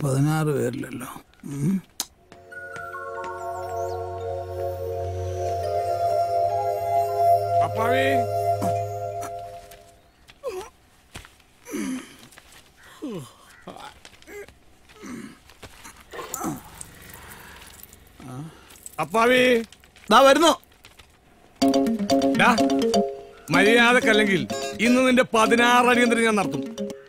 16 പേരിലല്ലോ. അപ്പാവി അപ്പാവി ദാ വരുന്നു. മര്യാദക്കല്ലെങ്കിൽ ഇന്ന് നിന്റെ 16 അടിയന്തരം ഞാൻ നടത്തും.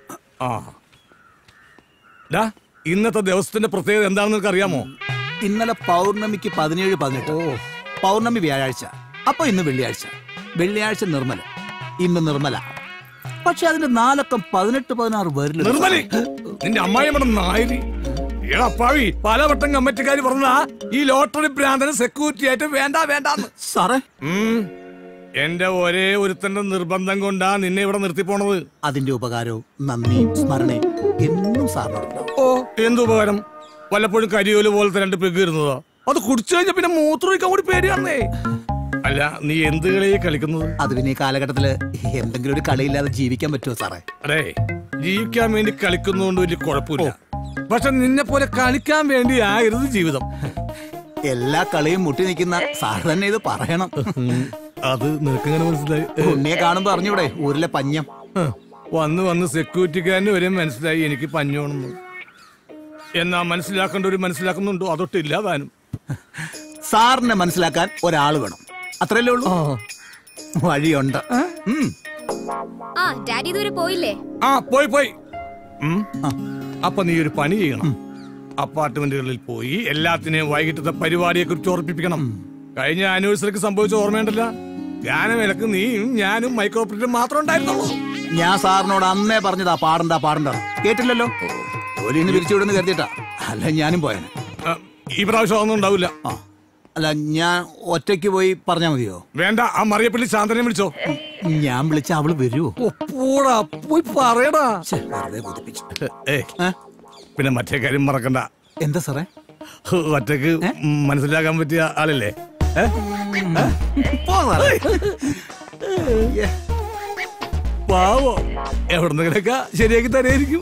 ഇന്നത്തെ ദിവസത്തിന്റെ പ്രത്യേകത എന്താണെന്ന് നിനക്ക് അറിയാമോ? ഇന്നലെ പൗർണമിക്ക് 17-18. പൗർണമി വ്യാഴാഴ്ച, അപ്പൊ ഇന്ന് വെള്ളിയാഴ്ച. വെള്ളിയാഴ്ച നിർമ്മല, ഇന്ന് നിർമ്മല. പക്ഷെ അതിന്റെ 4 അക്കം 18-16 വരില്ല. നിർമ്മലി, നിന്റെ അമ്മായിയമ്മയുടെ നായരി. ഏടാപ്പാവി, പലവട്ടം കമ്മിറ്റിക്കാർ പറഞ്ഞാ ഈ ലോട്ടറി ഭ്രാന്തന് സെക്യൂരിറ്റി ആയിട്ട് വേണ്ടാന്ന്. സാറേ, എന്റെ ഒരേ ഒരുത്തന്റെ നിർബന്ധം കൊണ്ടാ നിന്നെ ഇവിടെ നിർത്തി പോണത്. അതിന്റെ ഉപകാരവും നന്ദിയും സ്മരണയും എന്നും സാറിനോടുണ്ടാവും. എന്തുപകാരം? വല്ലപ്പോഴും കരിയോല് പോലത്തെ 2 പെഗ് ഇരുന്നതാ. അത് കുടിച്ചു കഴിഞ്ഞ പിന്നെ മൂത്രമൊഴിക്കാൻ കൂടി പേടിയാന്നേ. അല്ല, നീ എന്ത് കളിയെ കളിക്കുന്നത്? അത് പിന്നെ ഈ കാലഘട്ടത്തില് എന്തെങ്കിലും ഒരു കളിയില്ലാതെ ജീവിക്കാൻ പറ്റുമോ സാറേ? അതെ, ജീവിക്കാൻ വേണ്ടി കളിക്കുന്നതുകൊണ്ട് വലിയ കുഴപ്പമില്ല. പക്ഷെ നിന്നെ പോലെ കളിക്കാൻ വേണ്ടി ആയിരുന്നു ജീവിതം. എല്ലാ കളിയും മുട്ടി നിൽക്കുന്ന സാർ തന്നെ ഇത് പറയണം. അത് നിനക്കെങ്ങനെ മനസ്സിലായി? ഉണ്ണിയെ കാണുമ്പോ അറിഞ്ഞൂടെ ഊരിലെ പഞ്ഞം? വന്ന് സെക്യൂരിറ്റിക്കാരന് വരെ മനസ്സിലായി എനിക്ക് പഞ്ഞോണെന്ന്. എന്നാ മനസ്സിലാക്കേണ്ട ഒരു മനസ്സിലാക്കുന്നുണ്ടോ? അതൊട്ടില്ല താനും. സാറിനെ മനസ്സിലാക്കാൻ ഒരാൾ വേണം, അത്രയല്ലേ ഉള്ളൂ. വഴിയുണ്ട്. പോയില്ലേ? പോയി. അപ്പൊ നീ ഒരു പണി ചെയ്യണം. അപ്പാർട്ട്മെന്റുകളിൽ പോയി എല്ലാത്തിനെയും വൈകിട്ടത്തെ പരിപാടിയെ കുറിച്ച് ഓർപ്പിപ്പിക്കണം. കഴിഞ്ഞ ആനിവേഴ്സറിക്ക് സംഭവിച്ച ഓർമ്മയുണ്ടല്ലോ? ഗാനമേളക്ക് നീയും ഞാനും മൈക്രോപ്രിന്റും മാത്രം ഉണ്ടായിരുന്നുള്ളൂ. ഞാൻ സാറിനോട് അന്നേ പറഞ്ഞതാ പാടണ്ട കേട്ടില്ലല്ലോ. ജോലിന്ന് പിരിച്ചുവിടുന്ന് കരുതിട്ടാ, അല്ല ഞാനും പോയാന്. ഈ പ്രാവശ്യം ഒന്നും ഉണ്ടാവില്ല. അല്ല, ഞാൻ ഒറ്റയ്ക്ക് പോയി പറഞ്ഞാ മതിയോ? വേണ്ട, ആ മറിയപ്പള്ളി ശാന്തനെ വിളിച്ചോ. ഞാൻ വിളിച്ച അവള് വരുവോ? പോയി പറയടാ. പിന്നെ മറ്റേ കാര്യം മറക്കണ്ട. എന്താ സാറേ? ഒറ്റക്ക് മനസ്സിലാക്കാൻ പറ്റിയ ആളല്ലേ? പാവോ, എവിടെന്നെങ്കിലൊക്കെ ശരിയാക്കി തരായിരിക്കും.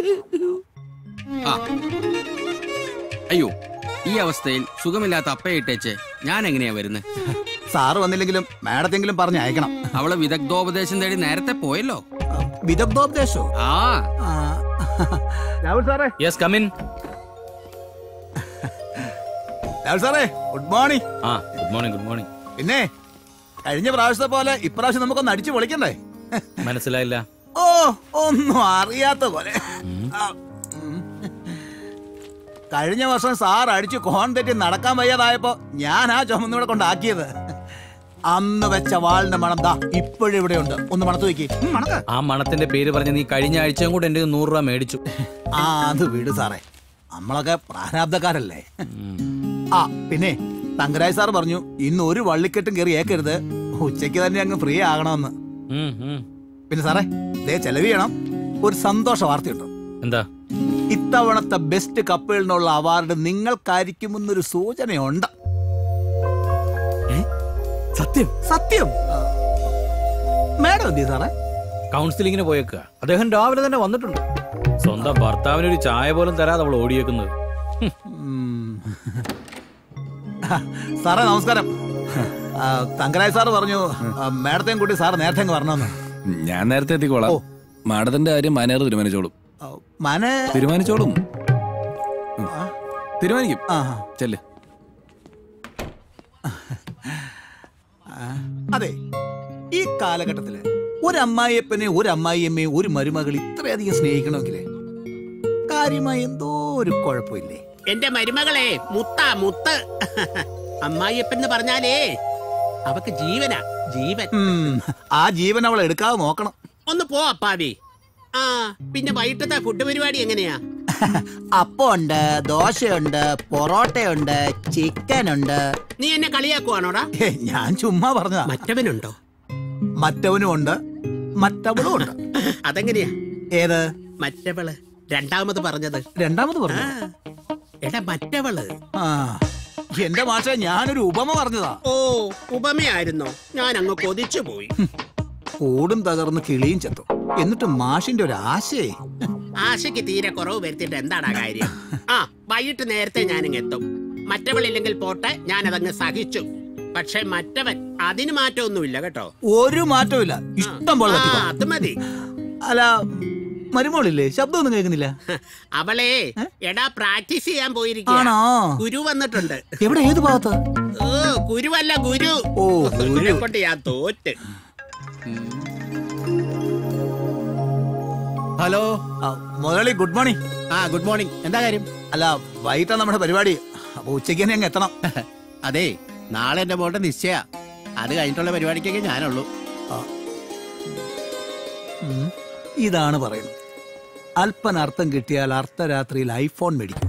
അയ്യോ, ഈ അവസ്ഥയിൽ സുഖമില്ലാത്ത അപ്പയിട്ടേച്ച് ഞാൻ എങ്ങനെയാ വരുന്നത്? സാറ് വന്നില്ലെങ്കിലും മാഡത്തെങ്കിലും പറഞ്ഞ് അയക്കണം. അവളെ വിദഗ്ധോപദേശം തേടി നേരത്തെ പോയല്ലോ. വിദഗ്ധോപദേശോ? രാഹുൽ സാറേ. Yes, come in. രാഹുൽ സാറേ, ഗുഡ് മോർണിംഗ്. Good morning. പിന്നെ കഴിഞ്ഞ പ്രാവശ്യത്തെ പോലെ ഇപ്രാവശ്യം നമുക്കൊന്ന് അടിച്ചു പൊളിക്കണ്ടേ? മനസ്സിലായില്ല. ഒന്നും അറിയാത്ത പോലെ. കഴിഞ്ഞ വർഷം സാർ അടിച്ചു കോൺ തെറ്റി നടക്കാൻ വയ്യാതായപ്പോ ഞാൻ ആ ചുമന്നൂടെ കൊണ്ടാക്കിയത്. അന്ന് വെച്ച വാളിന്റെ മണം ദാ ഇപ്പോഴും ഇവിടെ ഉണ്ട്. ഒന്ന് മണത്ത് വെക്കി. ആ മണത്തിന്റെ പേര് പറഞ്ഞ് നീ കഴിഞ്ഞ ആഴ്ചയും കൂടെ എന്റെ 100 രൂപ മേടിച്ചു. അത് വീട് സാറേ, നമ്മളൊക്കെ പ്രാരാബ്ധക്കാരല്ലേ. പിന്നെ തങ്കരാജ് സാർ പറഞ്ഞു ഇന്ന് ഒരു വള്ളിക്കെട്ടും കയറി ഏക്കരുത്, ഉച്ചയ്ക്ക് തന്നെ അങ്ങ് ഫ്രീ ആകണമെന്ന്. പിന്നെ സാറേ, ദേ ചെലവ് ചെയ്യണം. ഒരു സന്തോഷ വാർത്തയുണ്ടോ? എന്താ? ഇത്തവണത്തെ ബെസ്റ്റ് കപ്പിളിനുള്ള അവാർഡ് നിങ്ങൾക്കായിരിക്കുമെന്നൊരു സൂചനയുണ്ട്. സത്യം. മാഡം എന്തി സാറേ? കൗൺസിലിങ്ങിന് പോയേക്കുക. അദ്ദേഹം രാവിലെ തന്നെ വന്നിട്ടുണ്ട്. സ്വന്തം ഭർത്താവിന് ഒരു ചായ പോലും തരാതെ അവൾ ഓടിയേക്കുന്നത്. സാറേ നമസ്കാരം. തങ്കരാജ് സാറ് പറഞ്ഞു മാഡത്തെയും കൂട്ടി സാറ് നേരത്തെ വരണമെന്ന്. ഞാൻ നേരത്തെ എത്തിക്കോളാം. മാഡത്തിന്റെ കാര്യം മാനേജർ തീരുമാനിച്ചോളും. തീരുമാനിക്കും. ചെല്ല്. അതെ, ഈ കാലഘട്ടത്തില് ഒരു അമ്മായിയപ്പനെ ഒരു അമ്മായിയമ്മയെ ഒരു മരുമകൾ ഇത്രയധികം സ്നേഹിക്കണമെങ്കിലേ കാര്യമായി എന്തോ ഒരു കുഴപ്പമില്ലേ? എന്റെ മരുമകളെ മുത്ത് അമ്മായിയപ്പൻ പറഞ്ഞാലേ അവക്ക് ജീവനാ, ജീവൻ. ആ ജീവൻ അവൾ എടുക്കാതെ നോക്കണം. ഒന്ന് പോ അപ്പാവി. പിന്നെ വൈകിട്ടത്തെ ഫുഡ് പരിപാടി എങ്ങനെയാ? അപ്പമുണ്ട്, ദോശയുണ്ട്, പൊറോട്ടയുണ്ട്, ചിക്കൻ ഉണ്ട്. നീ എന്നെ കളിയാക്കുവാണോടാ? ഞാൻ ചുമ്മാ പറഞ്ഞതാ. മറ്റവനുണ്ടോ? മറ്റവനും ഉണ്ട്, മറ്റവളും ഉണ്ട്. അതെങ്ങനെയാ? ഏത് മറ്റവള്? രണ്ടാമത് പറഞ്ഞത്. എടാ മറ്റവള്. എന്റെ മാഷ, ഞാനൊരു ഉപമ പറഞ്ഞതാ. ഓ, ഉപമയായിരുന്നോ? ഞാൻ അങ്ങ് കൊതിച്ചു പോയി. കൂടും തകർന്ന് കിളിയും ചത്തു. എന്നിട്ട് മാഷിന്റെ ഒരു ആശയേ. ആശയ്ക്ക് തീരെ കുറവ് വരുത്തിയിട്ട് എന്താടാ കാര്യം? ആ വൈകിട്ട് നേരത്തെ ഞാനിങ്ങെത്തും. മറ്റവളില്ലെങ്കിൽ പോട്ടെ, ഞാനതങ്ങ് സഹിച്ചു. പക്ഷെ മറ്റവൻ അതിന് മാറ്റമൊന്നുമില്ല കേട്ടോ. ഒരു മാറ്റമില്ല, ഇഷ്ടം പോലെ തട്ടിക്കോ. അത് മതി. അല്ല മരുമോളില്ലേ? ശബ്ദമൊന്നും കേൾക്കുന്നില്ല. അവളെ എടാ പ്രാക്ടീസ് ചെയ്യാൻ പോയിരിക്കുകയാണോ? ഗുരു വന്നിട്ടുണ്ട്. എവിടെ? ഏത് ഭാഗത്ത്? ഓ ഗുരുവല്ല, ഗുരു. ഓ ഗുരുവിനെ കൊണ്ട് ഞാൻ തോറ്റ്. ഹലോ മുതലാളി, ഗുഡ് മോർണിംഗ്. Good morning. എന്താ കാര്യം? അല്ല വൈകിട്ടാണ് നമ്മുടെ പരിപാടി, അപ്പൊ ഉച്ചയ്ക്ക് തന്നെ അങ്ങ് എത്തണം. അതെ, നാളെ എന്റെ മോളുടെ നിശ്ചയ. അത് കഴിഞ്ഞിട്ടുള്ള പരിപാടിക്കൊക്കെ ഞാനുള്ളൂ. ഇതാണ് പറയുന്നത്, അല്പനർത്ഥം കിട്ടിയാൽ അർദ്ധരാത്രിയിൽ ഐഫോൺ മേടിക്കും.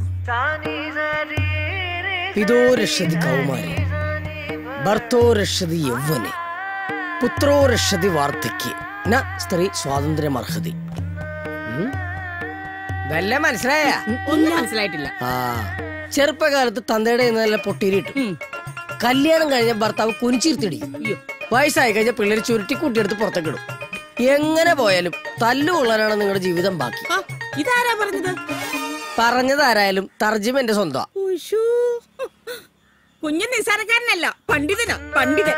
പിതോ രക്ഷതി കൗമാരെ, ഭർത്തോ രക്ഷതി യൗവനെ, പുത്രോ രക്ഷതി വാർദ്ധക്യെ, ന സ്ത്രീ സ്വാതന്ത്ര്യം അർഹതി. വല്ല മനസ്സിലായ? ഒന്നും മനസ്സിലായിട്ടില്ല. ചെറുപ്പകാലത്ത് തന്തയുടെ നല്ല പൊട്ടിരിട്ടു, കല്യാണം കഴിഞ്ഞ ഭർത്താവ് കുനിച്ചിരുത്തിടിക്കും, വയസ്സായി കഴിഞ്ഞ പിള്ളേർ ചുരുട്ടി കൂട്ടിയെടുത്ത് പുറത്തേക്ക് ഇടും. എങ്ങനെ പോയാലും തല്ലുകൊള്ളാനാണ് നിങ്ങളുടെ ജീവിതം ബാക്കി. ഇതാരാ പറഞ്ഞത്? പറഞ്ഞതാരായാലും തർജ്ജിമ എന്റെ സ്വന്തം. കുഞ്ഞു നിസ്സാരക്കാരനല്ല, പണ്ഡിതനാ, പണ്ഡിതൻ.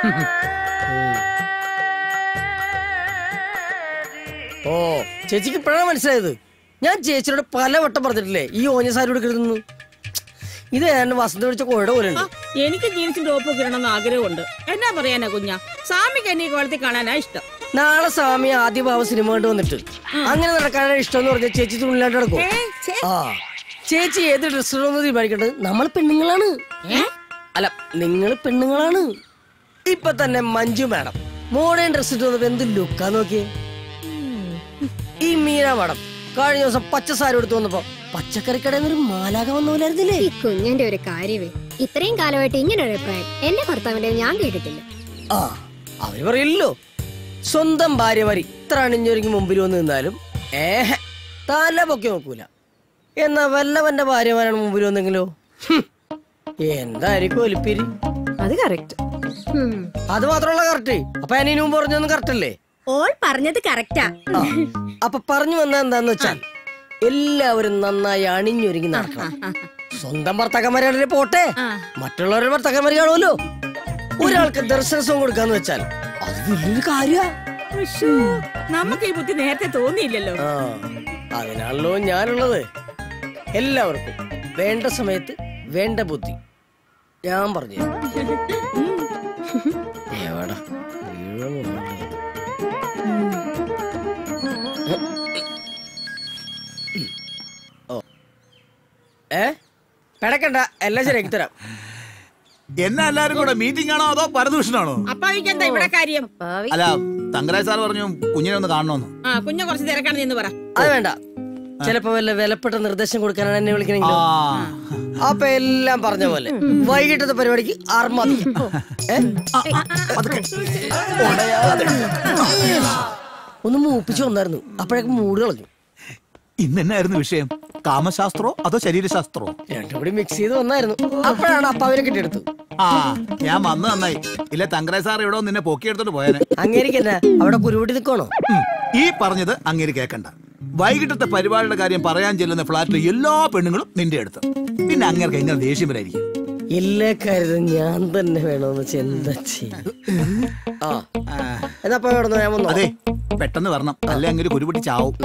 ഓ ചേച്ചിക്ക് ഇപ്പോഴാണ് മനസ്സിലായത്. ഞാൻ ചേച്ചിയോട് പലവട്ടം പറഞ്ഞിട്ടില്ലേ ഈ ഓഞ്ഞ സാരി എടുക്കരുതെന്ന്. ഇത് ഏതാണ്ട് വസന്ത പിടിച്ച കോഴയുടെ പോലെ ഉണ്ട്. എനിക്ക് ജീൻസും ടോപ്പൊക്കെ ഇടണമെന്ന് ആഗ്രഹമുണ്ട്. എന്നാ പറയാനാ കുഞ്ഞാ, സ്വാമിക്ക് എന്നെ കോളത്തിൽ കാണാനാ ഇഷ്ടം. നാളെ സ്വാമി ആദ്യ ഭാവം സിനിമ കണ്ടു വന്നിട്ട് അങ്ങനെ നടക്കാനാണ് ഇഷ്ടം എന്ന് പറഞ്ഞാൽ ചേച്ചി തുണിലാണ്ട് നടക്കും. ചേച്ചി ഏത് ഡ്രസ് ഇടണമെന്ന് തീരുമാനിക്കേണ്ടത് നമ്മൾ പെണ്ണുങ്ങളാണ്. അല്ല, നിങ്ങൾ പെണ്ണുങ്ങളാണ്. ഇപ്പൊ തന്നെ മഞ്ജു മാഡം മോഡേൺ ഡ്രസ് ഇട്ട് വന്നപ്പോ എന്ത് ലുക്കാ നോക്കിയേ. ഈ മീന മാഡം കഴിഞ്ഞ ദിവസം പച്ചസാരി എടുത്തു വന്നപ്പോ പച്ചക്കറിക്കടയിൽ ഒരു മാലാക വന്ന പോലായിരുന്നില്ലേ. ഈ കുഞ്ഞിന്റെ ഒരു കാര്യമേ, ഇത്രയും കാലമായിട്ട് ഇങ്ങനെ ഒരു അഭിപ്രായം എന്റെ ഭർത്താവിന്റെ ഞാൻ കേട്ടിട്ടില്ല. അവര് പറയില്ലല്ലോ, സ്വന്തം ഭാര്യമാര് ഇത്ര അണിഞ്ഞൊരുങ്ങി മുമ്പിൽ വന്ന് നിന്നാലും തല പൊക്കി നോക്കൂല. എന്നാ വല്ലവന്റെ ഭാര്യമാരാണ് മുമ്പിൽ വന്നെങ്കിലോ എന്തായിരിക്കും ഒലിപ്പിരി. അത് കറക്റ്റ്. അത് മാത്രമല്ല കറക്റ്റ്. അപ്പൊ ഞാൻ ഇനിയും പറഞ്ഞൊന്നും കറക്റ്റ് അല്ലേ? ഓൾ പറഞ്ഞത് കറക്റ്റാ. അപ്പൊ പറഞ്ഞു വന്ന എന്താന്ന് വെച്ചാൽ എല്ലാവരും നന്നായി അണിഞ്ഞൊരുങ്ങി നടക്കണം. സ്വന്തം ഭർത്താക്കന്മാരെ പോട്ടെ, മറ്റുള്ളവരുടെ ഭർത്താക്കന്മാര് കാണുമല്ലോ. ഒരാൾക്ക് ദർശനസം കൊടുക്കാന്ന് വെച്ചാൽ അത് വലിയൊരു കാര്യ. നമുക്ക് ഈ ബുദ്ധി നേരത്തെ തോന്നിയില്ലല്ലോ. അതിനാണല്ലോ ഞാനുള്ളത്. എല്ലാവർക്കും വേണ്ട സമയത്ത് വേണ്ട ബുദ്ധി ഞാൻ പറഞ്ഞു. എവിടെ പെടക്കണ്ട, എല്ലാം ശരിയാക്കി തരാം. എന്നാ എല്ലാരും കൂടെ മീറ്റിംഗ് ആണോ അതോ പരദൂഷണാണോ? അപ്പാവിക്കെന്താ ഇവിടെ കാര്യം? അല്ല തങ്കരാജ് സാർ പറഞ്ഞു കുഞ്ഞിനെ ഒന്ന് കാണണമെന്ന്. കുഞ്ഞു കുറച്ച് തിരക്കാണ് എന്ന് പറ. അത് വേണ്ട, ചിലപ്പോ വല്ല വിലപ്പെട്ട നിർദ്ദേശം കൊടുക്കാനാണ് എന്നെ വിളിക്കണെങ്കിലോ. അപ്പൊ എല്ലാം പറഞ്ഞ പോലെ വൈകിട്ടത്തെ പരിപാടിക്ക് ഒന്ന് മൂപ്പിച്ചു വന്നായിരുന്നു. അപ്പോഴേക്കും മൂട് കളഞ്ഞു. ഇന്നെന്നായിരുന്നു വിഷയം? കാമശാസ്ത്രോ അതോ ശരീരശാസ്ത്രോ? രണ്ടും കൂടി മിക്സ് ചെയ്ത് വന്നായിരുന്നു. അപ്പോഴാണ് അപ്പാവിനെ കിട്ടിയെടുത്തു. ഞാൻ വന്ന് നന്നായി. ഇല്ല തങ്കരാജ് സാർ ഇവിടെ നിന്നെ പൊക്കിയെടുത്തോണ്ട് പോയാനെ. അങ്ങേരിക്കന്നെ അവിടെ കുരുവിട്ടി നിൽക്കണോ? ഈ പറഞ്ഞത് അങ്ങേര് കേക്കണ്ട. വൈകിട്ടത്തെ പരിപാടിയുടെ കാര്യം പറയാൻ ചെല്ലുന്ന ഫ്ലാറ്റിലെ എല്ലാ പെണ്ണുങ്ങളും നിന്റെ അടുത്ത്. പിന്നെ അങ്ങേർക്ക് എങ്ങനെ ദേഷ്യം വരായിരിക്കും? എല്ലാ കാര്യവും ഞാൻ തന്നെ വേണമെന്ന് ചെന്താ ചെയ്യും. അതെ, പെട്ടെന്ന് വരണം, അല്ലെ അങ്ങനെ കുരുപൊട്ടി ചാവും.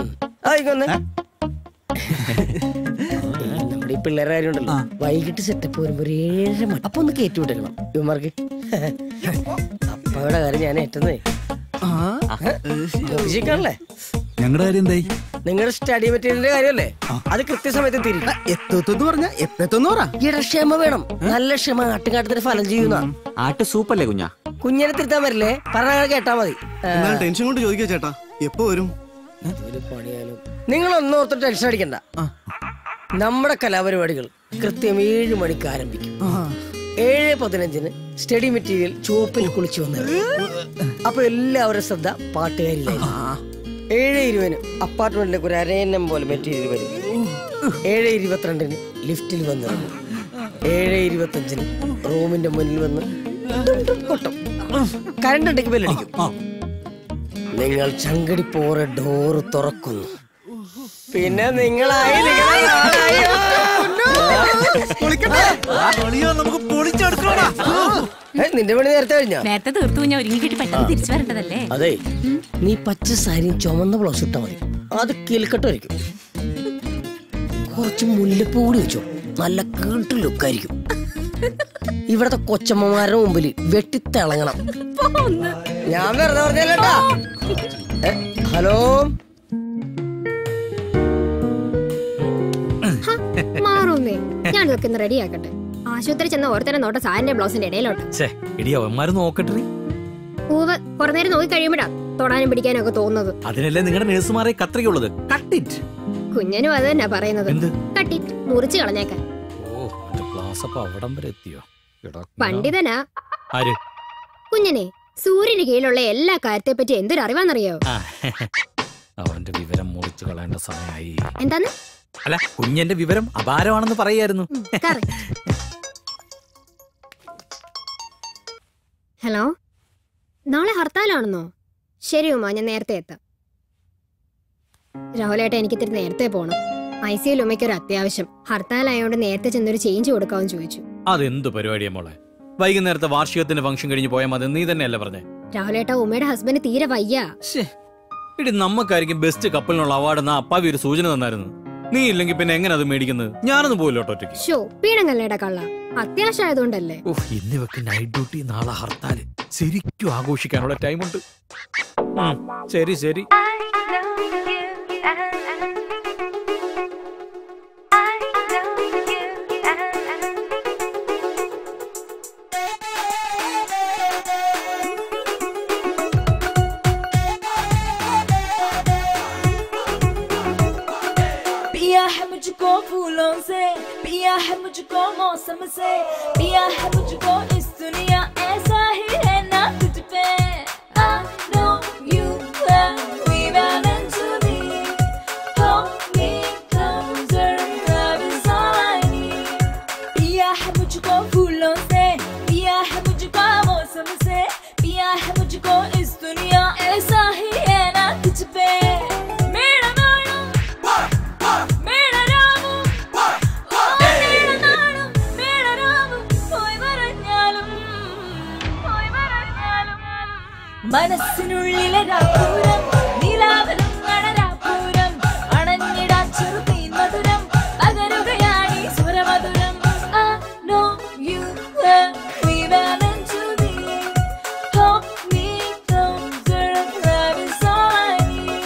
നമ്മുടെ ഈ പിള്ളേരെ കാര്യമുണ്ടല്ലോ, വൈകിട്ട് സെറ്റപ്പ് വരുമ്പോ 7:30 മണി അപ്പൊ ഒന്ന് കയറ്റി വിട്ടേക്കണം ഇവന്മാർക്ക്. അപ്പയുടെ കാര്യം ഞാൻ ഏറ്റന്നേ ല്ലേ. ഞങ്ങളുടെ കാര്യം എന്തായി? നിങ്ങളുടെ സ്റ്റഡി മെറ്റീരിയലിന്റെ കാര്യമല്ലേ, അത് കൃത്യസമയത്ത് തിരിക്കും. ക്ഷമ വേണം. നല്ല ക്ഷമ ആട്ടുകാട്ടത്തിന് ഫലം ചെയ്യുന്ന ആട്ട് സൂപ്പല്ലേ കുഞ്ഞാ. കുഞ്ഞിനെ തിരുത്താൻ വരില്ലേ, പറഞ്ഞ കേട്ടാ മതി. ടെൻഷൻ കൊണ്ട് ചോദിക്കാ ചേട്ടാ, എപ്പോ വരും? നിങ്ങളൊന്നും ഓർത്ത് ടെൻഷൻ അടിക്കണ്ട. നമ്മുടെ കലാപരിപാടികൾ കൃത്യം 7 മണിക്ക് ആരംഭിക്കും. 7:15 സ്റ്റഡി മെറ്റീരിയൽ ചുവപ്പിൽ കുളിച്ചു വന്നത്. അപ്പൊ എല്ലാവരും ശ്രദ്ധ പാട്ടുകാരിലായി. 7:20 അപ്പാർട്ട്മെന്റിലേക്ക് ഒരു അരയന്നം പോലെ മെറ്റീരിയൽ വരും. 7:22 ലിഫ്റ്റിൽ വന്ന് 7:25 റൂമിന്റെ മുന്നിൽ വന്ന് കൊട്ടും. കറണ്ട് ഉണ്ടെങ്കിൽ ബെല്ലടിക്കും. നിങ്ങൾ ചങ്കടിപ്പോറെ ഡോറ് തുറക്കുന്നു. പിന്നെ നിങ്ങളായി നിന്റെ പണി നേരത്തെ കഴിഞ്ഞാ? നേരത്തെ തീർത്തു ഞാൻ ഒരുങ്ങി കിട്ടി പെട്ടെന്ന് തിരിച്ചു വരേണ്ടതല്ലേ? അതെ, നീ പച്ച സാരിയും ചുമന്ന ബ്ലൗസ് ഇട്ടാ മതി. അത് കിൽക്കട്ടായിരിക്കും. കുറച്ച് മുല്ലപ്പൂ കൂടി വെച്ചോ, നല്ല കേട്ട് ലുക്കായിരിക്കും. ഇവിടത്തെ കൊച്ചമ്മമാരുടെ മുമ്പിൽ വെട്ടിത്തിളങ്ങണം. ഞാൻ വെറുതെ പറഞ്ഞല്ലേട്ടാ. ഹലോ, മാറൂന്നേ, ഞാൻ ഇതൊക്കെ ഒന്ന് റെഡി ആക്കട്ടെ. ആശുപത്രി ചെന്ന ഓരോരുത്തരെ നോട്ട സാറിന്റെ ബ്ലൗസിന്റെ ഇടയിലോട്ട്. നോക്കട്ടെ. പൂവ് കുറെ നേരം നോക്കി കഴിയുമ്പോഴാ തൊടാനും പിടിക്കാനും ഒക്കെ തോന്നുന്നത്. അതിനല്ലേ നിങ്ങളുടെ നേഴ്സുമാരെ കത്രികയുള്ളത്. കുഞ്ഞനും അത് തന്നെ പറയുന്നത്. കട്ടിറ്റ് മുറിച്ച് കളഞ്ഞേക്കാൻ. പണ്ഡിതനാ കുഞ്ഞനെ. സൂര്യന് കീഴിലുള്ള എല്ലാ കാര്യത്തെ പറ്റി എന്തൊരു അറിവാന്നറിയോ? അവന്റെ വിവരം മുറിച്ചു കളയേണ്ട സമയമായി. എന്താന്ന്? അല്ല, കുഞ്ഞന്റെ വിവരം അപാരമാണെന്ന് പറയായിരുന്നു. ഹലോ, നാളെ ഹർത്താലാണെന്നോ? ശരി ഉമ്മ, ഞാൻ നേരത്തെ എത്താം. രാഹുലേട്ട, എനിക്ക് ഇത്തിരി നേരത്തെ പോണം. ICUയിൽ ഉമ്മയ്ക്കൊരു അത്യാവശ്യം. ഹർത്താലായോണ്ട് നേരത്തെ ചെന്നൊരു ചേഞ്ച് കൊടുക്കാമെന്ന് ചോദിച്ചു. അതെന്ത് പരിപാടിയാ മോളെ? വൈകുന്നേരത്തെ വാർഷികത്തിന്റെ ഫംഗ്ഷൻ കഴിഞ്ഞ് പോയാൽ മതി, നീ തന്നെയല്ലേ പറഞ്ഞേ? രാഹുലേട്ട, ഉമ്മയുടെ ഹസ്ബൻഡ് തീരെ വയ്യ. ഇടി, നമ്മക്കായിരിക്കും ബെസ്റ്റ് കപ്പിളിനുള്ള അവാർഡ് എന്നാ അപ്പാവി ഒരു സൂചന തന്നായിരുന്നു. നീ ഇല്ലെങ്കിൽ പിന്നെ എങ്ങനെ അത് മേടിക്കുന്നത്? ഞാനൊന്നും പോയില്ലോട്ടോ ഒറ്റയ്ക്ക്. ഷോ പീണങ്ങല്ലേടാ കള്ള, അത്യാവശ്യം ആയതുകൊണ്ടല്ലേ. ഇന്നിവക്ക് നൈറ്റ് ഡ്യൂട്ടി, നാളെ ഹർത്താല്. ശരിക്കും ആഘോഷിക്കാനുള്ള ടൈമുണ്ട്. ശരി ശരി. मुझको फूलों से पिया है, मुझको मौसम से पिया है, मुझको इस दुनिया ऐसा ही है ना तुझ पे. I know you and we were meant to be. Hold me closer, love is all I need. पिया है मुझको फूलों से पिया है, मुझको मौसम से पिया है, मुझको इस दुनिया ऐसा ही है ना तुझ पे. മനസ്സിനുള്ളിലെ രാപ്പൂരം നിലാവലും അണരാപ്പൂരം അണഞ്ഞിടാ ചെറുതീ മധുരം പകരുകയാണീ സ്വരമധുരം. I know you and we were meant to be. Hold me closer, love is all I need.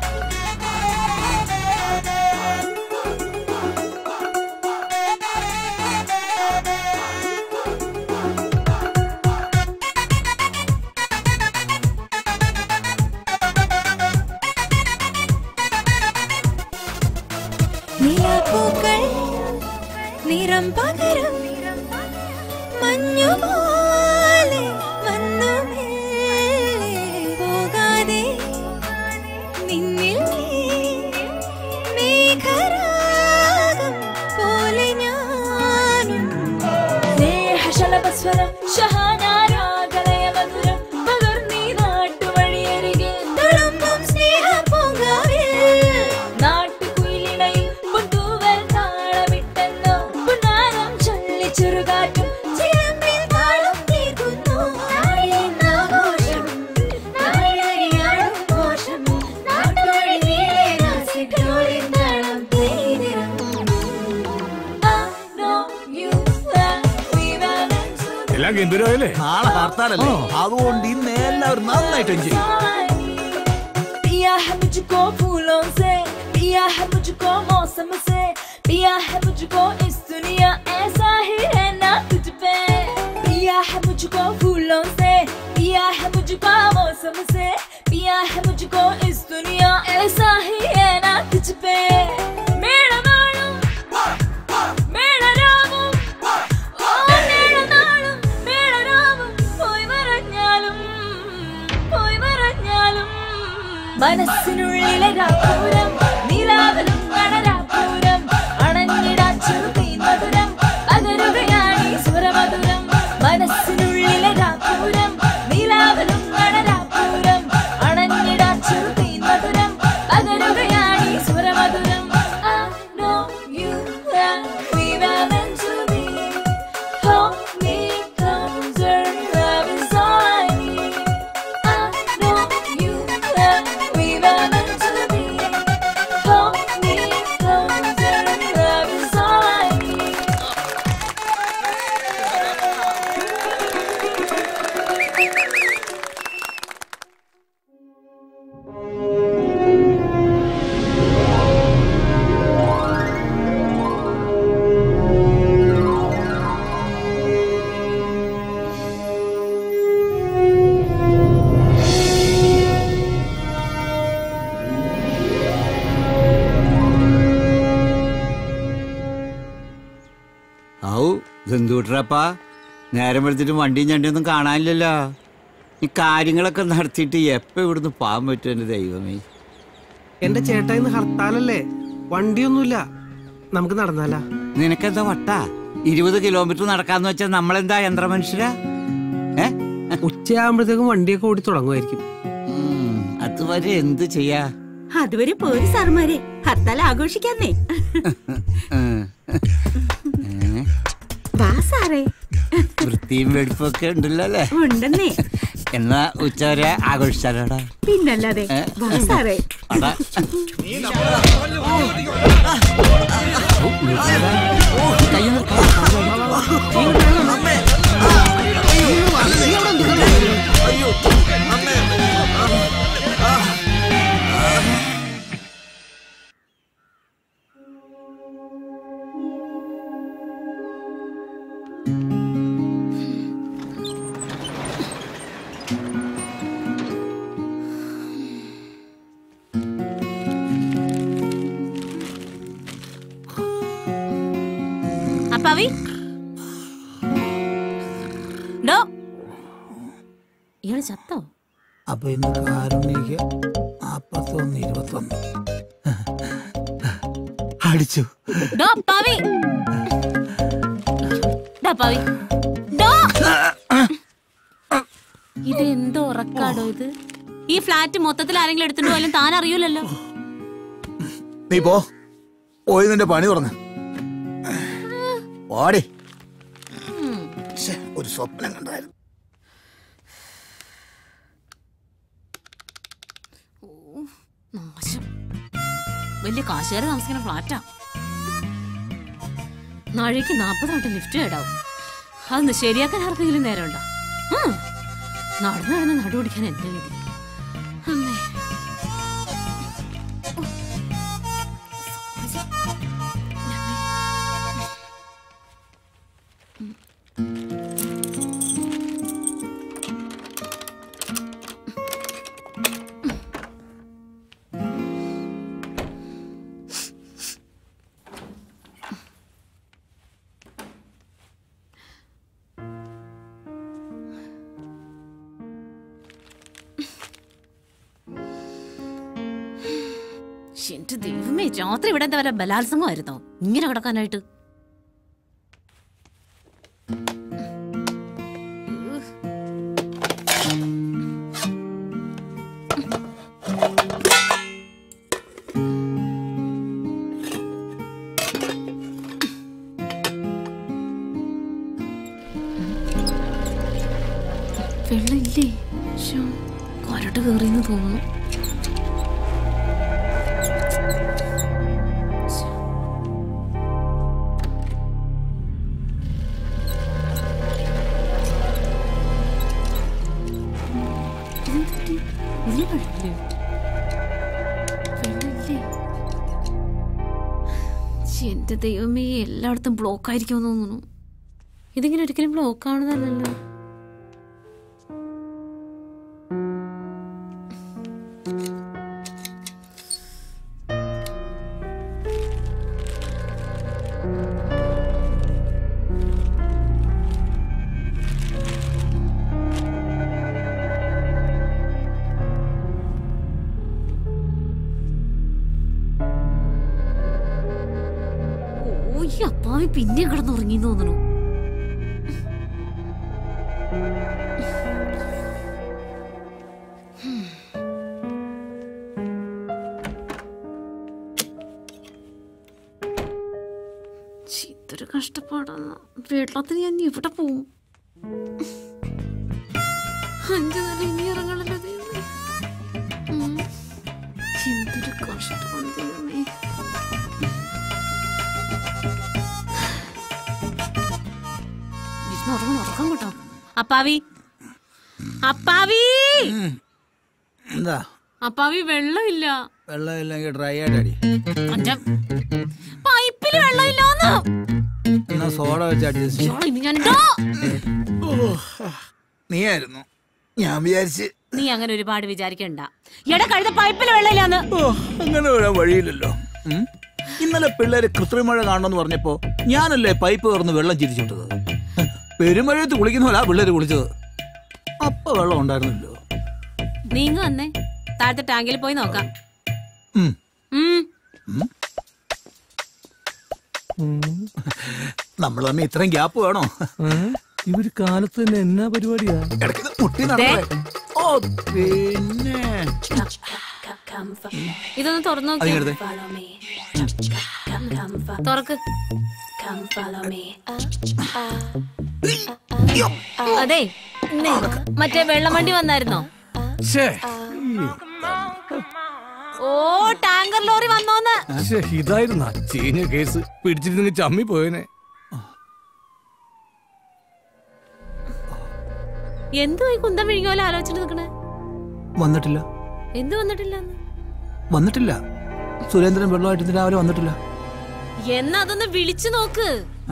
നിലാപ്പൂക്കൾ നിറം പകരം മഞ്ഞുപോലെ വന്നു പോകാതെ നിന്നിൽ മേഘരാഗം പോലെ ഞാനും സ്നേഹശലഭസ്വരം ശഹാനാരാഗലയ മധുരം പകർന്നീ നാട്ടുവഴിയരികെ തുളുമ്പും സ്നേഹ പൂങ്കാവിൽ നാട്ടുകുയിലിണയിൽ പുത്തൂവൽ താളമിട്ടെന്നോ പുന്നാരം ചൊല്ലിച്ചെറുകാറ്റും ചിലമ്പിൽ താളം തീർക്കുന്നു. നാളിനാഘോഷം നാളിനടിയാടും ഘോഷം നാട്ടുവഴി നീളെ നാസിക്കോളിൻ താളം പെയ്തിറങ്ങും. I know you and we were meant to be. എല്ലാം ഗംഭീരമായില്ലേ? നാളെ ഹർത്താലല്ലേ, അതുകൊണ്ട് ഇന്ന് എല്ലാവരും നന്നായിട്ട് എൻജോയ് ചെയ്യും. पिया है मुझको फूलों से पिया है, मुझको मौसम से पिया है, मुझको इस दुनिया ऐसा ही है ना तुझ पे. पिया है मुझको फूलों से पिया है, मुझको मौसम से पिया है, मुझको इस दुनिया ऐसा ही है ना तुझ पे. മേളനാളും മേളരാവും ഓ മേളനാളും മേളരാവും പോയി മറഞ്ഞാലും മനസ്സിനുള്ളിലെ രാപ്പൂരം നിലാവലും അണരാപ്പൂരം അണഞ്ഞിടാ ചെറുതീ മധുരം പകരുകയാണീ സ്വരമധുരം. മനസ്സിനുള്ളിലെ രാപ്പൂരം നിലാവലും അണരാപ്പൂരം അണഞ്ഞിടാ ചെറുതീ മധുരം പകരുകയാണീ സ്വരമധുരം. ഇതെന്തൂട്ടപ്പാ നേരം വെളുത്തിട്ട് വണ്ടിയും ചണ്ടിയൊന്നും കാണാനില്ലല്ലോ. ഈ കാര്യങ്ങളൊക്കെ നടത്തിയിട്ട് എപ്പോ ഇവിടുന്ന് പോകാൻ പറ്റും എന്റെ ദൈവമേ? എന്റെ ചേട്ടാ ഇന്ന് ഹർത്താലല്ലേ, വണ്ടിയൊന്നുമില്ല, നമുക്ക് നടന്നാലാ? നിനക്കെന്താ വട്ടാ? 20 കിലോമീറ്റർ നടക്കാന്ന് വെച്ചാൽ നമ്മളെന്താ യന്ത്ര മനുഷ്യരാ? ഉച്ചയാകുമ്പോഴത്തേക്കും വണ്ടിയൊക്കെ ഓടി തുടങ്ങുമായിരിക്കും. അതുവരെ എന്ത് ചെയ്യാ? അതുവരെ പോര് സാറുമാരെ, ഹർത്താൽ ആഘോഷിക്കാന്നേ. വാ സാറേ. വൃത്തിയും വെടിപ്പൊക്കെ ഉണ്ടല്ലോ അല്ലേ? ഉണ്ടെന്നേ. എന്നാ ഉച്ചവരെ ആഘോഷിച്ചാലോടാ. പിന്നല്ലാതെ. വാ സാറേ. ഇയാള് ചത്തോ? അപ്പൊ ഇന്ന് കാരുണ്യക്ക് 41-21 അടിച്ചു. ഇതെന്തോ ഉറക്കാടോ ഇത്? ഈ ഫ്ലാറ്റ് മൊത്തത്തിൽ ആരെങ്കിലും എടുത്തിട്ട് പോയാലും താൻ അറിയൂലല്ലോ. നീ പോയി നിന്റെ പണി തുറന്ന് ഓടി. ഒരു സ്വപ്നം കണ്ടായിരുന്നു. വലിയ കാശുകാരെ താമസിക്കുന്ന ഫ്ലാറ്റാ. നാഴേക്ക് 40 ലിഫ്റ്റ് കേടാവും. അതൊന്ന് ശരിയാക്കാൻ ആർക്കെങ്കിലും നേരം ഉണ്ടോ? നടന്ന് നടു പിടിക്കാൻ എന്റെ വിധി. അമ്മേ, എന്റെ ദൈവമേ, രാത്രി ഇവിടെ എന്താ പറയുക, ബലാത്സംഗമായിരുന്നോ ഇങ്ങനെ കിടക്കാനായിട്ട്? വെള്ളമില്ലേ? കരട് കയറിയെന്ന് തോന്നുന്നു. എന്റെ ദൈവമേ, എല്ലായിടത്തും ബ്ലോക്ക് ആയിരിക്കുമെന്ന് തോന്നുന്നു. ഇതിങ്ങനെ ഒരിക്കലും ബ്ലോക്ക് ആവണതല്ലല്ലോ. അപ്പാവി പിന്നെ കിടന്നുറങ്ങി തോന്നണു. ഇതൊരു കഷ്ടപ്പാടാണ്. വെള്ളത്തിന് ഞാൻ ഇവിടെ പോവും. 5 നില ഇനി ഇറങ്ങണല്ലോ ദൈവമേ. എന്തൊരു കഷ്ടപ്പാണ് ദൈവമേ. ഉറക്കം കേട്ടോ. അപ്പാവി, അപ്പാവി, എന്താ അപ്പാവി? വെള്ളമില്ല. വെള്ളമില്ലെങ്കിൽ ഡ്രൈ ആയിട്ട് അടി. പൈപ്പില് വെള്ളമില്ലാന്ന്. എന്നാ സോഡ വെച്ച് അഡ്ജസ്റ്റ്. നീയായിരുന്നു, ഞാൻ വിചാരിച്ച്. നീ അങ്ങനെ ഒരുപാട് വിചാരിക്കണ്ട. എടാ കഴുത, പൈപ്പില് വെള്ളമില്ലാന്ന്. അങ്ങനെ വരാൻ വഴിയില്ലല്ലോ. ഇന്നലെ പിള്ളേര് കൃത്രിമഴ കാണണമെന്ന് പറഞ്ഞപ്പോ ഞാനല്ലേ പൈപ്പ് തുറന്ന് വെള്ളം ചിരിച്ചുവിട്ടത്. പെരുമഴയത്ത് കുളിക്കുന്ന പോലെ പിള്ളേര് കുളിച്ചത്. അപ്പൊ വെള്ളം ഉണ്ടായിരുന്നല്ലോ. നീങ്ങ വന്നേ, താഴത്തെ ടാങ്കിൽ പോയി നോക്കാം. നമ്മൾ തന്നെ ഇത്രയും ഗ്യാപ്പ് വേണോ? ഇവര് കാലത്ത് തന്നെ എന്നാ പരിപാടിയാ? പിന്നെ ഇതൊന്ന് തുറന്നു നോക്കി. തുറക്ക്. അതെ, മറ്റേ വെള്ളം വണ്ടി വന്നായിരുന്നോ? ഓ, ടാങ്കർ ലോറി വന്നോന്ന്. ഇതായിരുന്ന ചീഞ്ഞ കേസ്. പിടിച്ചിരുന്നെങ്കിൽ ചമ്മി പോയനെ. എന്തോ ഈ കുന്തം വിഴുങ്ങിയ പോലെ ആലോചിച്ചിട്ട് നിൽക്കണേ? വന്നിട്ടില്ല. എന്ത് വന്നിട്ടില്ല? വന്നിട്ടില്ല. സുരേന്ദ്രൻ വെള്ളമായിട്ട് രാവിലെ വന്നിട്ടില്ല. എന്നാ അതൊന്ന് വിളിച്ചു നോക്ക്.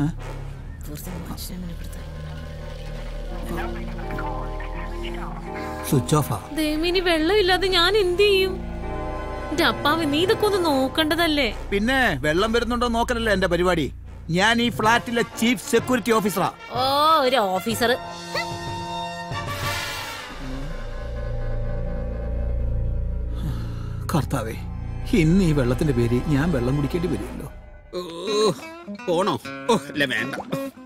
സ്വിച്ച് ഓഫാ. ദേമിനി വെള്ളം ഇല്ലാതെ ഞാൻ എന്ത് ചെയ്യും? എന്റെ അപ്പാവ്, നീ ഇതൊക്കെ ഒന്ന് നോക്കണ്ടതല്ലേ? പിന്നെ വെള്ളം വരുന്നുണ്ടോ നോക്കലല്ലേ എന്റെ പരിപാടി. ഞാൻ ഈ ഫ്ലാറ്റിലെ ചീഫ് സെക്യൂരിറ്റി ഓഫീസറാ. ഓ, ഒരു ഓഫീസർ. കർത്താവേ, ഇന്ന് ഈ വെള്ളത്തിന്റെ പേര് ഞാൻ വെള്ളം കുടിക്കേണ്ടി വരുമല്ലോ. പോണോ? വേണ്ട.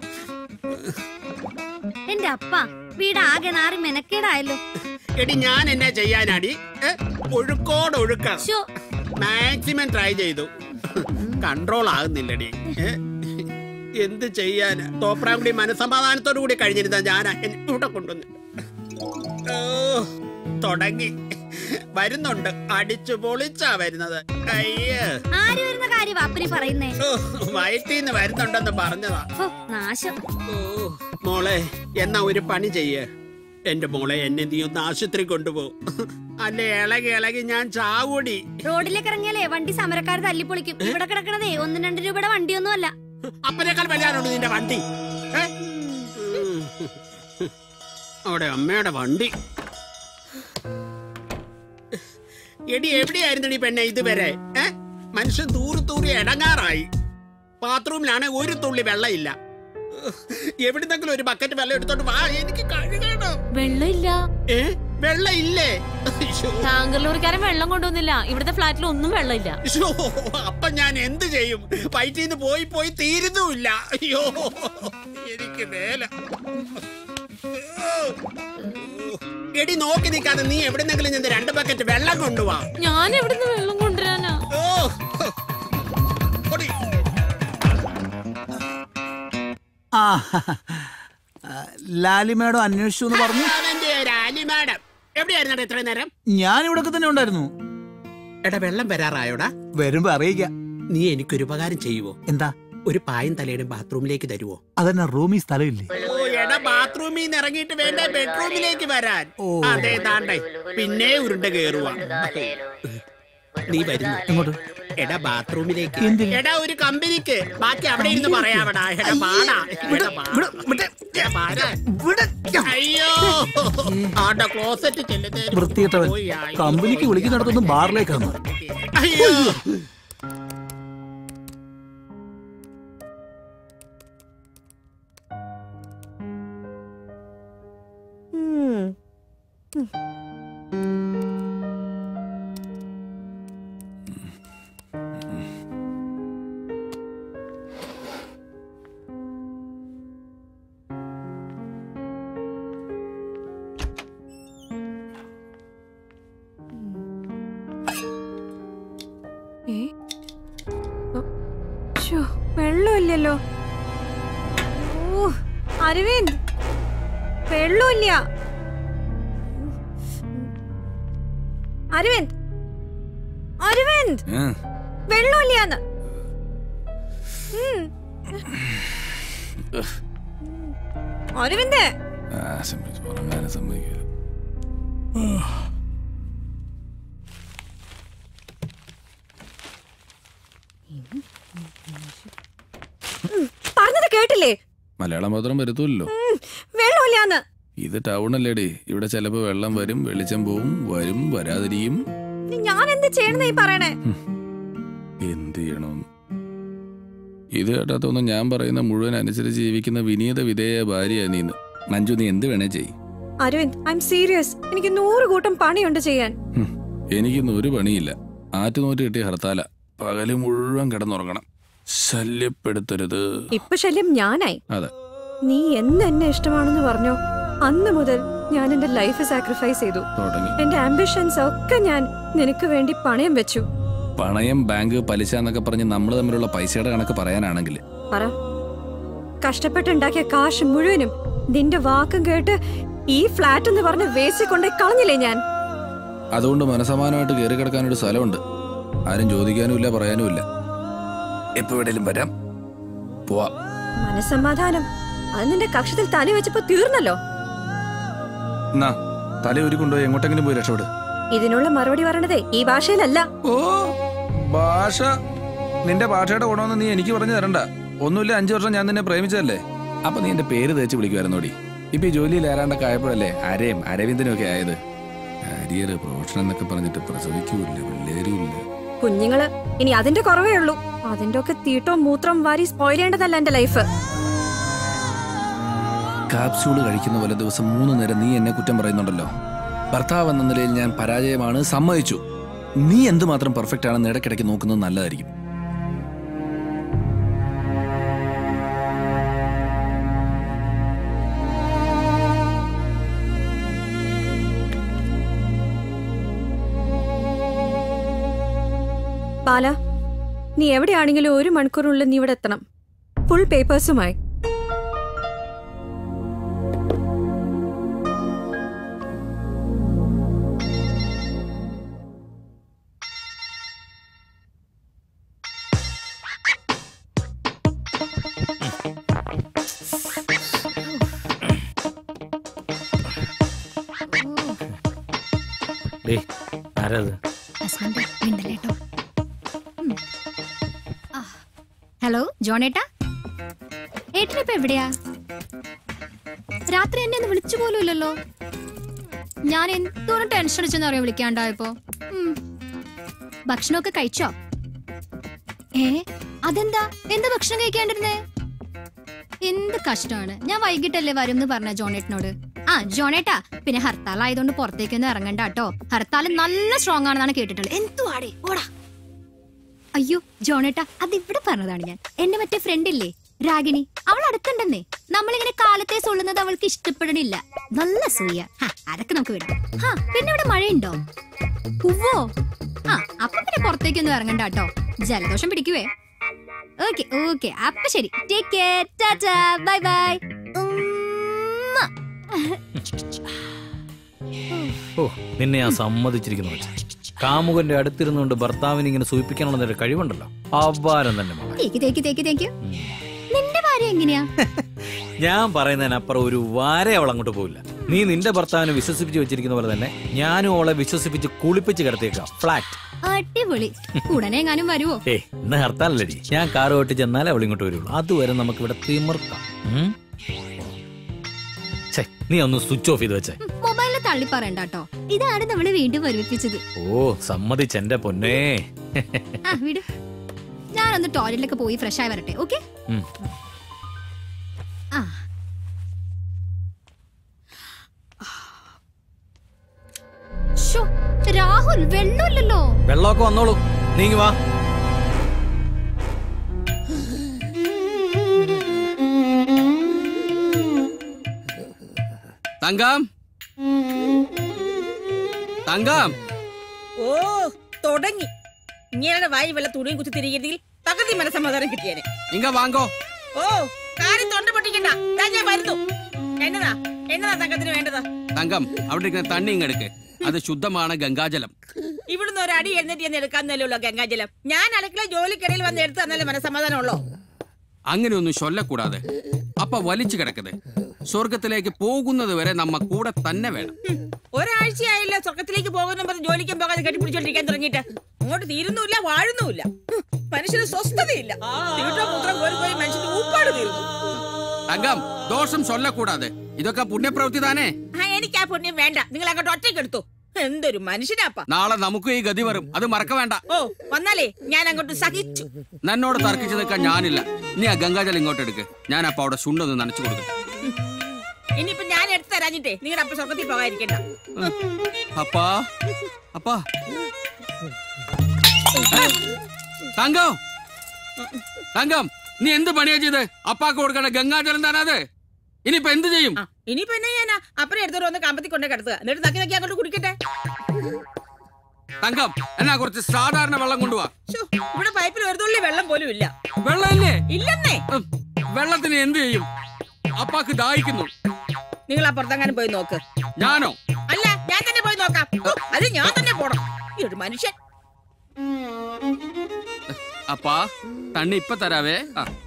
എന്റെ അപ്പ വീട് ആകെ നാറി മെനക്കേടായല്ലോ. എടി, ഞാൻ എന്നാ ചെയ്യാനാടി? ഒഴുക്കോടൊഴുക്ക മാക്സിമം ട്രൈ ചെയ്തു. കൺട്രോൾ ആകുന്നില്ലടി. എന്ത് ചെയ്യാൻ? തോപ്രാങ്കുടി മനസമാധാനത്തോടു കൂടി കഴിഞ്ഞിരുന്ന ഞാൻ ഇവിടെ കൊണ്ടുവന്നു. തുടങ്ങി വരുന്നുണ്ട്. അടിച്ചു പൊളിച്ചാ വരുന്നത്. ആര് വരുന്ന കാര്യം അപ്പനി പറയുന്നേ? വയറ്റീന്ന് വരുന്നുണ്ടെന്ന് പറഞ്ഞതാ. നാശം. മോളെ, എന്നാ ഒരു പണി ചെയ്യേ. എന്റെ മോളെ, എന്നെ നീ ഒന്ന് ആശുപത്രി കൊണ്ടുപോ. അല്ലെ ഇളകി ഇളകി ഞാൻ ചാവൂടി. റോഡിലേക്ക് ഇറങ്ങിയാലേ വണ്ടി സമരക്കാർ തല്ലിപ്പൊളിക്കും. ഇവിടെ കിടക്കണതേ 1-2 രൂപയുടെ വണ്ടിയൊന്നും അല്ല. അപ്പനേക്കാൾ വല്ലാനുണ്ട് നിന്റെ വണ്ടി. അവിടെ അമ്മയുടെ വണ്ടി. എടി, എവിടെയായിരുന്നു പെണ്ണെ ഇതുവരെ? മനുഷ്യൻ തൂറി ഇടങ്ങാറായി. ബാത്റൂമിലാണ് ഒരു തുള്ളി വെള്ളമില്ല. എവിടുന്നെങ്കിലും ഒരു ബക്കറ്റ് വെള്ളം എടുത്തോണ്ട് വാ, എനിക്ക് കഴുകണം. വെള്ളമില്ല. വെള്ളമില്ലേ? ടാങ്കർ ലോറിക്കാരൻ വെള്ളം കൊണ്ടുവന്നില്ല. ഇവിടുത്തെ ഫ്ലാറ്റിൽ ഒന്നും വെള്ളമില്ല. അപ്പൊ ഞാൻ എന്ത് ചെയ്യും? വയറ്റീന്ന് പോയി തീരുന്നുമില്ല. അയ്യോ, എനിക്ക് വേല. എടി, നോക്കി നിൽക്കാതെ നീ എവിടെന്നെങ്കിലും ഞാൻ 2 ബക്കറ്റ് വെള്ളം കൊണ്ടുപോവാ. ഞാൻ എവിടുന്ന് വെള്ളം കൊണ്ടുവരാനാ? ലാലി മാഡം അന്വേഷിച്ചു എന്ന് പറഞ്ഞു. ലാലി മാഡം എവിടെയായിരുന്നു ഇത്ര നേരം? ഞാൻ ഇവിടെ തന്നെ ഉണ്ടായിരുന്നു. എടാ, വെള്ളം വരാറായോടാ? വരുമ്പോ അറിയിക്കാം. നീ എനിക്കൊരു ഉപകാരം ചെയ്യുവോ? എന്താ? ഒരു പായും തലയുടെ ബാത്റൂമിലേക്ക് തരുവോ? അതെന്നാ റൂമിൽ സ്ഥലമില്ലേ? ബാത്റൂമിൽ നിന്ന് ഇറങ്ങിയിട്ട് വേണ്ട ബെഡ്റൂമിലേക്ക് വരാൻ. അതെ, താണ്ടേ പിന്നെ ഉരുണ്ട കേറുവാ. നീ വരുന്നു എങ്ങോട്ട്? എടാ, ബാത്റൂമിലേക്ക്. എടാ, ഒരു കമ്പനിക്ക്. ബാക്കി അവിടെ ഇരുന്ന് പറയാവടാ. എടാ, പാടാ. അയ്യോ, ആടെ ക്ലോസറ്റ് ചെല്ലുന്നേ. വൃത്തികെട്ടവൻ. കമ്പനിക്ക് വിളിക്കുന്നിടത്തൊന്നും ബാറിലേക്കാണ്. അയ്യോ, വെള്ളമില്ലല്ലോ. അരവിന്ദ്, വെള്ളമില്ല. അരവിന്ദ്, അരവിന്ദ്, വെള്ളമില്ലാന്ന്. അരവിന്ദ്, സമ്മതിക്കില്ല. പറഞ്ഞത് കേട്ടില്ലേ? മലയാളം മാത്രം വരുത്തൂല്ലോ. വെള്ളമില്ലാന്ന്. ഇത് ടൗൺ അല്ലേടി. ഇവിടെ ചിലപ്പോ വെള്ളം വരും, വെളിച്ചം പോവും, വരും, വരാതിരിക്കും. ഞാൻ എന്ത് ചെയ്യണമെന്ന് ഈ പറയണേ? എന്ത് ചെയ്യണം? ഇത് കേട്ടാത്തൊന്നും ഞാൻ പറയുന്ന മുഴുവൻ അനുസരിച്ച് ജീവിക്കുന്ന വിനീത വിധേയ ഭാര്യ നീന്ന്. മഞ്ജു, നീ എന്ത് വേണേ ചെയ്. Aravind, I am serious. എനിക്ക് 100 കൂട്ടം പണിയുണ്ട് ചെയ്യാൻ. എനിക്കൊന്നും ഒരു പണിയില്ല. ആറ്റുനോറ്റ് കിട്ടിയ ഹർത്താല. പകല് മുഴുവൻ കിടന്നുറങ്ങണം. ശല്യപ്പെടുത്തരുത്. ഇപ്പൊ ശല്യം ഞാനായി. അതെ. നീ എന്ന് എന്നെ ഇഷ്ടമാണെന്ന് പറഞ്ഞോ അന്ന് മുതൽ ഞാൻ എന്റെ ലൈഫ് സാക്രിഫൈസ് ചെയ്തു. എന്റെ ആംബിഷൻസ് ഒക്കെ ഞാൻ നിനക്ക് വേണ്ടി പണയം വെച്ചു. പണയം, ബാങ്ക്, പലിശ എന്നൊക്കെ പറഞ്ഞ് നമ്മൾ തമ്മിലുള്ള പൈസയുടെ കണക്ക് പറയാനാണെങ്കിൽ പറ. കഷ്ടപ്പെട്ടുണ്ടാക്കിയ കാശ് മുഴുവനും നിന്റെ വാക്കും കേട്ട് ഈ ഫ്ലാറ്റ് എന്ന് പറഞ്ഞ് വേസ്റ്റ് കൊണ്ടേ കളഞ്ഞില്ലേ ഞാൻ. അതുകൊണ്ട് മനസമാനമായിട്ട് കയറി കിടക്കാനൊരു സ്ഥലമുണ്ട്. ആരും ചോദിക്കാനുമില്ല, പറയാനുമില്ല. എപ്പോ എവിടെയും വരാം, പോവാം. മനസമാധാനം അത് നിന്റെ കക്ഷത്തിൽ തല വെച്ചപ്പോ തീർന്നല്ലോ. തല ഒരുക്കൊണ്ടോ എങ്ങോട്ടെങ്കിലും പോയി രക്ഷപ്പെട്. ഇതിനുള്ള മറുപടി പറയണതേ ഈ ഭാഷയിലല്ല. ഓ, ഭാഷ നിന്റെ ഭാഷയുടെ ഗുണമെന്ന് നീ എനിക്ക് പറഞ്ഞു തരണ്ട. ഒന്നുമില്ല, 5 വർഷം ഞാൻ നിന്നെ പ്രേമിച്ചതല്ലേ. അപ്പൊ നീ എന്റെ പേര് തേച്ച് വിളിക്കുമായിരുന്നോടി. ഇപ്പൊ ഈ ജോലിയിൽ ആരാണ്ടൊക്കെ ആയപ്പോഴല്ലേ അരയും അരവിന്ദനും ഒക്കെ ആയത്. കരിയർ, പ്രൊഫഷൻ എന്നൊക്കെ പറഞ്ഞിട്ട് പ്രസവിക്കൂല്ല, പിള്ളേരുമില്ല. കുഞ്ഞുങ്ങള് ഇനി അതിന്റെ കുറവേ ഉള്ളൂ. അതിന്റെ ഒക്കെ തീട്ടവും മൂത്രവും വാരി സ്പോയിൽ ചെയ്യേണ്ടതല്ല എന്റെ ലൈഫ്. കാപ്സ്യൂള് കഴിക്കുന്ന പോലെ ദിവസം 3 നേരം നീ എന്നെ കുറ്റം പറയുന്നുണ്ടല്ലോ. ഭർത്താവ് എന്ന നിലയിൽ ഞാൻ പരാജയമാണ്, സമ്മതിച്ചു. നീ എന്തുമാത്രം പെർഫെക്റ്റ് ആണെന്ന് ഇടയ്ക്കിടയ്ക്ക് നോക്കുന്നത് നല്ലതായിരിക്കും. ബാല, നീ എവിടെയാണെങ്കിലും 1 മണിക്കൂറിനുള്ളിൽ നീ ഇവിടെ എത്തണം, ഫുൾ പേപ്പേഴ്സുമായി. ഹലോ ജോണേട്ടാ, ഏട്ടനിപ്പോ എവിടെയാ? രാത്രി എന്നെ ഒന്ന് വിളിച്ചു പോലും ഇല്ലല്ലോ. ഞാൻ എന്തോരം ടെൻഷൻ അടിച്ചെന്ന് അറിയാം വിളിക്കാണ്ടായപ്പോ. ഭക്ഷണമൊക്കെ കഴിച്ചോ? അതെന്താ, എന്താ ഭക്ഷണം കഴിക്കാണ്ടിരുന്നേ? എന്ത് കഷ്ടമാണ്. ഞാൻ വൈകിട്ടല്ലേ വരും എന്ന് പറഞ്ഞ ജോണേട്ടനോട്. ജോണേട്ടാ, പിന്നെ ഹർത്താൽ ആയതുകൊണ്ട് പുറത്തേക്കൊന്നും ഇറങ്ങണ്ട കേട്ടോ. ഹർത്താൽ നല്ല സ്ട്രോങ് ആണെന്നാണ് കേട്ടിട്ടുള്ളത്. എന്തുവാടേ, ഓടാ. അയ്യോ ജോണേട്ടാ, അതിവിടെ പറഞ്ഞതാണ് ഞാൻ. എന്റെ മറ്റേ ഫ്രണ്ട് ഇല്ലേ രാഗിണി, അവൾ അടുത്തുണ്ടെന്നേ. നമ്മളിങ്ങനെ കാലത്തെ സൊള്ളുന്നത് അവൾക്ക് ഇഷ്ടപ്പെടണില്ല. നല്ല സൂയ. അതൊക്കെ നമുക്ക് വിടാം. പിന്നെ ഇവിടെ മഴയുണ്ടോ? ഉവ്വോ. അപ്പൊ പിന്നെ പുറത്തേക്കൊന്നും ഇറങ്ങണ്ട കേട്ടോ, ജലദോഷം പിടിക്കുവേ. ഓക്കെ ഓക്കെ, അപ്പൊ ശരി. Take care, tata, bye bye. ഓ, നിന്നെ ഞാൻ സമ്മതിച്ചിരിക്കുന്നു. കാമുകന്റെ അടുത്തിരുന്നുകൊണ്ട് ഭർത്താവിനെ ഇങ്ങനെ സൂചിപ്പിക്കാനുള്ള കഴിവുണ്ടല്ലോ, അപാരം തന്നെ. നിന്റെ ഭാര്യ എങ്ങനെയാ? ഞാൻ പറയുന്നതിനപ്പുറം ഒരു വാര അവൾ അങ്ങോട്ട് പോവില്ല. നീ നിന്റെ ഭർത്താവിനെ വിശ്വസിപ്പിച്ച് വെച്ചിരിക്കുന്ന പോലെ തന്നെ ഞാനും അവളെ വിശ്വസിപ്പിച്ച് കുളിപ്പിച്ച് കിടത്തിയേക്കാം. ഫ്ലാറ്റ് അടിപൊളി. ഉടനെ എങ്ങാനും വരുവോ? ഇന്ന് ഹർത്താലല്ലേ, ഞാൻ കാറ് ഓട്ടി ചെന്നാലേ അവൾ ഇങ്ങോട്ട് വരുള്ളൂ. അതുവരെ നമുക്ക് ഇവിടെ തിമിർക്കാം. നീ ഒന്ന് സ്വിച്ച് ഓഫ് ചെയ്ത് വെച്ചേ. മൊബൈലിൽ തള്ളി പറയണ്ട കേട്ടോ, ഇതാണ് നമ്മള് വീണ്ടും വരുവിപ്പിച്ചത്. ഓ, സമ്മതിച്ചെന്റെ പൊന്നേ. വിട്, ഞാനൊന്ന് ടോയ്ലറ്റിലൊക്കെ പോയി ഫ്രഷ് ആയി വരട്ടെ. ഓക്കെ. രാഹുൽ, വെള്ളമില്ലല്ലോ. വെള്ളമൊക്കെ വന്നോളൂ, നീങ്ങി വാ. തങ്കം, തങ്കം. ഓ, തുടങ്ങി. ഇങ്ങനെ വായി വെള്ള തുണിയും കുത്തി തിരികെങ്കിൽ തകതി മനസ്സമാധാനം കിട്ടിയേനെ. ഇങ്ങ വാങ്ങോ. ഓ, കാര്യം തൊണ്ട പൊട്ടിക്കണ്ട, ഞാൻ വരുന്നു. എന്നതാ എന്നതാ തങ്കത്തിന് വേണ്ടതാ? തങ്കം, അവിടെ ഇരിക്കുന്ന തണ്ണി ഇങ്ങെടുക്ക്. അത് ശുദ്ധമാണ് ഗംഗാജലം. ഇവിടുന്ന് ഒരു അടി എഴുന്നേറ്റ് എടുക്കാന്നല്ലോ ഗംഗാജലം. ഞാൻ അടുക്കള ജോലിക്കിടയിൽ വന്ന് എടുത്തു തന്നാലേ മനസ്സമാധാനം ഉള്ളോ? അങ്ങനെയൊന്നും ചൊല്ലക്കൂടാതെ. അപ്പ വലിച്ചു കിടക്കത്. സ്വർഗത്തിലേക്ക് പോകുന്നത് വരെ നമ്മ കൂടെ തന്നെ വേണം. ഒരാഴ്ചയായില്ല സ്വർഗത്തിലേക്ക് പോകുന്ന പറഞ്ഞ് ജോലിക്കും പോകാതെ കെട്ടിപ്പിടിച്ചോണ്ടിരിക്കാൻ തുടങ്ങിയിട്ട്. അങ്ങോട്ട് തീരുന്നുമില്ല, വാഴുന്നുമില്ല. മനുഷ്യന് സ്വസ്ഥതയില്ല. മനുഷ്യന് ഊപ്പാട് തീരുന്നു. തങ്കം, ദോഷം ചൊല്ലക്കൂടാതെ. ഇതൊക്കെ പുണ്യപ്രവൃത്തി താനേ. എനിക്ക് ആ പുണ്യം വേണ്ട, നിങ്ങൾ അങ്ങോട്ട് ഒറ്റയ്ക്ക് എടുത്തു. എന്തൊരു മനുഷ്യനാപ്പാ. നാളെ നമുക്ക് ഈ ഗതി വരും, അത് മറക്ക വേണ്ട. ഓ വന്നാലേ ഞാൻ അങ്ങോട്ട് സഹിച്ചു. നന്നോട് തർക്കിച്ചു നിൽക്കാൻ ഞാനില്ല. നീ ആ ഗംഗാജലം ഇങ്ങോട്ട് എടുക്ക്, ഞാൻ അപ്പൊ അവിടെ ശുണ്ടൊന്ന് നനച്ചു കൊടുക്കും. ഇനിയിപ്പൊ ഞാൻ എടുത്തു തരാഞ്ഞിട്ടേ നിങ്ങളുടെ അപ്പ സ്വർഗത്തിൽ പോകാതിരിക്കണ്ട. അപ്പാ അപ്പാ തങ്കം തങ്കം, നീ എന്ത് പണിയാ ചെയ്ത് അപ്പാക്ക് കൊടുക്കണ ഗംഗാജലം തരാതെ? ഇനിയിപ്പൊ എന്ത് ചെയ്യും? ഇനിയിപ്പൊ എന്നാ ഞാനാ അപ്പനെ എടുത്തോണ്ട് വന്ന് കമ്പത്തി കൊണ്ടേ കിടത്തുക, എന്നിട്ട് നക്കി നക്കി അങ്ങോട്ട് കുടിക്കട്ടെ. തങ്കം, എന്നാ കുറച്ച് സാധാരണ വെള്ളം കൊണ്ടുപോവാ. ഇവിടെ പൈപ്പിൽ ഒരു തുള്ളി വെള്ളം പോലും ഇല്ല. വെള്ളം ഇല്ലേ? ഇല്ലെന്നേ. വെള്ളത്തിന് എന്ത് ചെയ്യും? അപ്പാക്ക് ദാഹിക്കുന്നു. നിങ്ങൾ അപ്പുറത്തെങ്ങാനും പോയി നോക്ക്. ഞാനോ? അല്ല, ഞാൻ തന്നെ പോയി നോക്കാം. അത് ഞാൻ തന്നെ പോണം. ഈ ഒരു മനുഷ്യൻ. അപ്പാ തണ്ണി ഇപ്പൊ തരാവേ.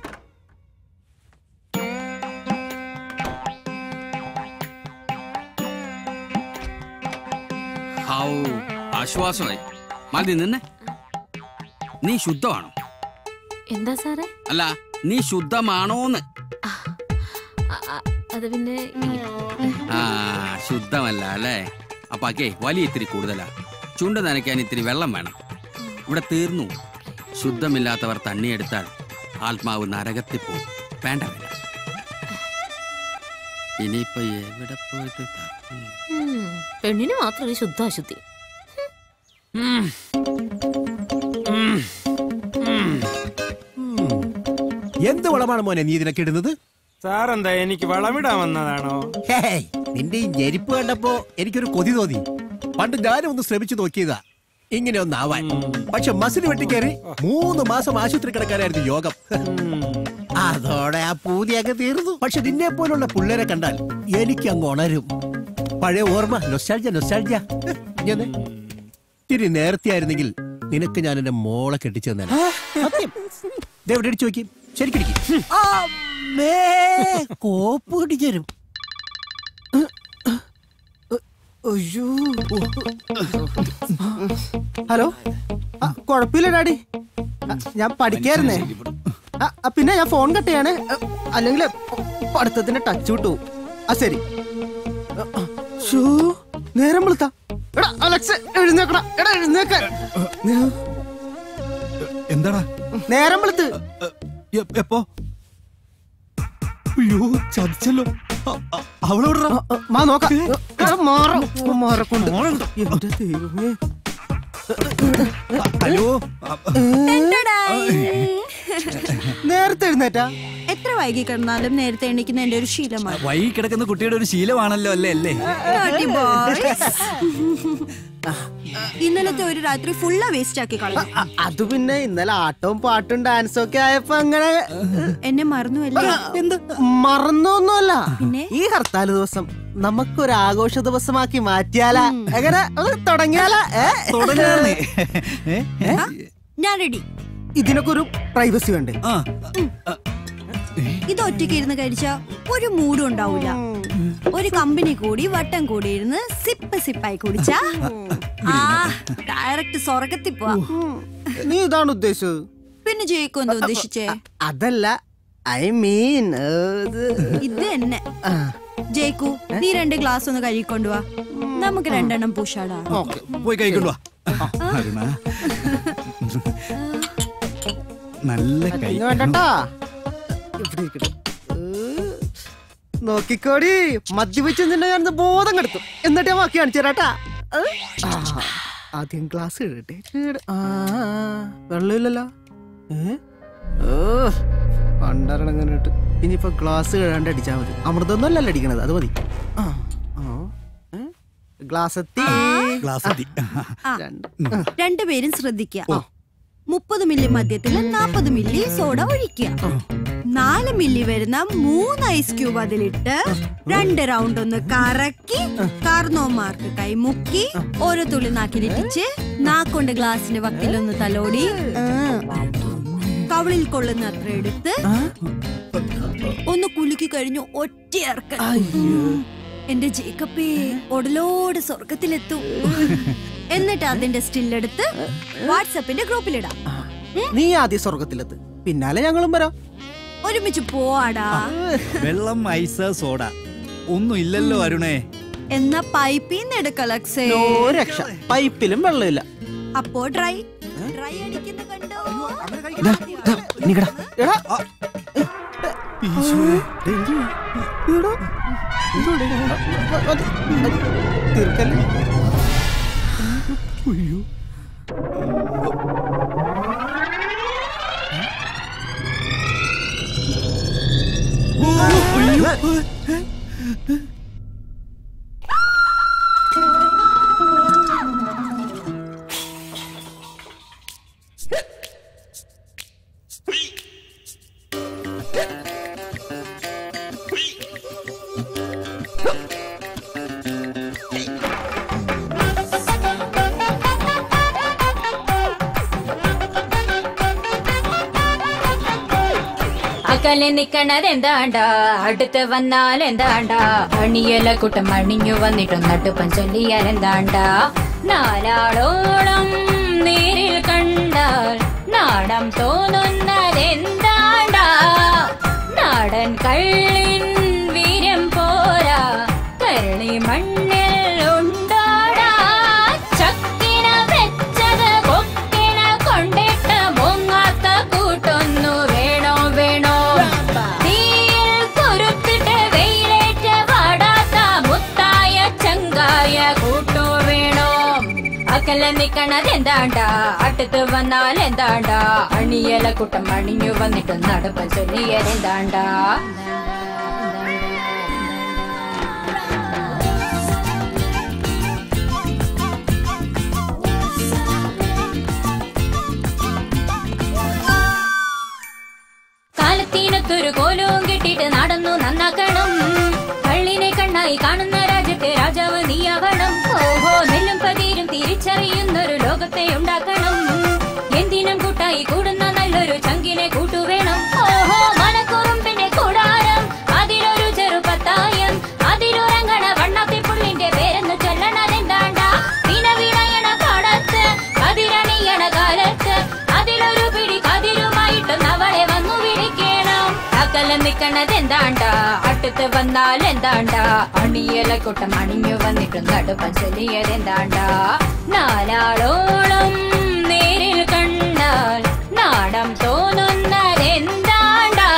ആശ്വാസമായി. മതി നിന്നെ. നീ ശുദ്ധമാണോ? എന്താ സാറേ? അല്ല, നീ ശുദ്ധമാണോന്ന്. അത് പിന്നെ ശുദ്ധമല്ല അല്ലേ? അപ്പാക്കേ വലിയ ഇത്തിരി കൂടുതലാ. ചുണ്ട നനയ്ക്കാൻ ഇത്തിരി വെള്ളം വേണം. ഇവിടെ തീർന്നു. ശുദ്ധമില്ലാത്തവർ തണ്ണിയെടുത്താൽ ആത്മാവ് നരകത്തിൽ പോകും. വേണ്ട വേണ്ട. ഇനിയിപ്പൊ എവിടെ പോയിട്ട് പെണ്ണിന് മാത്രം ശുദ്ധാശുദ്ധി. എന്ത് വളമാണ് മോനെ നീ ഇതിനൊക്കെ ഇടുന്നത്? സാറെന്താ എനിക്ക് വളമിടാൻ വന്നതാണോ? നിന്റെ ഈ ഞെരിപ്പ് കണ്ടപ്പോ എനിക്കൊരു കൊതി തോന്നി. പണ്ട് ഞാനും ഒന്ന് ശ്രമിച്ചു നോക്കിയതാ ഇങ്ങനെ ഒന്നാവാൻ. പക്ഷെ മസിൽ വെട്ടിക്കേറി 3 മാസം ആശുപത്രി കിടക്കാനായിരുന്നു യോഗം. അതോടെ ആ പൂതിയൊക്കെ തീർന്നു. പക്ഷെ നിന്നെ പോലുള്ള പിള്ളേരെ കണ്ടാൽ എനിക്ക് അങ്ങ് ഉണരും. പഴയ ഓർമ്മ, നൊസ്റ്റാൾജിയ. ഇത്തിരി നേരത്തെ ആയിരുന്നെങ്കിൽ നിനക്ക് ഞാൻ എന്റെ മോളെ കെട്ടിച്ചു തന്നെ. എവിടെ അടിച്ചു നോക്കി? ശരിക്കടിക്കും കോപ്പ് കടിച്ചേരും. അയ്യോ, ഹലോ, കൊഴപ്പില്ല ഡാഡി, ഞാൻ പഠിക്കായിരുന്നേ. പിന്നെ ഞാൻ ഫോൺ കട്ട് ചെയ്യാണ്, അല്ലെങ്കിൽ പഠിത്തത്തിന്റെ ടച്ച് വിട്ടു. ശരി. നേരം വിളിത്താ. എടാ അലക്സ്, എഴുന്നേക്കടാ. എടാ എഴുന്നേക്ക. എന്താടാ നേരം വിളിത്ത്? എപ്പോ? അയ്യോ, ചതിച്ചല്ലോ. അവളോട് നോക്കാം. എന്റെ ദൈവമേ. ഹലോ, നേരത്തെ എഴുന്നേറ്റാ? എത്ര വൈകി കിടന്നാലും നേരത്തെ എണീക്കുന്ന എന്റെ ഒരു ശീലമാണ്. വൈകി കിടക്കുന്ന കുട്ടിയുടെ ഒരു ശീലമാണല്ലോ അല്ലേ? അല്ലേ? ഇന്നലത്തെ ഒരു രാത്രി ഫുള്ള് വേസ്റ്റ് ആക്കി കളഞ്ഞു. അത് പിന്നെ ഇന്നലെ ആട്ടവും പാട്ടും ഡാൻസും ഒക്കെ ആയപ്പോ അങ്ങനെ എന്നെ മറന്നുവല്ലേ? എന്ത് മറന്നൊന്നുമല്ല. ഈ ഹർത്താൽ ദിവസം നമുക്കൊരു ആഘോഷ ദിവസമാക്കി മാറ്റിയാലാ? എങ്ങനെ തുടങ്ങിയാലാ? ഞാൻ റെഡി. ഇതിനൊക്കെ ഒരു പ്രൈവസി വേണ്ടേ? ഇത് ഒറ്റയ്ക്ക് ഇരുന്ന് കഴിച്ചാ ഒരു മൂഡും ഉണ്ടാവൂല. ഒരു കമ്പനി കൂടി വട്ടം കൂടി ഇരുന്ന് സിപ്പായി കുടിച്ചാ ഡയറക്റ്റ് സ്വർഗത്തിൽ പോവാ. നീ ഇതാണ് ഉദ്ദേശിച്ചത്? പിന്നെ ജയിക്കും എന്താ ഉദ്ദേശിച്ചേ? അതല്ല, ഐ മീൻ ഇത് തന്നെ. ജയിക്കൂ, നീ 2 ഗ്ലാസ് ഒന്ന് കഴുകിക്കൊണ്ടുവാ. നമുക്ക് 2 എണ്ണം പൂശാടാ. പോയി കഴിക്കൊണ്ടുവാ. നല്ല കൈ വേണ്ടട്ടാ. നോക്കിക്കോടി, മദ്യപിച്ച് നിന്നെ ഞാൻ ബോധം കെടുത്തു. എന്നിട്ട് ഞാൻ ബാക്കി കാണിച്ചു തരാട്ടാ. ആദ്യം ഗ്ലാസ് ഇടട്ടെ. വെള്ളമില്ലല്ലോ. പണ്ടരണങ്ങനിട്ട് ഇനിയിപ്പോ ഗ്ലാസ് കഴുകാണ്ട് അടിച്ചാ മതി. അമൃതൊന്നും അല്ലല്ലോ അടിക്കണത്, അത് മതി. ഗ്ലാസ് എത്തി. 2 പേരും ശ്രദ്ധിക്കുക. 30 മില്ലി മദ്യത്തിൽ 40 മില്ലി സോഡ ഒഴിക്കുക. 4 മില്ലി വരുന്ന 3 ഐസ് ക്യൂബ് അതിലിട്ട് 2 റൗണ്ട് ഒന്ന് കറക്കി കാർന്നോമാർക്ക് കൈമുക്കി ഓരോ തുള്ളി നാക്കിലിട്ടിച്ച് നാക്കൊണ്ട് ഗ്ലാസിന്റെ വക്കിലൊന്ന് തലോടി കവിളിൽ കൊള്ളുന്ന അത്ര എടുത്ത് ഒന്ന് കുലുക്കി കഴിഞ്ഞു ഒറ്റയർക്ക്. എന്റെ ജേക്കപ്പേ ഉടലോട് സ്വർഗത്തിലെത്തും. എന്നിട്ട് അതിന്റെ സ്റ്റില്ലെടുത്ത് വാട്സാപ്പിന്റെ ഗ്രൂപ്പിലിടാം. നീ ആദ്യം സ്വർഗത്തിലെത്ത്, പിന്നാലെ ഞങ്ങളും വരാം. ഒരുമിച്ച് പോവാടാ. വെള്ളം, ഐസ്, സോഡ ഒന്നും ഇല്ലല്ലോ അരുണേ. എന്നാ പൈപ്പിൽ നിന്ന് എടുക്കളക്സേ. രക്ഷ, പൈപ്പിലും വെള്ളമില്ല. അപ്പോ ഡ്രൈ അടിക്കുന്ന കണ്ടോ? തീർക്കല്ലേ. അകലെ നിക്കണത് എന്താണ്ടാ, അടുത്ത് വന്നാൽ എന്താണ്ടാ, അണിയല കൂട്ടം അണിഞ്ഞു വന്നിട്ടും നട്ടുപ്പം ചൊല്ലിയാൽ എന്താണ്ടാ. നാലാളോളം നേരിൽ കണ്ടാൽ നാടം തോന്നുന്നതെന്താണ്ടാ. നാടൻ കള്ളിൻ വീര്യം പോരാ, കരളി മണ്ണിൽ ഉണ്ടാടാ. ചക്കിന വെച്ചത് കൊക്കിന കൊണ്ടിട്ട് പൊങ്ങാത്ത കൂട്ടൊന്നു വേണോ വേണോ. തീയിൽ കുരുത്തിട്ട് വെയിലേറ്റ് വാടാത്ത മുത്തായ ചങ്കായ കൂട്ടു വേണോ. അകല നിക്കണത് എന്താണ്ടാ, അടുത്ത് വന്നാൽ എന്താണ്ടാ, അണിയല കൂട്ടം അണിഞ്ഞു വന്നിട്ട് നടപ്പം ചൊല്ലിയതെന്താണ്ടാ. കാലത്തിനൊത്തൊരു കോലവും കെട്ടിട്ട് നടന്നു നന്നാക്കണം. കള്ളിനെ കണ്ണായി കാണുന്ന രാജ്യത്തെ രാജാവ് നീയാവണം. ഓഹോ, നെല്ലും പതിരും തിരിച്ചറിയുന്നൊരു ലോകത്തെ ഉണ്ടാക്കണം. എന്തിനും കൂട്ടായി കൂടുന്ന നല്ലൊരു ചങ്കിനെ കൂട്ടുവേണം. ഓഹോ, മനക്കുറുമ്പിന്റെ കൂടാരം, അതിലൊരു ചെറുപത്തായം, അതിലൊരങ്ങണ വണ്ണത്തിപ്പുള്ളിന്റെ പേരെന്ന് ചൊല്ലണതെന്താണ്ടാ. വിനവിളയണ പാടത്ത് അതിരണിയണ കാലത്ത് അതിലൊരു പിടി കതിരുമായിട്ട് അവളെ വന്നു വിളിക്കണം. അകലെ നിക്കണത് എന്താണ്ടാ, അടുത്ത് വന്നാൽ എന്താണ്ടാ, അണിയല കൂട്ടം അണിഞ്ഞു വന്നിട്ടും നടുപ്പം ചൊല്ലിയതെന്താണ്ടാ. നാലാളോളം നേരിൽ കണ്ടാൽ നാടം തോന്നുന്നതെന്താണ്ടാ.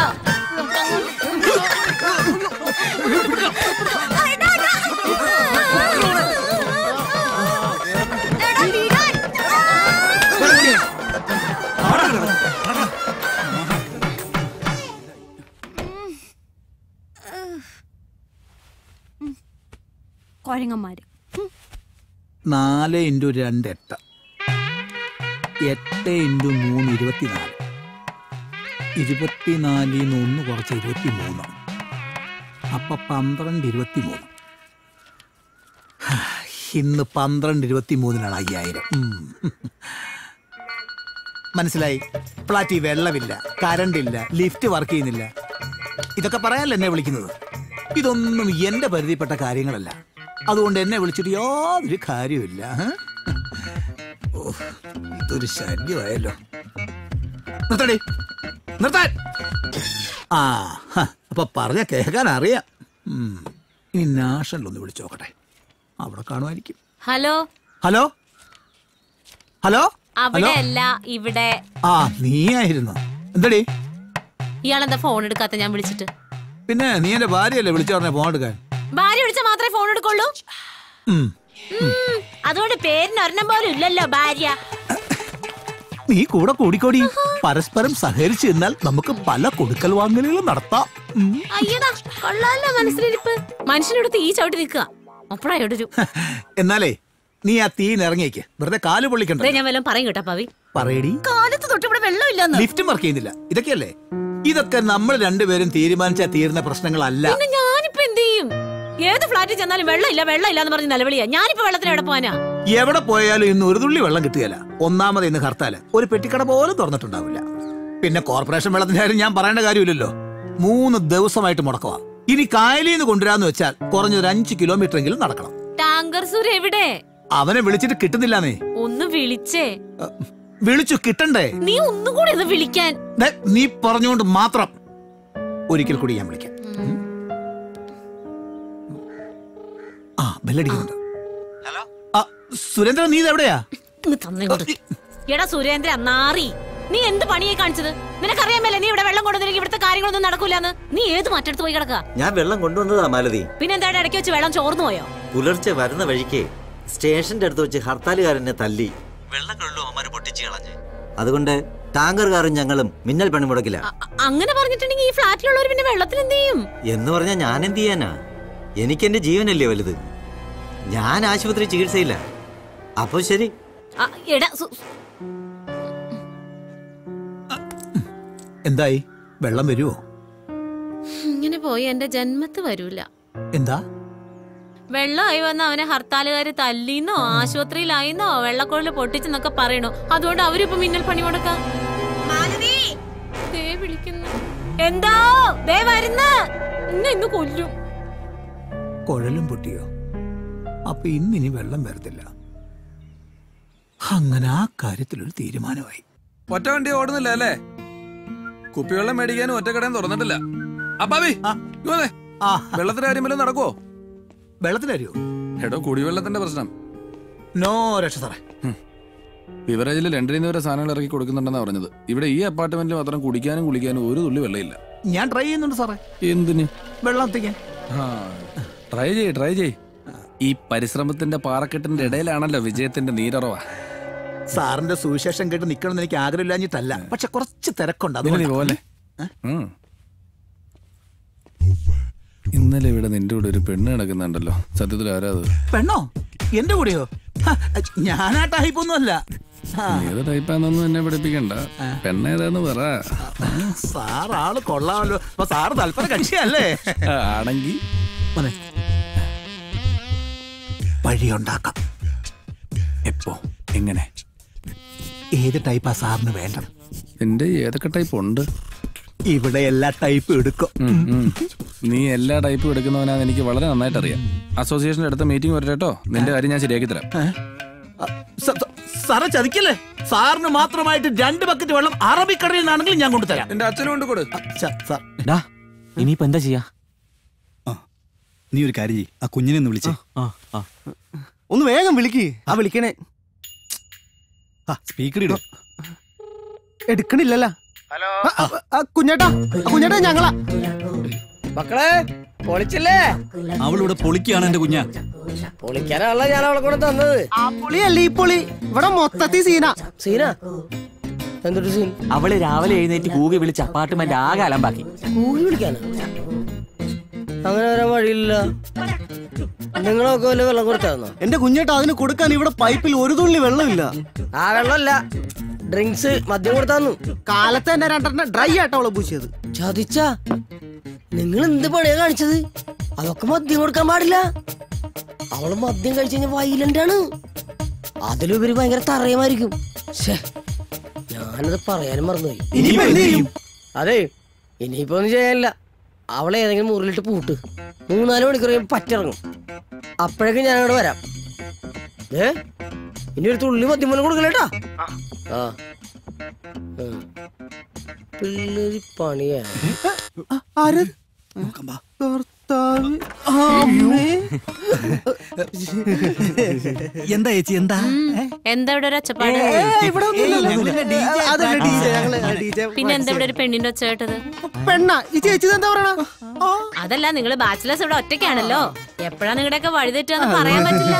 കൊരങ്ങന്മാര്. 4 × 2 8, 8 × 3 24, 24 1 കുറച്ച് 23, അപ്പൊ 12 23. ഇന്ന് 12 23 5000. മനസ്സിലായി. ഫ്ലാറ്റിൽ വെള്ളമില്ല, കറണ്ടില്ല, ലിഫ്റ്റ് വർക്ക് ചെയ്യുന്നില്ല. ഇതൊക്കെ പറയാനല്ല എന്നെ വിളിക്കുന്നത്. ഇതൊന്നും എന്റെ പരിധിപ്പെട്ട കാര്യങ്ങളല്ല. അതുകൊണ്ട് എന്നെ വിളിച്ചിട്ട് യാതൊരു കാര്യമില്ല. ഇതൊരു ശല്യമായല്ലോ. നിർത്തടി, നിർത്താൻ. അപ്പൊ പറഞ്ഞ കേൾക്കാൻ അറിയാം. ഇനി നാഷണലൊന്ന് വിളിച്ചു നോക്കട്ടെ, അവിടെ കാണുമായിരിക്കും. Hello hello hello. അവിടെ അല്ല, ഇവിടെ. നീയായിരുന്നു. എന്തടി ഇയാളെന്താ ഫോൺ എടുക്കാത്ത? ഞാൻ വിളിച്ചിട്ട്. പിന്നെ നീ എന്റെ ഭാര്യയല്ലേ വിളിച്ചു പറഞ്ഞ ഫോൺ എടുക്കാൻ? ഭാര്യ വിളിച്ചാൽ മാത്രമേ ഫോൺ എടുക്കുള്ളൂ. അതുകൊണ്ട് പേരിന് ഒരെണ്ണം പോലും ഇല്ലല്ലോ ഭാര്യ. നീ കൂടെ കൂടിക്കോടി. പരസ്പരം സഹകരിച്ചു നിന്നാൽ നമുക്ക് പല കൊടുക്കൽ വാങ്ങലുകളും നടത്താം. അയ്യടാ, കൊള്ളാലോ മനസ്സിലിരിപ്പ്. മനുഷ്യനടുത്ത് ഈ ചവിട്ടി നിൽക്കുക. അപ്പഴായോടൊരു എന്നാലേ നീ ആ തീന്ന് ഇറങ്ങിയേക്ക്. വെറുതെ കാല് പൊള്ളിക്കണ്ട. ഞാൻ വല്ലതും പറയും കേട്ടാ പവി. പറയടി. കാലത്ത് തൊട്ട് ഇവിടെ വെള്ളമില്ലെന്ന്. ലിഫ്റ്റും വർക്ക് ചെയ്യുന്നില്ല. ഇതൊക്കെയല്ലേ. ഇതൊക്കെ നമ്മൾ രണ്ടുപേരും തീരുമാനിച്ചാൽ തീരുന്ന പ്രശ്നങ്ങളല്ല. ഞാനിപ്പോ എന്ത് ചെയ്യും? ഏത് ഫ്ലാറ്റിൽ ചെന്നാലും വെള്ളമില്ല വെള്ളമില്ല എന്ന് പറഞ്ഞ് നിലവിളിയാ. ഞാനിപ്പോ വെള്ളത്തിന് എവിടെ പോവാനാ? എവിടെ പോയാലും ഇന്ന് ഒരു തുള്ളി വെള്ളം കിട്ടുകയില്ല. ഒന്നാമത് ഇന്ന് ഹർത്താല്. ഒരു പെട്ടിക്കട പോലും തുറന്നിട്ടുണ്ടാവില്ല. പിന്നെ കോർപ്പറേഷൻ വെള്ളത്തിന്റെ കാര്യം ഞാൻ പറയേണ്ട കാര്യമില്ലല്ലോ. 3 ദിവസമായിട്ട് മുടക്കവാ. ഇനി കായലിൽ നിന്ന് കൊണ്ടുവരാന്ന് വെച്ചാൽ കുറഞ്ഞൊരു 5 കിലോമീറ്റർ എങ്കിലും നടക്കണം. ടാങ്കർ സൂര്യ എവിടെ? അവനെ വിളിച്ചിട്ട് കിട്ടുന്നില്ലാന്നേ. ഒന്ന് വിളിച്ചേ. വിളിച്ചു കിട്ടണ്ടേ? നീ ഒന്നും കൂടി ഒന്ന് വിളിക്കാൻ. നീ പറഞ്ഞുകൊണ്ട് മാത്രം ഒരിക്കൽ കൂടി ഞാൻ വിളിക്കാം. ബെല്ലടിക്കുന്നുണ്ട്. സുരേന്ദ്രൻ, നീ എവിടെയാ? എടാ സുരേന്ദ്ര, നാറി, നീ എന്ത് പണിയായി കാണിച്ചത്? നിനക്കറിയാമല്ലേ നീ ഇവിടെ വെള്ളം കൊണ്ടുവന്നില്ലെങ്കിൽ ഇവിടുത്തെ കാര്യങ്ങളൊന്നും നടക്കൂലെന്ന്. നീ ഏത് മറ്റടുത്ത് പോയി കിടക്കുക? ഞാൻ വെള്ളം കൊണ്ടുവന്നതാ മാലതി. പിന്നെന്താ ഇടയ്ക്ക് വെച്ച് വെള്ളം ചോർന്നു പോയോ? പുലർച്ചെ വരുന്ന വഴിക്ക് സ്റ്റേഷന്റെ അടുത്ത് വെച്ച് ഹർത്താലുകാരനെ തല്ലി വെള്ളം കൊള്ളും അമ്മമാര് പൊട്ടിച്ച് കളഞ്ഞ്. അതുകൊണ്ട് ടാങ്കർകാരും ഞങ്ങളും മിന്നൽ പണി മുടക്കില്ല. അങ്ങനെ പറഞ്ഞിട്ടുണ്ടെങ്കിൽ ഈ ഫ്ലാറ്റിലുള്ളവർ പിന്നെ വെള്ളത്തിൽ എന്ത് ചെയ്യും എന്ന് പറഞ്ഞാ ഞാൻ എന്ത് ചെയ്യാനാ? എനിക്ക് എന്റെ ജീവനല്ലേ വലുത്. ഞാൻ ആശുപത്രി ചികിത്സയില്ല. അപ്പൊ ശരി. എന്തായി? വെള്ളം വരുവോ? ഇങ്ങനെ പോയി എന്റെ ജന്മത്ത് വരൂല. എന്താ? വെള്ളമായി വന്ന അവനെ ഹർത്താലുകാര് തല്ലിന്നോ ആശുപത്രിയിലായിന്നോ വെള്ളക്കൊഴല് പൊട്ടിച്ചെന്നൊക്കെ പറയണു. അതുകൊണ്ട് അവരിപ്പോ മിന്നൽ പണി മുടക്കാം. എന്താ വരുന്ന ഇന്ന് കൊല്ലും. കുഴലും പൊട്ടിയോ? അപ്പൊ ഇന്നിനി വെള്ളം വരത്തില്ല. അങ്ങനെ ആ കാര്യത്തിലൊരു തീരുമാനമായി. ഒറ്റ വണ്ടി ഓടുന്നില്ല അല്ലേ? കുപ്പിവെള്ളം മേടിക്കാനും ഒറ്റ കടയും തുറന്നിട്ടില്ല. അപ്പാവി വെള്ളത്തിന്റെ കാര്യം വല്ലതും നടക്കുവോ? വെള്ളത്തിന്റെ കാര്യോ? എടോ, കുടിവെള്ളത്തിന്റെ പ്രശ്നം. നോ രക്ഷ സാറേ. ബിവറേജിൽ 2 വരെ സാധനങ്ങൾ ഇറക്കി കൊടുക്കുന്നുണ്ടെന്നാ പറഞ്ഞത്. ഇവിടെ ഈ അപ്പാർട്ട്മെന്റിൽ മാത്രം കുടിക്കാനും കുളിക്കാനും ഒരു തുള്ളി വെള്ളമില്ല. ഞാൻ ട്രൈ ചെയ്യുന്നുണ്ട് സാറേ. എന്തിന്? വെള്ളം എത്തിക്കാൻ. ട്രൈ ചെയ്. ഈ പരിശ്രമത്തിന്റെ പാറക്കെട്ടിന്റെ ഇടയിലാണല്ലോ വിജയത്തിന്റെ നീരറവ. സാറിന്റെ സുവിശേഷം കേട്ട് നിക്കണമെന്ന് എനിക്ക് ആഗ്രഹമില്ലാഞ്ഞിട്ടല്ല, പക്ഷെ കുറച്ച് തിരക്കുണ്ട്. പോലെ ഇന്നലെ ഇവിടെ നിന്റെ കൂടെ ഒരു പെണ്ണ് കിടക്കുന്നുണ്ടല്ലോ. സത്യത്തിൽ ആരാ അത്? പെണ്ണോ? എന്റെ കൂടെയോ? ഞാനാ ടൈപ്പൊന്നുമല്ല. ഏത് ടൈപ്പാന്നൊന്നും എന്നെ പഠിപ്പിക്കണ്ട. പെണ്ണേതാന്ന് പറ. സാർ ആള് കൊള്ളാമല്ലോ. സാറ് തൽപര കക്ഷിയല്ലേ? ആണെങ്കി വഴിയുണ്ടാക്കാം. എപ്പോ? എങ്ങനെ? ഏത് ടൈപ്പാ സാറിന് വേണ്ടത്? എന്റെ ഏതൊക്കെ ടൈപ്പ് ഉണ്ട് ഇവിടെ? എല്ലാ ടൈപ്പും എടുക്കും. നീ എല്ലാ ടൈപ്പും എടുക്കുന്നവനാന്ന് എനിക്ക് വളരെ നന്നായിട്ട് അറിയാം. അസോസിയേഷന്റെ അടുത്ത മീറ്റിംഗ് വരട്ടോ. നിന്റെ കാര്യം ഞാൻ ശരിയാക്കി തരാം. സാറെ ചതിക്കല്ലേ? സാറിന് മാത്രമായിട്ട് 2 ബക്കറ്റ് വെള്ളം അറബിക്കടലിൽ നിന്നാണെങ്കിലും ഞാൻ കൊണ്ടുതരാം. എന്റെ അച്ഛനും കൊണ്ട് കൊടു. ഇനിയിപ്പോ എന്താ ചെയ്യാ? നീ ഒരു കാര്യം ചെയ്യ്, ആ കുഞ്ഞിനെ ഒന്ന് വിളിച്ചേ. ഒന്ന് വേഗം വിളിക്ക്. വിളിക്കണേ. സ്പീക്കർ ഇടും. എടുക്കണില്ലല്ലോ. കുഞ്ഞേട്ടാ ഞങ്ങളാ. മക്കളെ പൊളിച്ചില്ലേ? അവളിവിടെ പൊളിക്കാണ് എന്റെ കുഞ്ഞ. പൊളിക്കാനുള്ള ഞാൻ അവളെ കൂടെ തന്നത്. ആ പൊളിയല്ല ഈ പൊളി. ഇവിടെ മൊത്തത്തിൽ സീന. എന്തൊരു സീൻ? അവള് രാവിലെ എഴുന്നേറ്റ് കൂകി വിളിച്ച് അപ്പാർട്ട്മെന്റ് ആകെ അലമ്പാക്കി. കൂകി വിളിക്കാനോ? അങ്ങനെ വരാൻ വഴിയില്ല. നിങ്ങളൊക്കെ വല്ല വെള്ളം കൊടുത്തായിരുന്നോ? എന്റെ കുഞ്ഞേട്ടാ, അതിന് കൊടുക്കാൻ ഇവിടെ പൈപ്പിൽ ഒരു തുള്ളി വെള്ളമില്ല. ആ വെള്ളമല്ല, ഡ്രിങ്ക്സ് മദ്യം കൊടുത്താന്നു. കാലത്ത് തന്നെ 2 ഡ്രൈ ആയിട്ട് അവളെ പൂശിയത്. ചതിച്ചാ? നിങ്ങൾ എന്ത് പണിയാ കാണിച്ചത്? അതൊക്കെ മദ്യം കൊടുക്കാൻ പാടില്ല. അവള് മദ്യം കഴിച്ചു കഴിഞ്ഞാൽ വൈലന്റ് ആണ്. അതിലുപരി ഭയങ്കര തറയുമായിരിക്കും. ഞാനത് പറയാനും മറന്നുപോയി. അതെ, ഇനിയിപ്പോ ഒന്നും ചെയ്യാനില്ല. അവളെ ഏതെങ്കിലും മുറിയിലിട്ട് പൂട്ട്. 3-4 മണിക്കൂർ പറ്റിറങ്ങും. അപ്പോഴേക്കും ഞാനവിടെ വരാം. ഇനി ഒരു തുള്ളി മദ്യം പോലും കൊടുക്കലേട്ടാ. പിള്ളേരി പണിയാ. എന്താ ചേച്ചി? എന്താ ഇവിടെ ഒരു ഒച്ചപ്പാട്? പിന്നെ എന്താ ഇവിടെ ഒരു പെണ്ണിന്റെ ഒച്ച കേട്ടത്? പെണ്ണാ ഈ ചേച്ചി? എന്താ പറയണ? അതല്ല, നിങ്ങള് ബാച്ചിലേഴ്സ് ഇവിടെ ഒറ്റയ്ക്കാണല്ലോ. എപ്പോഴാ നിങ്ങളുടെയൊക്കെ വഴിതെറ്റാന്ന് പറയാൻ പറ്റില്ല.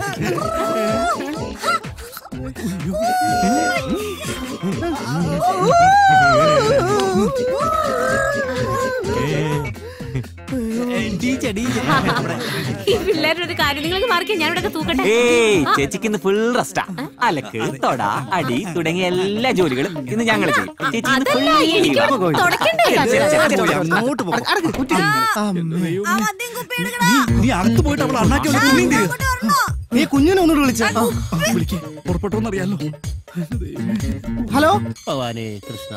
ഈ പിള്ളേരുടെ ഒരു കാര്യം നിങ്ങൾക്ക് മാറിക്കാൻ ഞാൻ ഇവിടെ തൂക്കട്ടെ. ചേച്ചിക്ക് ഇന്ന് ഫുൾ റെസ്റ്റാ. അലക്ക്, തൊട, അടി തുടങ്ങിയ എല്ലാ ജോലികളും ഇന്ന് ഞങ്ങൾ ചെയ്യും. നീ അകത്ത് പോയിട്ട് അവൾ അണ്ണാക്കി നീ കുഞ്ഞിനെ ഒന്നുകൂടെ വിളിച്ചേ. പുറപ്പെട്ടോന്നറിയാലോ. ഹലോ. ഭഗവാനേ കൃഷ്ണ.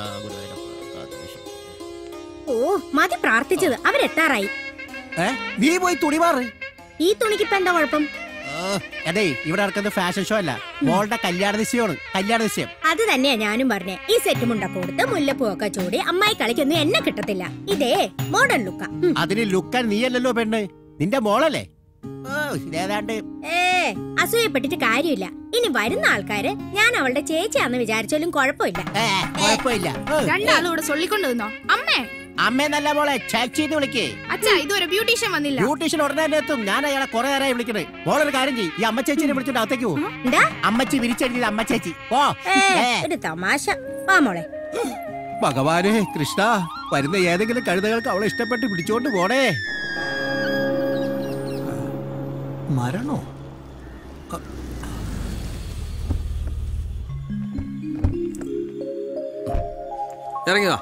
ഓ മതി പ്രാർത്ഥിച്ചത്. അവരെത്താറായി. നീ പോയി തുണി മാറ്. ഈ തുണിക്ക് ഇപ്പൊ എന്താ കുഴപ്പം? അതെ, ഇവിടെ നടക്കുന്ന ഫാഷൻ ഷോ അല്ല, മോളുടെ കല്യാണ നിശ്ചയമാണ്. കല്യാണ നിശ്ചയം. അത് തന്നെയാ ഞാനും പറഞ്ഞേ. ഈ സെറ്റ് മുണ്ടൊക്കെ കൊടുത്ത് മുല്ലപ്പൂവൊക്കെ ചൂടി അമ്മായി കളിക്കൊന്നും എന്നെ കിട്ടത്തില്ല. ഇതേ മോഡേൺ ലുക്കാ. അതിന് ലുക്കാൻ നീയല്ലല്ലോ പെണ്ണ്, നിന്റെ മോളല്ലേ. ഇതേതാണ്ട് അസൂയപ്പെട്ടിട്ട് കാര്യമില്ല. ഇനി വരുന്ന ആൾക്കാര് ഞാൻ അവളുടെ ചേച്ചിയാന്ന് വിചാരിച്ചാലും കുഴപ്പമില്ല. കുഴപ്പമില്ല. രണ്ടാളും ഇവിടെ ചൊല്ലിക്കൊണ്ടു നിന്നോ? അമ്മേ അമ്മേ നല്ല മോളെ ചേച്ചിന്ന് വിളിക്കേ. അച്ഛാ ഇതുവരെ ബ്യൂട്ടീഷ്യൻ വന്നില്ല. ബ്യൂട്ടീഷ്യൻ ഉടനെ എത്തും. ഞാൻ അയാളെ കുറെ നേരമായി വിളിക്കണേ. മോളൊരു കാര്യം ചെയ്യും, ഈ അമ്മ ചേച്ചിനെ വിളിച്ചിട്ട് അകത്തേക്ക് പോകും. അമ്മച്ചി വിരിച്ചെഴുതിയത് അമ്മ ചേച്ചി. ഒരു തമാശ. മോളെ ഭഗവാനെ കൃഷ്ണ, വരുന്ന ഏതെങ്കിലും കഴുതകൾക്ക് അവളെ ഇഷ്ടപ്പെട്ട് പിടിച്ചോണ്ട് പോണേ. മരണോ? ഇറങ്ങിയോ?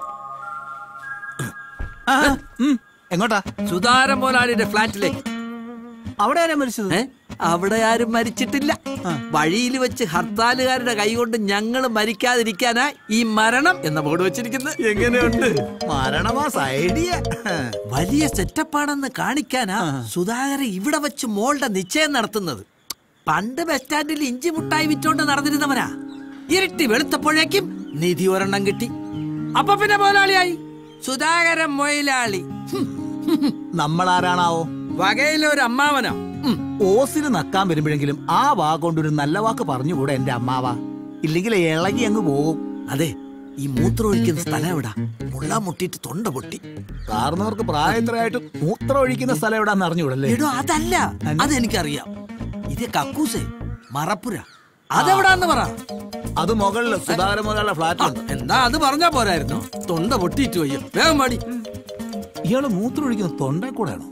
എങ്ങോട്ടാ? സുധാരം മോലാളിയുടെ ഫ്ലാറ്റിലേക്ക്. അവിടെ ആരാ മരിച്ചത്? അവിടെ ആരും മരിച്ചിട്ടില്ല. വഴിയിൽ വെച്ച് ഹർത്താലുകാരുടെ കൈകൊണ്ട് ഞങ്ങൾ മരിക്കാതിരിക്കാനാ ഈ മരണം എന്ന ബോർഡ് വെച്ചിരിക്കുന്നത്. എങ്ങനെയുണ്ട്? മരണമാസ് ഐഡിയ വലിയ സെറ്റപ്പാണെന്ന് കാണിക്കാനാ സുധാകരൻ ഇവിടെ വെച്ച് മോളുടെ നിശ്ചയം നടത്തുന്നത്. പണ്ട് ബസ് സ്റ്റാൻഡിൽ ഇഞ്ചി മുട്ടായി വിറ്റോണ്ട് നടന്നിരുന്നവനാ. ഇരുട്ടി വെളുത്തപ്പോഴേക്കും നിധി ഒരെണ്ണം കിട്ടി. അപ്പൊ പിന്നെ മോലാളിയായി സുധാകരൻ മൊയിലാളി. നമ്മളാരാണാവോ? വകയിലൊരു അമ്മാവനാ. ഓസിന് നക്കാൻ വരുമ്പോഴെങ്കിലും ആ വാ കൊണ്ടൊരു നല്ല വാക്ക് പറഞ്ഞുകൂടെ എന്റെ അമ്മാവാ? ഇല്ലെങ്കിൽ ഇളകി അങ്ങ് പോകും. അതെ, ഈ മൂത്രം ഒഴിക്കുന്ന സ്ഥലം എവിടാ? മുള്ള മുട്ടിട്ട് തൊണ്ട പൊട്ടി. കാരണവർക്ക് പ്രായത്രയായിട്ട് മൂത്രം ഒഴിക്കുന്ന സ്ഥലം എവിടാന്ന് അറിഞ്ഞൂടല്ലേ? അതല്ല, അതെനിക്കറിയാം. ഇത് കക്കൂസേ മറപ്പുര. അതെവിടാന്ന് പറ. അത് മുകളിൽ സുധാകരൻ മുതലുള്ള ഫ്ലാറ്റ്. എന്താ അത് പറഞ്ഞാ പോരായിരുന്നോ? തൊണ്ട പൊട്ടിയിട്ട് വയ്യോ, വേഗം പാടി. ഇയാള് മൂത്രം ഒഴിക്കുന്ന തൊണ്ട കൂടെയാണോ?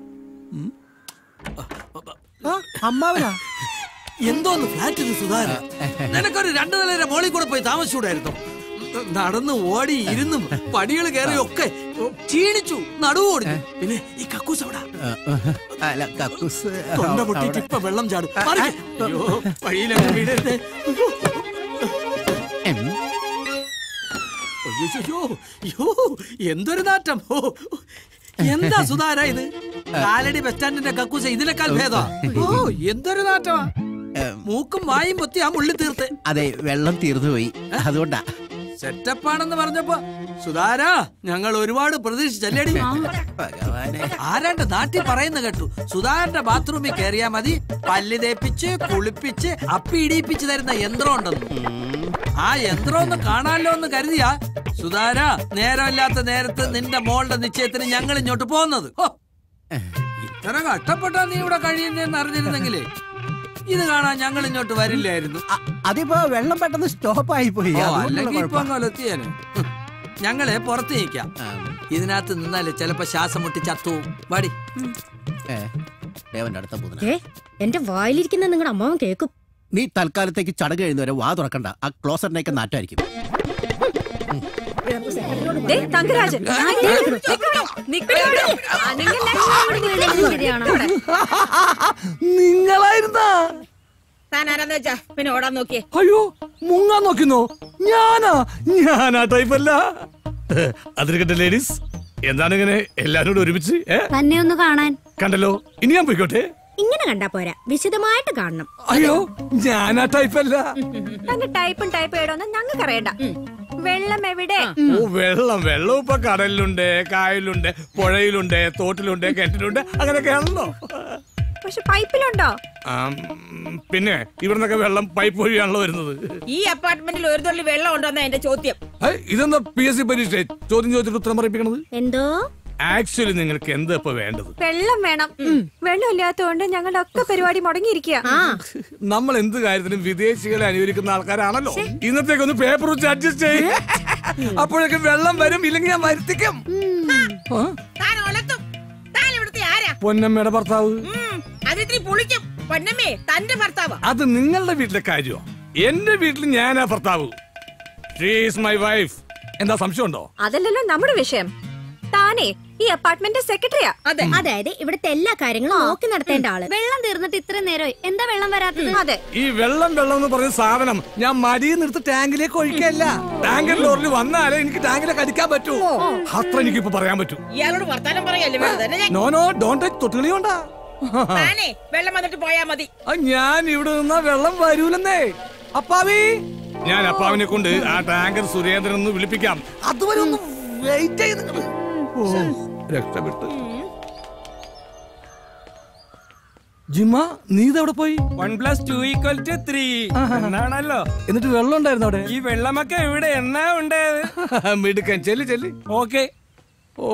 അമ്മാവനാ എന്തോന്ന് ഫ്ലാറ്റിന് സുധാകരൻ? നിനക്കൊരു 2 നിലയുടെ മോളിൽ കൂടെ പോയി താമസിച്ചൂടായിരുന്നു? നടന്ന് ഓടി ഇരുന്നും പടികൾ കയറിയൊക്കെ ക്ഷീണിച്ചു, നടുവോടി. പിന്നെ ഈ കക്കൂസ് എവിടാ? കക്കൂസ് തൊണ്ട പൊട്ടിട്ട് ഇപ്പൊ വെള്ളം ചാടും. വഴിയിലൊക്കെ വീടരുത്. എന്തൊരു നാറ്റം! എന്താ സുധാര ഇത്? കാലടി ബസ് സ്റ്റാൻഡിന്റെ കക്കൂസ ഇതിനേക്കാൾ ഭേദാ. എന്തൊരു നാറ്റമാ! മൂക്കും വായും പൊത്തി ആ മുള്ളി തീർത്ത്. അതെ, വെള്ളം തീർന്നു പോയി, അതുകൊണ്ടാ. സെറ്റപ്പാണെന്ന് പറഞ്ഞപ്പോ സുധാരാ ഞങ്ങൾ ഒരുപാട് പ്രതീക്ഷിച്ചല്ലേടി. ആരാണ്ട് നാട്ടിൽ പറയുന്ന കേട്ടു, സുധാകരന്റെ ബാത്റൂമിൽ കയറിയാ മതി പല്ല് തേപ്പിച്ച് കുളിപ്പിച്ച് അപ്പി ഇടിയിപ്പിച്ച് തരുന്ന യന്ത്രം ഉണ്ടെന്ന്. ആ യന്ത്രം ഒന്ന് കാണാനല്ലോ എന്ന് കരുതിയാ സുധാരാ നേരമില്ലാത്ത നേരത്ത് നിന്റെ മോളുടെ നിശ്ചയത്തിന് ഞങ്ങൾ ഇങ്ങോട്ട് പോകുന്നത്. ഇത്ര കഷ്ടപ്പെട്ടാ നീ ഇവിടെ കഴിയുന്നതെന്ന് അറിഞ്ഞിരുന്നെങ്കിലേ ഇത് കാണാൻ ഞങ്ങൾ ഇങ്ങോട്ട് വരില്ലായിരുന്നു. അതിപ്പോ വെള്ളം പെട്ടെന്ന് സ്റ്റോപ്പ് ആയി പോയി. അല്ലെങ്കിൽ ഇപ്പൊ എത്തിയാലോ. ഞങ്ങളെ പുറത്ത് നിൽക്കാം. ഇതിനകത്ത് നിന്നാലേ ചിലപ്പോ ശ്വാസം മുട്ടി ചത്തുവും. വാടി. എന്റെ വായിലിരിക്കുന്ന നിങ്ങളുടെ അമ്മാവൻ കേക്കും. നീ തൽക്കാലത്തേക്ക് ചടങ്ങ് കഴിയുന്നവരെ വാ തുറക്കണ്ട. ആ ക്ലോസറിനൊക്കെ നാറ്റായിരിക്കും. നിങ്ങളായിരുന്നാ? പിന്നെ ഓടാൻ നോക്കിയേ. അയ്യോ, മുങ്ങാൻ നോക്കുന്നോ? ഞാനാ ടൈപ്പല്ല. അതിരിക്കട്ടെ ലേഡീസ്, എന്താണ് ഇങ്ങനെ എല്ലാരോടും ഒരുമിച്ച്? തന്നെ ഒന്ന് കാണാൻ കണ്ടല്ലോ, ഇനി ഞാൻ പോയിക്കോട്ടെ? ഇങ്ങനെ കണ്ടാ പോരാ, വിശദമായിട്ട് കാണണം. അയ്യോ, ഞാനാ ടൈപ്പല്ല. ടൈപ്പും ടൈപ്പ് ഏടോന്നും ഞങ്ങൾക്ക് അറിയണ്ട. വെള്ളം എവിടെ? ഓ, വെള്ളം ഇപ്പൊ കടലിലുണ്ട്, കായലുണ്ട്, പുഴയിലുണ്ട്, തോട്ടിലുണ്ട്, കിണറ്റിലുണ്ട്, അങ്ങനെയൊക്കെയാണല്ലോ. പക്ഷെ പൈപ്പിലുണ്ടോ? പിന്നെ ഇവിടുന്നൊക്കെ വെള്ളം പൈപ്പ് വഴിയാണല്ലോ വരുന്നത്. ഈ അപ്പാർട്ട്മെന്റിൽ ഒരു തുള്ളി വെള്ളം ഉണ്ടോന്നാ എന്റെ ചോദ്യം. ഇതെന്താ PSC പരീക്ഷ ചോദ്യം ചോദിച്ചിട്ട് ഉത്തരം പറയിപ്പിക്കണത്? എന്തോ ആക്ച്വലി നിങ്ങൾക്ക് എന്താ ഇപ്പൊ വേണ്ടത്? വെള്ളം വേണം. വെള്ളം ഇല്ലാത്തതുകൊണ്ട് ഞങ്ങളുടെ ഒക്കെ പരിപാടി മുടങ്ങിയിരിക്കുക. നമ്മൾ എന്ത് കാര്യത്തിനും വിദേശികളെ അനുകരിക്കുന്ന ആൾക്കാരാണല്ലോ. ഇന്നത്തേക്കൊന്ന് പേപ്പർ വെച്ച് അഡ്ജസ്റ്റ് ചെയ്യും. അപ്പോഴേക്കും വെള്ളം വരും, ഇല്ലെങ്കിൽ ഞാൻ വരുത്തിക്കും. പൊന്നമ്മയുടെ ഭർത്താവ്. അത് നിങ്ങളുടെ വീട്ടിലെ കാര്യമോ? എന്റെ വീട്ടിൽ ഞാനാ ഭർത്താവ്. She is my wife. എന്താ സംശയമുണ്ടോ? അതല്ലല്ലോ നമ്മുടെ വിഷയം. താനേ ഈ അപ്പാർട്ട്മെന്റ് സെക്രട്ടറിയാ. അതായത് ഇവിടുത്തെ എല്ലാ കാര്യങ്ങളും നോക്കി നടത്തേണ്ട ആള്. വെള്ളം തീർന്നിട്ട് ഇത്ര നേരം എന്താ വെള്ളം വരാത്തത്? അതെ, ഈ വെള്ളം എന്ന് പറഞ്ഞ സാധനം ഞാൻ മടിയിൽ നിർത്തി ടാങ്കിലേക്ക് ഒഴിക്കല്ല. ടാങ്കർ ലോറിൽ വന്നാലേ എനിക്ക് ടാങ്കിലേക്ക് അടിക്കാൻ പറ്റൂ. അത്ര എനിക്ക് ഇപ്പൊ പറയാൻ പറ്റൂ. ഇയാളോട് വർത്താനം പറയല്ലേ? No don't touch. തൊട്ടുകളിയോണ്ടാ. വെള്ളം വന്നിട്ട് പോയാ മതി. ഞാൻ ഇവിടെ നിന്നാ വെള്ളം വരൂലെന്നേ. അപ്പാവി, ഞാൻ അപ്പാവിനെ കൊണ്ട് ആ ടാങ്കർ സുരേന്ദ്രൻ ഒന്ന് വിളിപ്പിക്കാം. അതുവരെ ഒന്ന് വെയിറ്റ് ചെയ്ത്. രക്ഷപ്പെട്ടു. ജിമ്മ നീ ഇതെവിടെ പോയി? 1+2 = 3 എന്നാണല്ലോ. എന്നിട്ട് വെള്ളം ഉണ്ടായിരുന്നു അവിടെ? ഈ വെള്ളമൊക്കെ ഇവിടെ എന്നാ ഉണ്ടായത്? മിടുക്കൻ. ചെല്ലി. ഓക്കെ. ഓ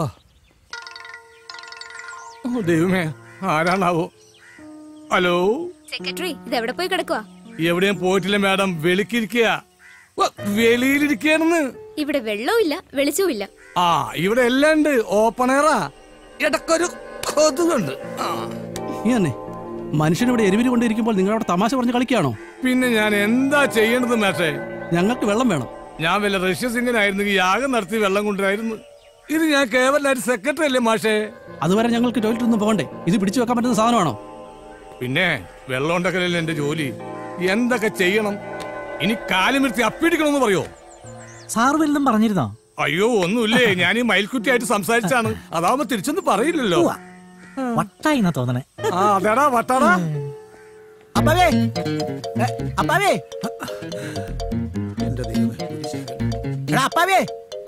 ദൈവമേ, ആരാണാവോ? ഹലോ സെക്രട്ടറി, ഇത് എവിടെ പോയി കിടക്കുക? എവിടെയും പോയിട്ടില്ല മാഡം, വെളിക്കിരിക്കുക. വെളിയിലിരിക്കുകയാണെന്ന്. ഇവിടെ വെള്ളവും ഇല്ല വെളിച്ചവും ഇല്ല. ആ, ഇവിടെ എല്ലാം ഉണ്ട്. ഓപ്പൺ എയറാ. ഇടക്കൊരു കൊതുകുണ്ട്. മനുഷ്യനിവിടെ എരിവിരി കൊണ്ടിരിക്കുമ്പോൾ നിങ്ങളവിടെ തമാശ പറഞ്ഞ് കളിക്കുകയാണോ? പിന്നെ ഞാൻ എന്താ ചെയ്യേണ്ടത് മാഷേ? ഞങ്ങൾക്ക് വെള്ളം വേണം. ഞാൻ വല്ല റഷ്യ സിംഗനായിരുന്നെങ്കിൽ യാഗം നടത്തി വെള്ളം കൊണ്ടുവരായിരുന്നു. ഇത് ഞാൻ കേവലം ഒരു സെക്രട്ടറി അല്ലേ മാഷേ? അതുവരെ ഞങ്ങൾക്ക് ടോയ്ലറ്റ് ഒന്നും പോകണ്ടേ? ഇത് പിടിച്ചു വെക്കാൻ പറ്റുന്ന സാധനമാണോ? പിന്നെ വെള്ളം ഉണ്ടാക്കലല്ലേ എന്റെ ജോലി. എന്തൊക്കെ ചെയ്യണം? ഇനി കാലുമിരുത്തി അപ്പിടിക്കണമെന്ന് പറയോ? സാറ് വല്ലതും പറഞ്ഞിരുന്നോ? അയ്യോ ഒന്നുമില്ലേ, ഞാൻ ഈ മയിൽക്കുട്ടിയായിട്ട് സംസാരിച്ചാണ്. അതാവുമ്പോ തിരിച്ചൊന്നും പറയില്ലല്ലോ. വട്ടായിന്നാ തോന്നണേ. ആ അതെടാ വട്ടാടാ. അപ്പാവേ അപ്പാവേ എന്റെ ദൈവമേ, എടാ അപ്പാവേ.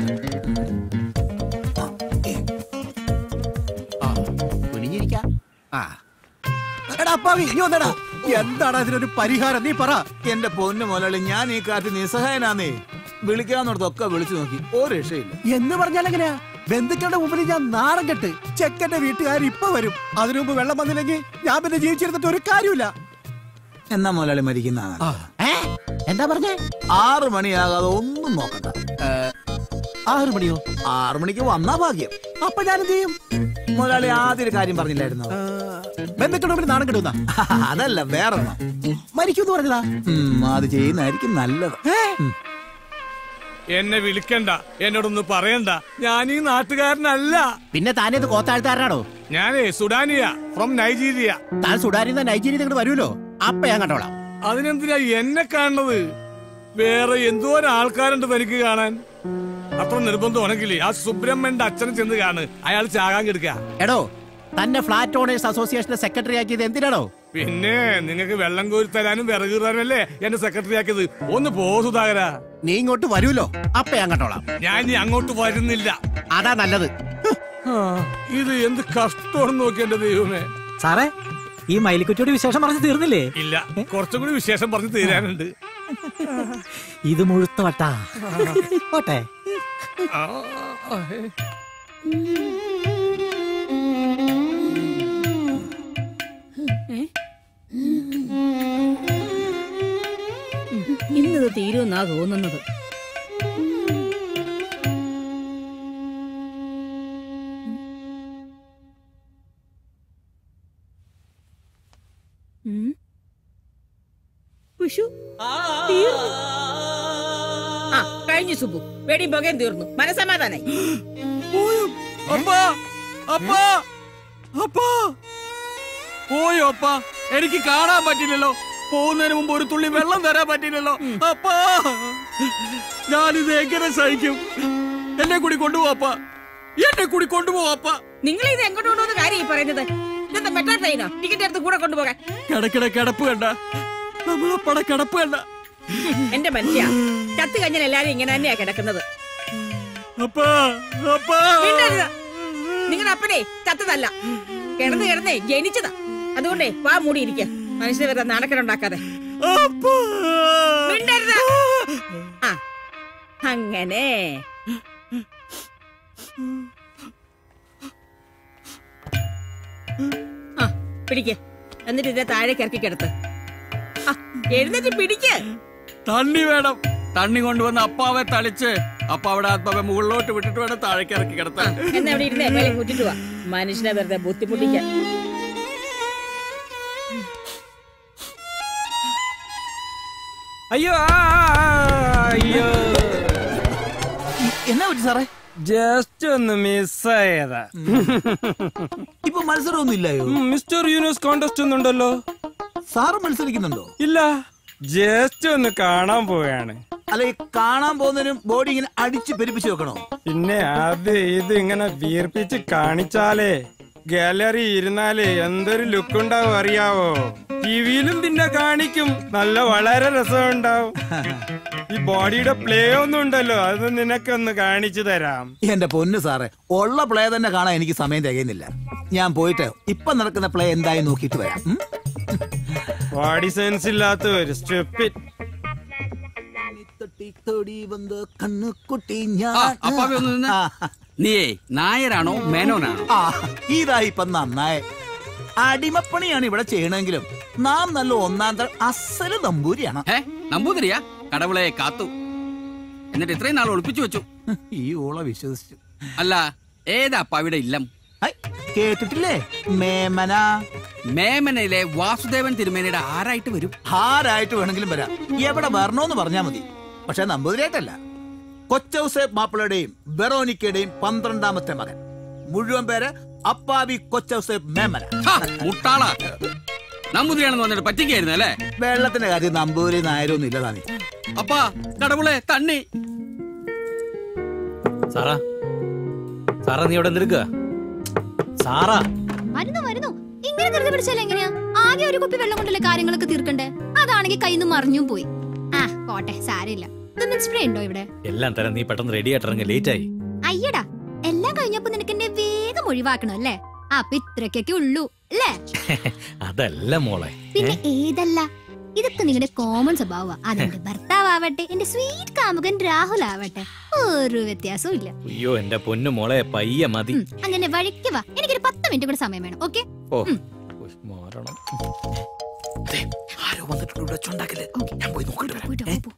എടാ അപ്പാവി, നീ വന്നെടാ. എന്താണ് അതിനൊരു പരിഹാരം? നീ പറ. എന്റെ പൊന്നു മുതലാളി, ഞാൻ ഈ കാറ്റ് നിസ്സഹായനാന്നേ. വിളിക്കാന്നോടത്തൊക്കെ വിളിച്ചു നോക്കി, ഒരു രക്ഷയില്ല. എന്ന് പറഞ്ഞാലെങ്ങനെയാ? ബന്ധുക്കളുടെ മുമ്പിൽ ഞാൻ നാണം കെട്ട്. ചെക്കന്റെ വീട്ടുകാർ ഇപ്പൊ വരും. അതിനു മുമ്പ് വെള്ളം വന്നില്ലെങ്കിൽ ഞാൻ പിന്നെ ജീവിച്ചിരുന്നിട്ട് ഒരു കാര്യമില്ല. എന്നാ മുതലാളി മരിക്കുന്ന എന്താ പറഞ്ഞേ? 6 മണിയാകാതെ ഒന്നും നോക്കണ്ട. 6 മണിയോ? 6 മണിക്ക് വന്നാ ഭാഗ്യം. അപ്പൊ ഞാൻ എന്ത് ചെയ്യും? മുതലാളി ആദ്യം ഒരു കാര്യം പറഞ്ഞില്ലായിരുന്നോ? ബന്ധുക്കളുടെ മുമ്പിൽ നാണം കെട്ടുന്ന? അതല്ല, വേറെ മരിക്കൂന്ന് പറഞ്ഞതാ. അത് ചെയ്യുന്നതായിരിക്കും നല്ലത്. എന്നെ വിളിക്കണ്ട, എന്നോടൊന്നും പറയണ്ട. ഞാൻ ഈ നാട്ടുകാരനല്ല. പിന്നെ താനേത് കോത്താഴ്ത്താരനാണോ? ഞാനേ സുഡാനിയ, ഫ്രം നൈജീരിയ. താൻ സുഡാനിന്ന് നൈജീരിയ ഇങ്ങോട്ട് വരുമല്ലോ, അപ്പൊ ഞാൻ കണ്ടോളാം. അതിനെന്തിനാ എന്നെ കാണുന്നത്? വേറെ എന്തോരം ആൾക്കാരുണ്ട് തനിക്ക് കാണാൻ. അത്ര നിർബന്ധമാണെങ്കിൽ ആ സുബ്രഹ്മണ്യന്റെ അച്ഛനെ ചെന്ന് കാണ്. അയാൾ ചാകാൻ കിടക്കുക. എടോ, തന്നെ ഫ്ലാറ്റ് ഓണേഴ്സ് അസോസിയേഷന്റെ സെക്രട്ടറി ആക്കിയത് എന്തിനാണോ? പിന്നെ നിങ്ങൾക്ക് വെള്ളം കോരി തരാനും വിറക് തരാനല്ലേ എന്നെ സെക്രട്ടറി ആക്കിയത്. ഒന്ന് പോ സുധാകര. നീ ഇങ്ങോട്ട് വരുമല്ലോ, അപ്പൊ ഞാൻ കണ്ടോളാം. ഞാൻ ഇനി അങ്ങോട്ട് വരുന്നില്ല. അതാ നല്ലത്. ഇത് എന്ത് കഷ്ടമാണെന്ന് നോക്കി എന്റെ ദൈവമേ. സാറേ, ഈ മയിലിക്കുറ്റിയോട് വിശേഷം പറഞ്ഞു തീർന്നില്ലേ? ഇല്ല, കുറച്ചും കൂടി വിശേഷം പറഞ്ഞു തീരാനുണ്ട്. ഇത് മുഴുത്ത വട്ടാ. ഓട്ടെ. ഇന്നത് തീരുമെന്നാ തോന്നുന്നത്. കഴിഞ്ഞു സുബു, വെടിയും പുകയും തീർന്നു, മനസമാധാനായി. പോയോ അപ്പാ? എനിക്ക് കാണാൻ പറ്റില്ലല്ലോ. പോകുന്നതിന് മുമ്പ് ഒരു തുള്ളി വെള്ളം തരാൻ പറ്റില്ലല്ലോ. അപ്പാ, ഞാനിത് എങ്ങനെ സഹിക്കും? എന്നെ കൂടി കൊണ്ടുപോവാ, എന്നെ കൂടി കൊണ്ടുപോവാ. നിങ്ങൾ ഇത് എങ്ങോട്ട് കൊണ്ടുപോകുന്ന കാര്യം ഈ പറയുന്നത്? ഇതെന്താ മെട്രോ ട്രെയിനോ? ടിക്കറ്റ് എടുത്ത് കൂടെ കൊണ്ടുപോകാൻ? കിടപ്പ് കണ്ട, നമ്മളപ്പടെ കിടപ്പ് കണ്ട. എന്റെ മനുഷ്യ, ചത്ത് കഴിഞ്ഞാൽ എല്ലാരും ഇങ്ങനെ തന്നെയാ കിടക്കുന്നത്. നിങ്ങളുടെ അപ്പനെ ചത്തതല്ല, കിടന്നേ ജനിച്ചതാ. അതുകൊണ്ടേ വാ മൂടിയിരിക്ക. മനുഷ്യനെ വെറുതെ നാണക്കേടുണ്ടാക്കാതെ. അങ്ങനെ പിടിക്ക്. എന്നിട്ട് ഇതിനെ താഴേക്ക് ഇറക്കി കിടത്ത്. എഴുന്നേറ്റ് പിടിക്ക്. തണ്ണി വേണം. തണ്ണി കൊണ്ടുവന്ന് അപ്പാവെ തളിച്ച് അപ്പാവിടെ ആത്മാവെ മുകളിലോട്ട് വിട്ടിട്ട് വേണം താഴേക്ക് ഇറക്കി കിടത്താൻ. എന്നാ അവിടെ ഇരുന്നേ മേലെ കൂട്ടിട്ട് വാ. മനുഷ്യനെ വെറുതെ ബുദ്ധിമുട്ടിക്കാൻ. അയ്യോ അയ്യോ, എന്നാ പറ്റി സാറേ? ജസ്റ്റ് ഒന്ന് മിസ്സായതാ. ഇപ്പൊ മത്സരമൊന്നും ഇല്ലായോ? മിസ്റ്റർ യൂണിവേഴ്സ് കോntest ഒന്നുണ്ടല്ലോ. സാറ് മത്സരിക്കുന്നുണ്ടോ? ഇല്ല, ജസ്റ്റ് ഒന്ന് കാണാൻ പോവുകയാണ്. അല്ല, ഈ കാണാൻ പോകുന്നതിനും ബോഡി ഇങ്ങനെ അടിച്ച് പെരുപ്പിച്ച് വെക്കണോ? പിന്നെ അത് ഇത് ഇങ്ങനെ വീർപ്പിച്ച് കാണിച്ചാലേ ഗാലറി ഇരുന്നാല് എന്തൊരു ലുക്ക് ഉണ്ടാവും അറിയാവോ? ടിവിയിലും പിന്നെ കാണിക്കും, നല്ല വളരെ രസമുണ്ടാവും. ഈ ബോഡിയുടെ പ്ലേ ഒന്നും ഉണ്ടല്ലോ, അത് നിനക്കൊന്ന് കാണിച്ചു തരാം. എന്റെ പൊന്നു സാറേ, ഉള്ള പ്ലേ തന്നെ കാണാൻ എനിക്ക് സമയം തികയുന്നില്ല. ഞാൻ പോയിട്ട് ഇപ്പൊ നടക്കുന്ന പ്ലേ എന്തായി നോക്കിയിട്ട് വരാം. ബോഡി സെൻസ് ഇല്ലാത്ത ഒരു സ്റ്റെപ്പ്. നീയേ നായരാണോ മേനോനാണോ? ഇതാ ഇപ്പൊ നന്നായി. അടിമപ്പണിയാണ് ഇവിടെ ചെയ്യണമെങ്കിലും നാം നല്ല ഒന്നാം തരം അസല് നമ്പൂരിയാണ്. നമ്പൂതിരിയാ? കടവുളെ കാത്തു. എന്നിട്ട് ഇത്രയും നാൾ ഒളിപ്പിച്ചു വെച്ചു. ഈ ഓള വിശ്വസിച്ചു. അല്ല, ഏതാ അപ്പാവിടെ ഇല്ലം? കേട്ടിട്ടില്ലേ? മേമന. മേമനയിലെ വാസുദേവൻ തിരുമേനയുടെ ആരായിട്ട് വരും? ആരായിട്ട് വേണമെങ്കിലും വരാം. എവിടെ വരണോന്ന് പറഞ്ഞാ മതി. പക്ഷെ നമ്പൂതിരിയായിട്ടല്ല. കൊച്ചൗസേപ്പ് മാപ്പിളയുടെയും വെറോനിക്കയുടെയും 12ാമത്തെ മകൻ. മുഴുവൻ പേര് അപ്പാവി കൊച്ചൗസേപ്പ് മേമന. മുട്ടാളാ, നമ്പൂതിരിയാണെന്ന് പറഞ്ഞിട്ട് പറ്റിക്കായിരുന്നു അല്ലേ? വെള്ളത്തിന്റെ കാര്യം നമ്പൂതിരി നായരൊന്നും ഇല്ലതാണി. അപ്പാ കടവുളെ തണ്ണി. സാറാ, സാറാ നീ ഇവിടെ എന്തെടുക്കുക? സാറാ വരുന്നു. ഇങ്ങനെ ധൃതി പിടിച്ചാൽ എങ്ങനെയാ? ആകെ ഒരു കുപ്പി വെള്ളം കൊണ്ടല്ലേ കാര്യങ്ങളൊക്കെ തീർക്കണ്ടേ? അതാണെങ്കിൽ കയ്യിൽ നിന്ന് മറിഞ്ഞും പോയി. പോട്ടെ, സാരമില്ല. സ്പ്രേ ഉണ്ടോ ഇവിടെ? എല്ലാം തരാം, നീ പെട്ടെന്ന് റെഡി ആയിട്ടിറങ്ങി. ലേറ്റ് ആയി. അയ്യടാ, എല്ലാം കഴിഞ്ഞപ്പോ നിനക്ക് എന്നെ വേഗം ഒഴിവാക്കണം അല്ലേ? അപ്പൊ ഇത്രക്കൊക്കെ ഉള്ളൂ അല്ലേ? അതല്ല മോളെ. പിന്നെ ഏതല്ല? ഇതൊക്കെ നിങ്ങളുടെ കോമൺ സ്വഭാവ. അതെന്റെ ഭർത്താവട്ടെ, എന്റെ സ്വീറ്റ് കാമുകൻ രാഹുൽ ആവട്ടെ, ഒരു വ്യത്യാസവും ഇല്ല. അയ്യോ എന്റെ പൊന്നു മോളെ, പയ്യ മതി. അങ്ങനെ വഴിക്ക് വാ, എനിക്കൊരു 10 മിനിറ്റ് കൂടെ സമയം വേണം. ഓക്കെ? മാറണം. ആരോ വന്നിട്ടുണ്ട്. ഞാൻ പോയി നോക്കട്ടെ.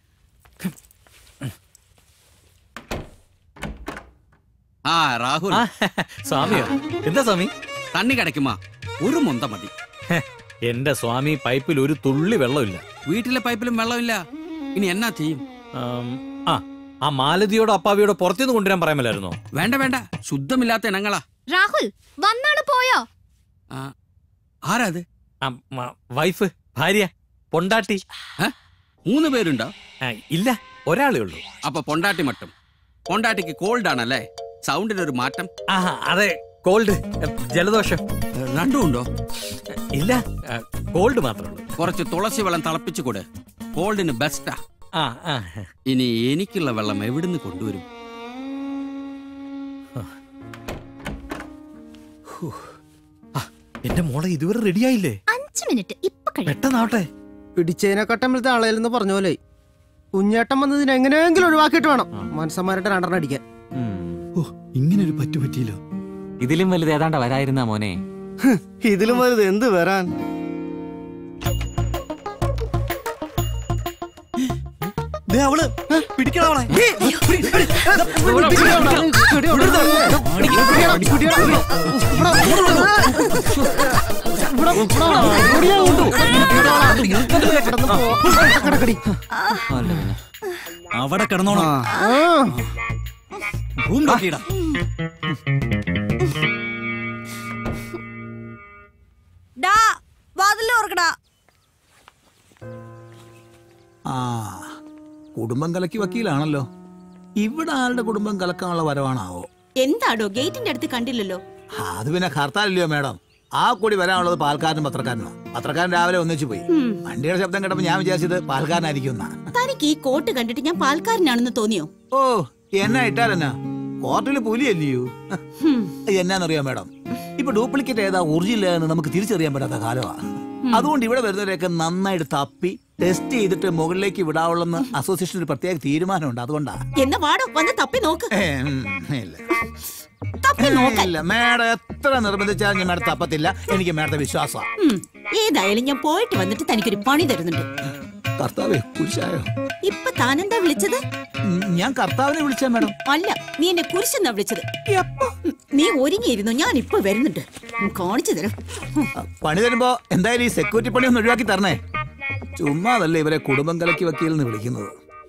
ആ രാഹുൽ. സ്വാമിയോ? എന്താ സ്വാമി? തണ്ണി കിടക്കുമാ, ഒരു മൊന്ത മതി. എന്റെ സ്വാമി, പൈപ്പിൽ ഒരു തുള്ളി വെള്ളമില്ല. വീട്ടിലെ പൈപ്പിലും വെള്ളമില്ല. ഇനി എന്നാ ചെയ്യും? ആ മാലതിയോടോ അപ്പാവിയോടോ പുറത്തുനിന്ന് കൊണ്ടുവരാൻ പറയാമല്ലായിരുന്നോ? വേണ്ട, ശുദ്ധമില്ലാത്ത ഇനങ്ങളാ. രാഹുൽ വന്നാള് പോയോ? ആരാത്? വൈഫ്, ഭാര്യ, പൊണ്ടാട്ടി. 3 പേരുണ്ടോ? ഇല്ല, ഒരാളേ ഉള്ളൂ. അപ്പൊ പൊണ്ടാട്ടി മട്ടും. പൊണ്ടാട്ടിക്ക് കോൾഡ് ആണല്ലേ? സൗണ്ടിനൊരു മാറ്റം. അതെ, കോൾഡ്, ജലദോഷം. രണ്ടും ഉണ്ടോ? ഇല്ല, കോൾഡ് മാത്രമേ ഉള്ളൂ. കുറച്ച് തുളസി വെള്ളം തിളപ്പിച്ചു കൂടെ? കോൾഡിന് ബെസ്റ്റാ. ഇനി എനിക്കുള്ള വെള്ളം എവിടുന്ന് കൊണ്ടുവരും? എന്റെ മോളെ ഇതുവരെ റെഡിയായില്ലേ? 5 മിനിറ്റ് ഇപ്പൊ കഴിയും. പെട്ടെന്നാവട്ടെ. പിടിച്ചതിനെക്കാട്ടം വലുത് ആളെന്ന് പറഞ്ഞ പോലെ കുഞ്ഞേട്ടൻ വന്നതിന് എങ്ങനെയെങ്കിലും ഒഴിവാക്കിയിട്ട് വേണം മനസ്സന്മാരുടെ 2 അടിക്കാൻ. ഇങ്ങനൊരു പറ്റുപറ്റിയില്ലോ. ഇതിലും വലുത് ഏതാണ്ട വരായിരുന്ന മോനെ. ഇതിലും വലുത് എന്ത് വരാൻ? അവള് പിടിക്കണവളെ. അവിടെ കിടന്നോണം. റൂം നോക്കിയിടാ. കുടുംബം കലക്കി വക്കീലാണല്ലോ. ഇവിടെ ആരുടെ കുടുംബം കലക്കാനുള്ള വരവാണാവോ? എന്താടോ ഗേറ്റിന്റെ അടുത്ത് കണ്ടില്ലല്ലോ? അത് പിന്നെ ഹർത്താലില്ലയോ മേഡം? ആ കൂടി വരാനുള്ളത് പാൽക്കാരനും പത്രക്കാരനോ? പത്രക്കാരൻ രാവിലെ ഒന്നിച്ചു പോയി. വണ്ടിയുടെ ശബ്ദം കേട്ടപ്പോ ഞാൻ വിചാരിച്ചത് പാൽക്കാരനായിരിക്കും. തനിക്ക് ഈ കോട്ട് കണ്ടിട്ട് ഞാൻ പാൽക്കാരനാണെന്ന് തോന്നിയോ? ഓ, എന്നാ ഇട്ടാലെന്നാ? കോർട്ടിൽ പുലിയല്ലയോ? എന്നാന്നറിയോ മേഡം, ഇപ്പൊ ഡ്യൂപ്ലിക്കേറ്റ് ഏതാ ഒറിജിനൽ എന്ന് നമുക്ക് തിരിച്ചറിയാൻ പറ്റാത്ത കാലമാണ്. അതുകൊണ്ട് ഇവിടെ വരുന്നവരെയൊക്കെ നന്നായിട്ട് തപ്പി ടെസ്റ്റ് ചെയ്തിട്ട് മുകളിലേക്ക് വിടാവുള്ളെന്ന് അസോസിയേഷൻ ഒരു പ്രത്യേക തീരുമാനമുണ്ട്. അതുകൊണ്ടാ. എന്നാ വാടോ, വന്ന് തപ്പി നോക്ക്. ഇല്ല, മേഡം എത്ര നിർബന്ധിച്ചാലും ഞാൻ മേഡം തപ്പത്തില്ല. എനിക്ക് മേഡത്തെ വിശ്വാസം. ഏതായാലും ഞാൻ പോയിട്ട് വന്നിട്ട് തനിക്കൊരു പണി തരുന്നുണ്ട്. കർത്താവേ, കുരിശായോ? ഇപ്പൊ താനെന്താ വിളിച്ചത്? ഞാൻ കർത്താവിനെ വിളിച്ച മേഡം. അല്ല, നീ എന്നെ കുരിശെന്നാ വിളിച്ചത്. നീ ഒരുങ്ങിയിരുന്നു, ഞാൻ ഇപ്പൊ വരുന്നുണ്ട്. കാണിച്ചു തരാം. പണി തരുമ്പോ എന്തായാലും ഈ സെക്യൂരിറ്റി പണി ഒന്ന് ഒഴിവാക്കി തരണേ. ചുമ്മാതല്ലേ ഇവരെ കുടുംബം കലക്കി വക്കീൽ എന്ന് വിളിക്കുന്നത്.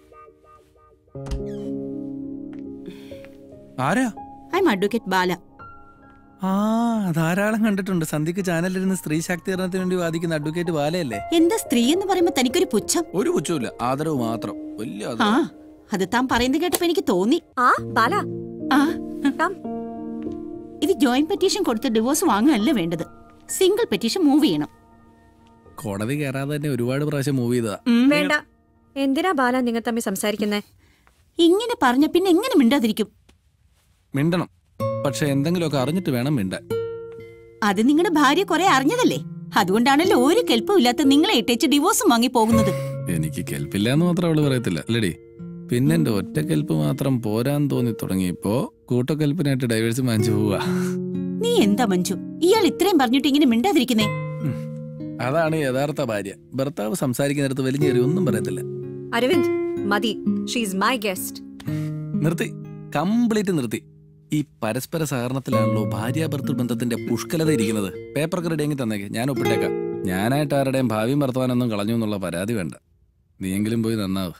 ആരാ? I am advocate Bala. ധാരാളം കണ്ടിട്ടുണ്ട്. സന്ധ്യക്ക് ചാനലിരുന്ന് സ്ത്രീ ശാക്തീകരണത്തിന് വേണ്ടി വാദിക്കുന്ന അഡ്വക്കേറ്റ് ബാലയല്ലേ? എന്താ സ്ത്രീ എന്ന് പറയുമ്പോ തനിക്കൊരു പുച്ഛം? ഒരു പുച്ഛമില്ല, ആദരവ് മാത്രം. വലിയ അത് താൻ പറയുന്നത് കേട്ടപ്പോ എനിക്ക് തോന്നി. ഇത് ഇത് ജോയിന്റ് പെറ്റീഷൻ കൊടുത്ത് ഡിവോഴ്സ് വാങ്ങുകയല്ല വേണ്ടത്, സിംഗിൾ പെറ്റീഷൻ മൂവ് ചെയ്യണം. കോടതി കയറാതെ തന്നെ ഒരുപാട് പ്രാവശ്യം മൂവ് ചെയ്തതാ. വേണ്ട. എന്തിനാ ബാല നിങ്ങൾ തമ്മിൽ സംസാരിക്കുന്നേ? ഇങ്ങനെ പറഞ്ഞ പിന്നെ എങ്ങനെ മിണ്ടാതിരിക്കും? മിണ്ടണം, പക്ഷെ എന്തെങ്കിലുമൊക്കെ അറിഞ്ഞിട്ട് വേണം മിണ്ടാൻ. അത് നിങ്ങളുടെ ഭാര്യ കുറെ അറിഞ്ഞതല്ലേ, അതുകൊണ്ടാണല്ലോ ഒരു കെൽപ്പും ഇല്ലാത്ത നിങ്ങളെ ഇട്ടേച്ച് ഡിവോഴ്സും വാങ്ങി പോകുന്നത്. എനിക്ക് കെൽപ്പില്ലാന്ന് മാത്രം അവള് പറയത്തില്ല അല്ലേടി. പിന്നെ എന്റെ ഒറ്റ കെൽപ്പ് മാത്രം പോരാൻ തോന്നി തുടങ്ങിയപ്പോ കൂട്ടക്കൽപ്പിനായിട്ട് ഡൈവേഴ്സ് വാങ്ങിച്ചു പോവാ. നീ എന്താ മഞ്ജു, ഇയാൾ ഇത്രയും പറഞ്ഞിട്ട് ഇങ്ങനെ മിണ്ടാതിരിക്കുന്നേ? അതാണ് യഥാർത്ഥ ഭാര്യ. ഭർത്താവ് സംസാരിക്കുന്നിടത്ത് വലിഞ്ഞേറി ഒന്നും പറയത്തില്ല. അരവിന്ദ് മതി, ഷീ ഈസ് മൈ ഗസ്റ്റ്. നിർത്തി, കംപ്ലീറ്റ് നിർത്തി. ഈ പരസ്പര സഹകരണത്തിലാണല്ലോ ഭാര്യ ഭർത്തൃ ബന്ധത്തിന്റെ പുഷ്കലത ഇരിക്കുന്നത്. പേപ്പറൊക്കെ റെഡിയെങ്കിൽ തന്നേക്ക്, ഞാൻ ഒപ്പിട്ടേക്കാം. ഞാനായിട്ട് ആരുടെയും ഭാവിയും ഭർത്താവാനൊന്നും കളഞ്ഞു എന്നുള്ള പരാതി വേണ്ട. നീയെങ്കിലും പോയി നന്നാവ്.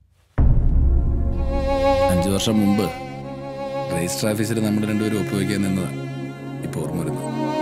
5 വർഷം മുമ്പ് രജിസ്റ്റർ ഓഫീസിൽ നമ്മൾ രണ്ടുപേരും ഒപ്പുവയ്ക്കാൻ നിന്നതാ. ഇപ്പൊ ഓർമ്മ വരുന്നു.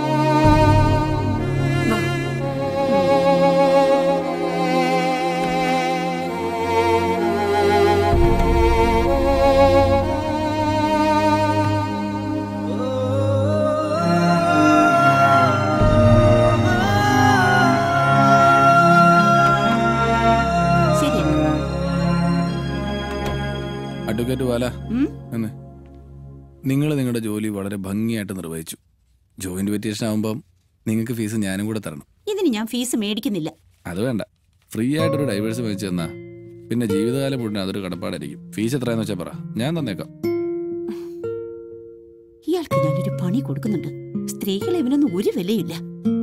അഡ്വക്കേറ്റ് വാല, നിങ്ങൾ നിങ്ങളുടെ ജോലി വളരെ ഭംഗിയായിട്ട് നിർവഹിച്ചു. ജോയിന്റ് പെറ്റീഷൻ ആവുമ്പം നിങ്ങൾക്ക് ഫീസ് ഞാനും കൂടെ തരണം. ഇതിന് ഞാൻ ഫീസ് മേടിക്കുന്നില്ല. അത് വേണ്ട, ഫ്രീ ആയിട്ടൊരു ഡൈവേഴ്സ് മേടിച്ചു തന്നാ പിന്നെ ജീവിതകാലം മുഴുവൻ അതൊരു കടപ്പാടായിരിക്കും. ഫീസ് എത്രയാന്ന് വെച്ചാൽ പറ, ഞാൻ തന്നേക്കാം. ഇയാൾക്ക് ഞാനൊരു പണി കൊടുക്കുന്നുണ്ട്. സ്ത്രീകളെ ഇവനൊന്നും ഒരു വിലയില്ല.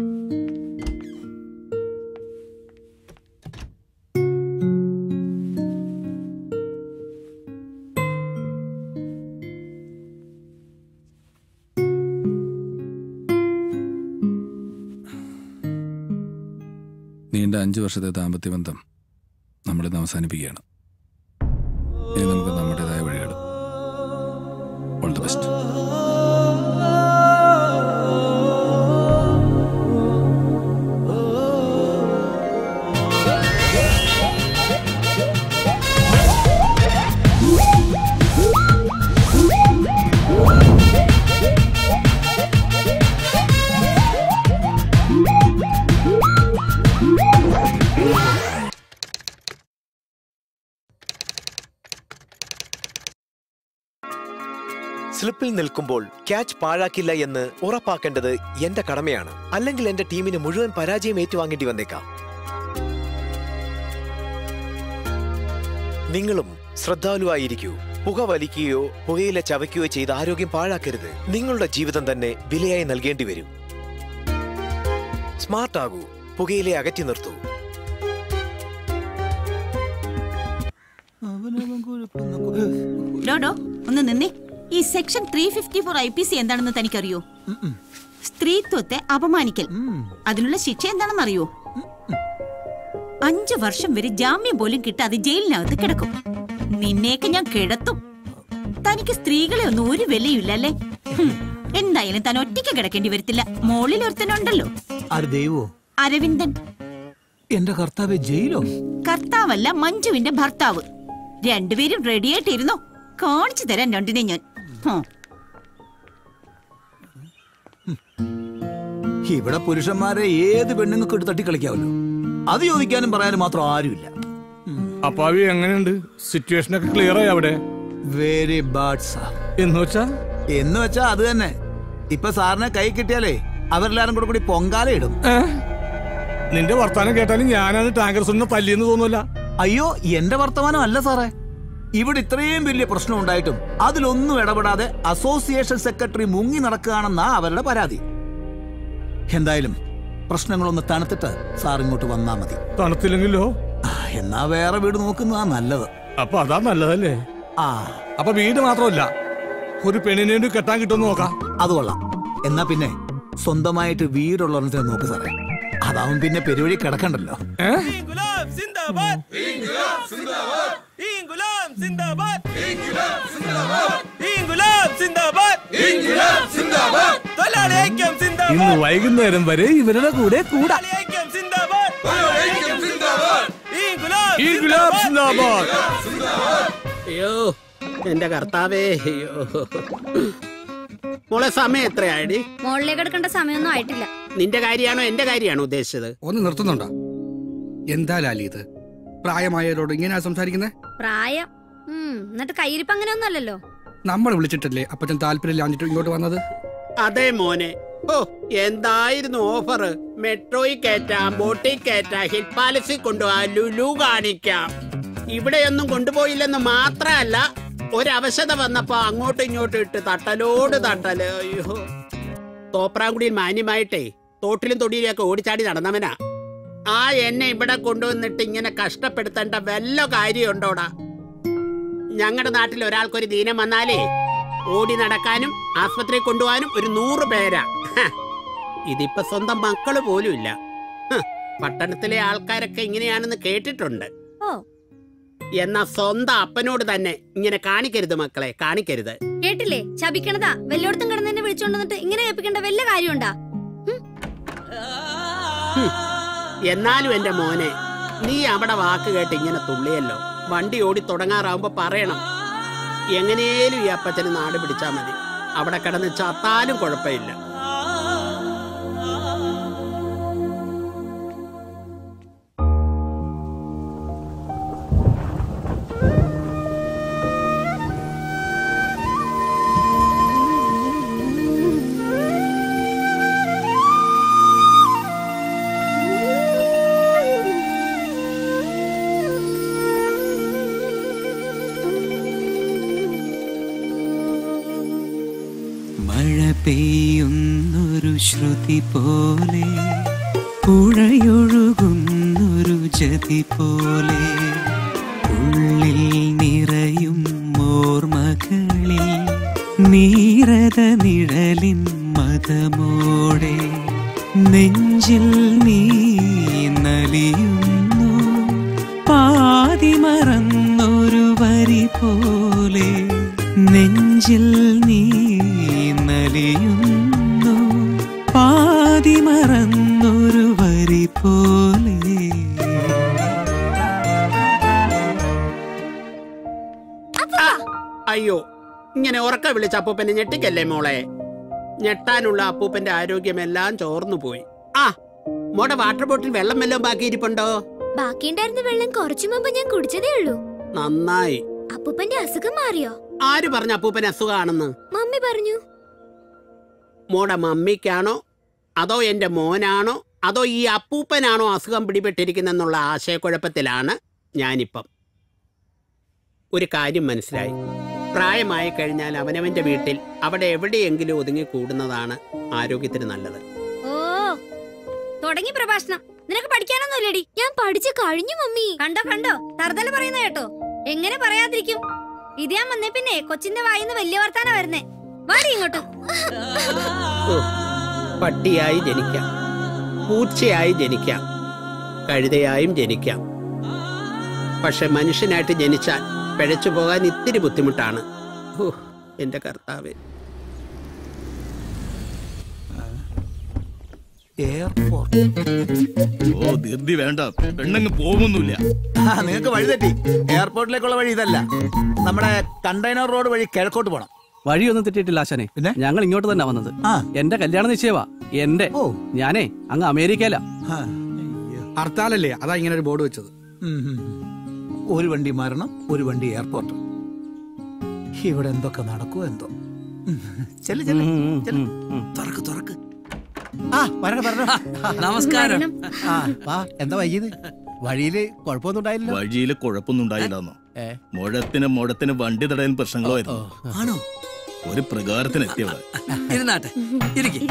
നീണ്ട 5 വർഷത്തെ ദാമ്പത്യ ബന്ധം നമ്മളിന്ന് അവസാനിപ്പിക്കുകയാണ്. ഇനി നമുക്ക് നമ്മുടേതായ വഴികൾ. All the best. സ്ലിപ്പിൽ നിൽക്കുമ്പോൾ ക്യാച്ച് പാഴാക്കില്ല എന്ന് ഉറപ്പാക്കേണ്ടത് എന്റെ കടമയാണ്. അല്ലെങ്കിൽ എന്റെ ടീമിന് മുഴുവൻ പരാജയം ഏറ്റുവാങ്ങേണ്ടി വന്നേക്കാം. നിങ്ങളും ശ്രദ്ധാലുവായിരിക്കൂ. പുക വലിക്കുകയോ പുകയില ചവയ്ക്കുകയോ ചെയ്ത് ആരോഗ്യം പാഴാക്കരുത്. നിങ്ങളുടെ ജീവിതം തന്നെ വിലയായി നൽകേണ്ടി വരും. സ്മാർട്ട് ആകൂ, പുകയിലെ അകറ്റി നിർത്തൂ. ഒന്ന് നിന്നേ. ഈ സെക്ഷൻ 354 IPC എന്താണെന്ന് തനിക്കറിയോ? സ്ത്രീത്വത്തെ അപമാനിക്കൽ. അതിനുള്ള ശിക്ഷ എന്താണെന്ന് അറിയോ? 5 വർഷം വരെ ജാമ്യം പോലും കിട്ടാതെ ജയിലിനകത്ത് കിടക്കും. നിന്നെയൊക്കെ ഞാൻ കിടത്തും. തനിക്ക് സ്ത്രീകളെ ഒന്നും ഒരു വിലയില്ല അല്ലേ? എന്തായാലും താൻ ഒറ്റയ്ക്ക് കിടക്കേണ്ടി വരത്തില്ല. മോളിൽ ഒരുത്തനുണ്ടല്ലോ, അരവിന്ദൻ. എന്റെ കർത്താവ് ജയിലോ? കർത്താവല്ല, മഞ്ജുവിന്റെ ഭർത്താവ്. രണ്ടുപേരും റെഡിയായിട്ടിരുന്നോ, കാണിച്ചു തരാൻ രണ്ടിനെ ഞാൻ. ഇവിടെ പുരുഷന്മാരെ ഏത് പെണ്ണുങ്ങൾക്ക് എടുത്ത് തട്ടി കളിക്കാവല്ലോ. അത് ചോദിക്കാനും പറയാനും മാത്രം ആരുമില്ല. അപ്പാവി എങ്ങനെയുണ്ട്? സിറ്റുവേഷൻ ഒക്കെ ക്ലിയർ ആയി അവിടെ? Very bad sir. എന്ന് വെച്ചാ അത് തന്നെ. ഇപ്പൊ സാറിനെ കൈ കിട്ടിയാലേ അവരെല്ലാരും കൂടി പൊങ്കാല ഇടും. നിന്റെ വർത്താനം കേട്ടാലും ഞാനത് ടാങ്കർ സുന്നെ തല്ലിയെന്ന് തോന്നൂല. അയ്യോ, എന്റെ വർത്തമാനം അല്ല സാറേ. ഇവിടെ ഇത്രയും വലിയ പ്രശ്നം ഉണ്ടായിട്ടും അതിലൊന്നും ഇടപെടാതെ അസോസിയേഷൻ സെക്രട്ടറി മുങ്ങി നടക്കുകയാണെന്നാ അവരുടെ പരാതി. എന്തായാലും പ്രശ്നങ്ങളൊന്ന് തണുത്തിട്ട് സാർ ഇങ്ങോട്ട് വന്നാ മതി. തണുത്തില്ലെങ്കിലോ? എന്നാ വേറെ വീട് നോക്കുന്നതാ നല്ലത്. അപ്പൊ അതാ നല്ലതല്ലേ? അപ്പൊ വീട് മാത്രമല്ല, ഒരു പെണ്ണിനെ കെട്ടാൻ കിട്ടുമെന്ന് നോക്കാം. അത് കൊള്ളാം. എന്നാ പിന്നെ സ്വന്തമായിട്ട് വീടുള്ളവരെ നോക്ക് സാറേ. അതാവും പിന്നെ പെരുവഴി കിടക്കണ്ടല്ലോ. ഇന്ന് വൈകുന്നേരം വരെ ഇവരുടെ കൂടെ കൂടാ. അയ്യോ എന്റെ കർത്താവേ, അയ്യോ മോളെ സമയം എത്രയായി? മോളിലേക്ക് എടുക്കേണ്ട സമയമൊന്നും ആയിട്ടില്ല. നിന്റെ കാര്യമാണോ എന്റെ കാര്യമാണോ ഉദ്ദേശിച്ചത്? ഒന്ന് നിർത്തുന്നുണ്ടോ? എന്താ ലാലി ഇത്? പ്രായമായവരോട് ഇങ്ങനെയാ സംസാരിക്കുന്നത്? പ്രായം എന്നിട്ട് കയ്യിരിപ്പ് അങ്ങനെ ഒന്നും അല്ലല്ലോ. നമ്മൾ വിളിച്ചിട്ടല്ലേ അപ്പച്ചൻ താല്പര്യമില്ലാഞ്ഞിട്ട് ഇങ്ങോട്ട് വന്നത്? അതെ മോനെ. ഓ എന്തായിരുന്നു ഓഫർ! മെട്രോയിൽ കയറ്റാം, ബോട്ടിൽ കയറ്റാം, ഹിൽ പാലസിൽ കൊണ്ടുപോവാം, ലുലു കാണിക്കാം. ഇവിടെയൊന്നും കൊണ്ടുപോയില്ലെന്ന് മാത്രമല്ല, ഒരവശത വന്നപ്പോ അങ്ങോട്ടും ഇങ്ങോട്ടും ഇട്ട് തട്ടലോട് തട്ടല്. അയ്യോ, തോപ്രാംകുടിയിൽ മാന്യമായിട്ടേ തോട്ടിലും തൊടിയിലൊക്കെ ഓടിച്ചാടി നടന്നവനാ. ആ എന്നെ ഇവിടെ കൊണ്ടുവന്നിട്ട് ഇങ്ങനെ കഷ്ടപ്പെടുത്തേണ്ട വല്ല കാര്യമുണ്ടോടാ? ഞങ്ങളുടെ നാട്ടിൽ ഒരാൾക്കൊരു ദീനം വന്നാലേ ഓടി നടക്കാനും ആസ്പത്രി കൊണ്ടുപോകാനും ഒരു 100 പേരാ. ഇതിപ്പോ സ്വന്തം മക്കള് പോലും ഇല്ല. പട്ടണത്തിലെ ആൾക്കാരൊക്കെ ഇങ്ങനെയാണെന്ന് കേട്ടിട്ടുണ്ട്. എന്നാ സ്വന്തം അപ്പനോട് തന്നെ ഇങ്ങനെ കാണിക്കരുത് മക്കളെ, കാണിക്കരുത്. കേട്ടില്ലേ? ശപിക്കണതാ. വല്ലോടത്തും കിടന്നെ വിളിച്ചോണ്ടിട്ട് ഇങ്ങനെ കേൾപ്പിക്കേണ്ട വല്ല കാര്യമുണ്ടാ? എന്നാലും എന്റെ മോനെ, നീ അവിടെ വാക്ക് കേട്ട് ഇങ്ങനെ തുള്ളിയല്ലോ. വണ്ടി ഓടി തുടങ്ങാറാവുമ്പോ പറയണം, എങ്ങനെയും ഈ അപ്പച്ചന് നാട് പിടിച്ചാ മതി. അവിടെ കിടന്ന് ചത്താലും കുഴപ്പമില്ല. പെയ്യുന്നൊരു ശ്രുതി പോലെ, പുഴയൊഴുകുന്നൊരു ജതി പോലെ, ഉള്ളിൽ നിറയും ഓർമ്മകളിൽ നീരത നിഴലിൻ മതമോടെ, നെഞ്ചിൽ നീ നലിയുന്നു പാതി മറന്നൊരു വരി പോലെ, നെഞ്ചിൽ നീ നലിയുന്നു പാതി മറന്നൊരു വരി പോലെ. അയ്യോ, ഇങ്ങനെ ഉറക്ക വിളിച്ച അപ്പൂപ്പനെ ഞെട്ടിക്കല്ലേ മോളെ. ഞെട്ടാനുള്ള അപ്പൂപ്പന്റെ ആരോഗ്യമെല്ലാം ചോർന്നു പോയി. ആ മോടെ വാട്ടർ ബോട്ടിൽ വെള്ളം വല്ലതും ബാക്കിയിരിപ്പുണ്ടോ? ബാക്കിയുണ്ടായിരുന്ന വെള്ളം കുറച്ചു മുമ്പ് ഞാൻ കുടിച്ചതേ ഉള്ളൂ. നന്നായി. അപ്പൂപ്പന്റെ അസുഖം മാറിയോ? ആര് പറഞ്ഞു അപ്പൂപ്പന് അസുഖമാണെന്ന്? മമ്മി പറഞ്ഞു. മോടെ മമ്മിക്കാണോ അതോ എന്റെ മോനാണോ അതോ ഈ അപ്പൂപ്പനാണോ അസുഖം പിടിപെട്ടിരിക്കുന്നെന്നുള്ള ആശയക്കുഴപ്പത്തിലാണ് ഞാനിപ്പം. ഒരു കാര്യം മനസ്സിലായി, പ്രായമായി കഴിഞ്ഞാൽ അവനവന്റെ വീട്ടിൽ അവിടെ എവിടെയെങ്കിലും ഒതുങ്ങി കൂടുന്നതാണ് ആരോഗ്യത്തിന് നല്ലത്. ഓ തുടങ്ങി പ്രഭാഷണം. നിനക്ക് പഠിക്കാനൊന്നുമില്ലടി? ഞാൻ പഠിച്ചു കഴിഞ്ഞു മമ്മി. കണ്ടോ കണ്ടോ, തറുതല പറയുന്ന കേട്ടോ. എങ്ങനെ പറയാതിരിക്കും? ഇത് ഞാൻ വന്നേ പിന്നെ കൊച്ചിന്റെ വായിന്ന് വലിയ വർത്താനം വരുന്നേ. വാടി ഇങ്ങോട്ട്. പട്ടിയായി ജനിക്കാം, പൂച്ചയായി ജനിക്കാം, കഴുതയായും ജനിക്കാം. പക്ഷെ മനുഷ്യനായിട്ട് ജനിച്ചാൽ പിഴച്ചു പോകാൻ ഇത്തിരി ബുദ്ധിമുട്ടാണ്. എന്റെ കർത്താവേ. ഓ ധൃതി വേണ്ട, പെണ്ണങ്ങ് പോകുന്നില്ല. നിങ്ങൾക്ക് വഴി തെറ്റി. എയർപോർട്ടിലേക്കുള്ള വഴി ഇതല്ല, നമ്മുടെ കണ്ടെയ്നർ റോഡ് വഴി കിഴക്കോട്ട് പോണം. വഴിയൊന്നും തെറ്റിയിട്ടില്ല ആശാനെ, ഞങ്ങൾ ഇങ്ങോട്ട് തന്നെ വന്നത്. എന്റെ കല്യാണ നിശ്ചയവാ. എന്റെ ഞാനേ അങ്ങ് അമേരിക്കയില. ഹർത്താലല്ലേ, അതാ ഇങ്ങനെ ഒരു ബോർഡ് വെച്ചത്. ഒരു വണ്ടി മരണം, ഒരു വണ്ടി എയർപോർട്ട്. ഇവിടെ എന്തൊക്കെ നടക്കുവോ എന്തോ. തുറക്ക് തുറക്ക്. നമസ്കാരം. എന്താ വൈകിയത്? വഴിയില് കുഴപ്പമൊന്നും ഉണ്ടായില്ല? വഴിയില് കുഴപ്പമൊന്നും ഉണ്ടായില്ലെന്നോ? മുഴത്തിന് വണ്ടി തടയാൻ പ്രശ്നങ്ങളായിരുന്നു. ആണോ? ഒരു പ്രകാരത്തിന് എത്തിയവിടെ. ഇരുന്നാട്ടെ, ഇരിക്കും.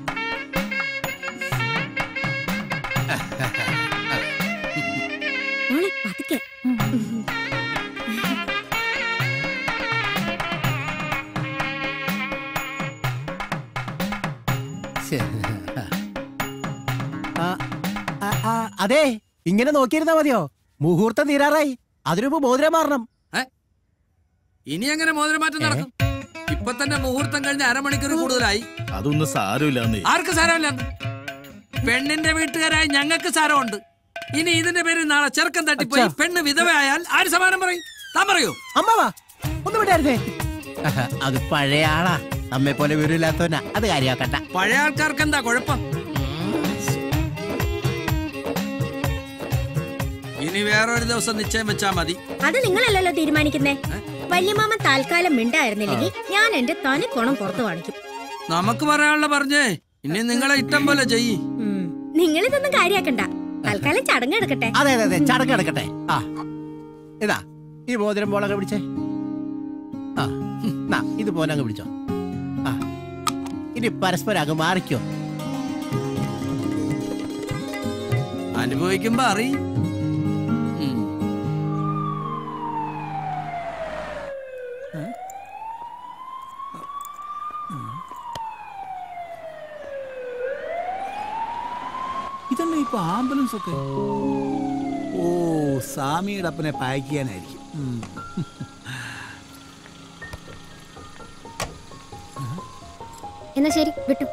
അതെ, ഇങ്ങനെ നോക്കിയിരുന്നാ മതിയോ? മുഹൂർത്തം തീരാറായി. അതിനുമ്പ് മോതിരം മാറണം. ഇനി അങ്ങനെ മോതിരം മാറ്റം നടക്കും? ഇപ്പൊ തന്നെ മുഹൂർത്തം കഴിഞ്ഞ അരമണിക്കൂർ കൂടുതലായി. അതൊന്നും സാരമില്ലാന്നേ. ആർക്ക് സാരമില്ല? പെണ്ണിന്റെ വീട്ടുകാരായി ഞങ്ങൾക്ക് സാരമുണ്ട്. ഇനി ഇതിന്റെ പേരിൽ നാളെ ചെറുക്കൻ തട്ടിപ്പോയി പെണ്ണ് വിധവയായാൽ ആര് സമാനം പറയും? താൻ പറയൂ? അമ്മാവാ ഒന്ന് വിടായിരുന്നേ. അത് പഴയ ആളാ. നമ്മെ പോലെ വിവരമില്ലാത്തവനാ, അത് കാര്യമാക്കണ്ട. പഴയ ആൾക്കാർക്ക് എന്താ കുഴപ്പം? ഇനി വേറൊരു ദിവസം നിശ്ചയം വെച്ചാ മതി. അത് നിങ്ങളല്ലല്ലോ തീരുമാനിക്കുന്നേ. വല്യമാമൻ താൽക്കാലം മിണ്ടായിരുന്നില്ലെങ്കിൽ ഞാൻ എന്റെ തനി കോണം പുറത്തു കാണിക്കും. നമുക്ക് പറയാനുള്ള പറഞ്ഞേ, ഇനി നിങ്ങളെ ഇഷ്ടം പോലെ ചെയ്യ്. നിങ്ങളിതൊന്നും കാര്യാക്കണ്ട, തൽക്കാലം ചടങ്ങ് എടുക്കട്ടെ. അതെ അതെ അതെ, ചടങ്ങ് എടുക്കട്ടെ. ആ ഇതാ ഈ മോതിരം പോലങ്ങ് പിടിച്ചേ. ആ ഇത് പോലങ്ങ് പിടിച്ചോ. ആ ഇനി പരസ്പരം അങ്ങ് മാറിക്കോ. അനുഭവിക്കുമ്പോ അറിയും. ഇതന്നെ ഇപ്പൊ ആംബുലൻസ് ഒക്കെ. ഓ, സ്വാമിയുടെ അപ്പനെ പായിക്കാനായിരിക്കും. എന്നാ ശരി, വിട്ടു.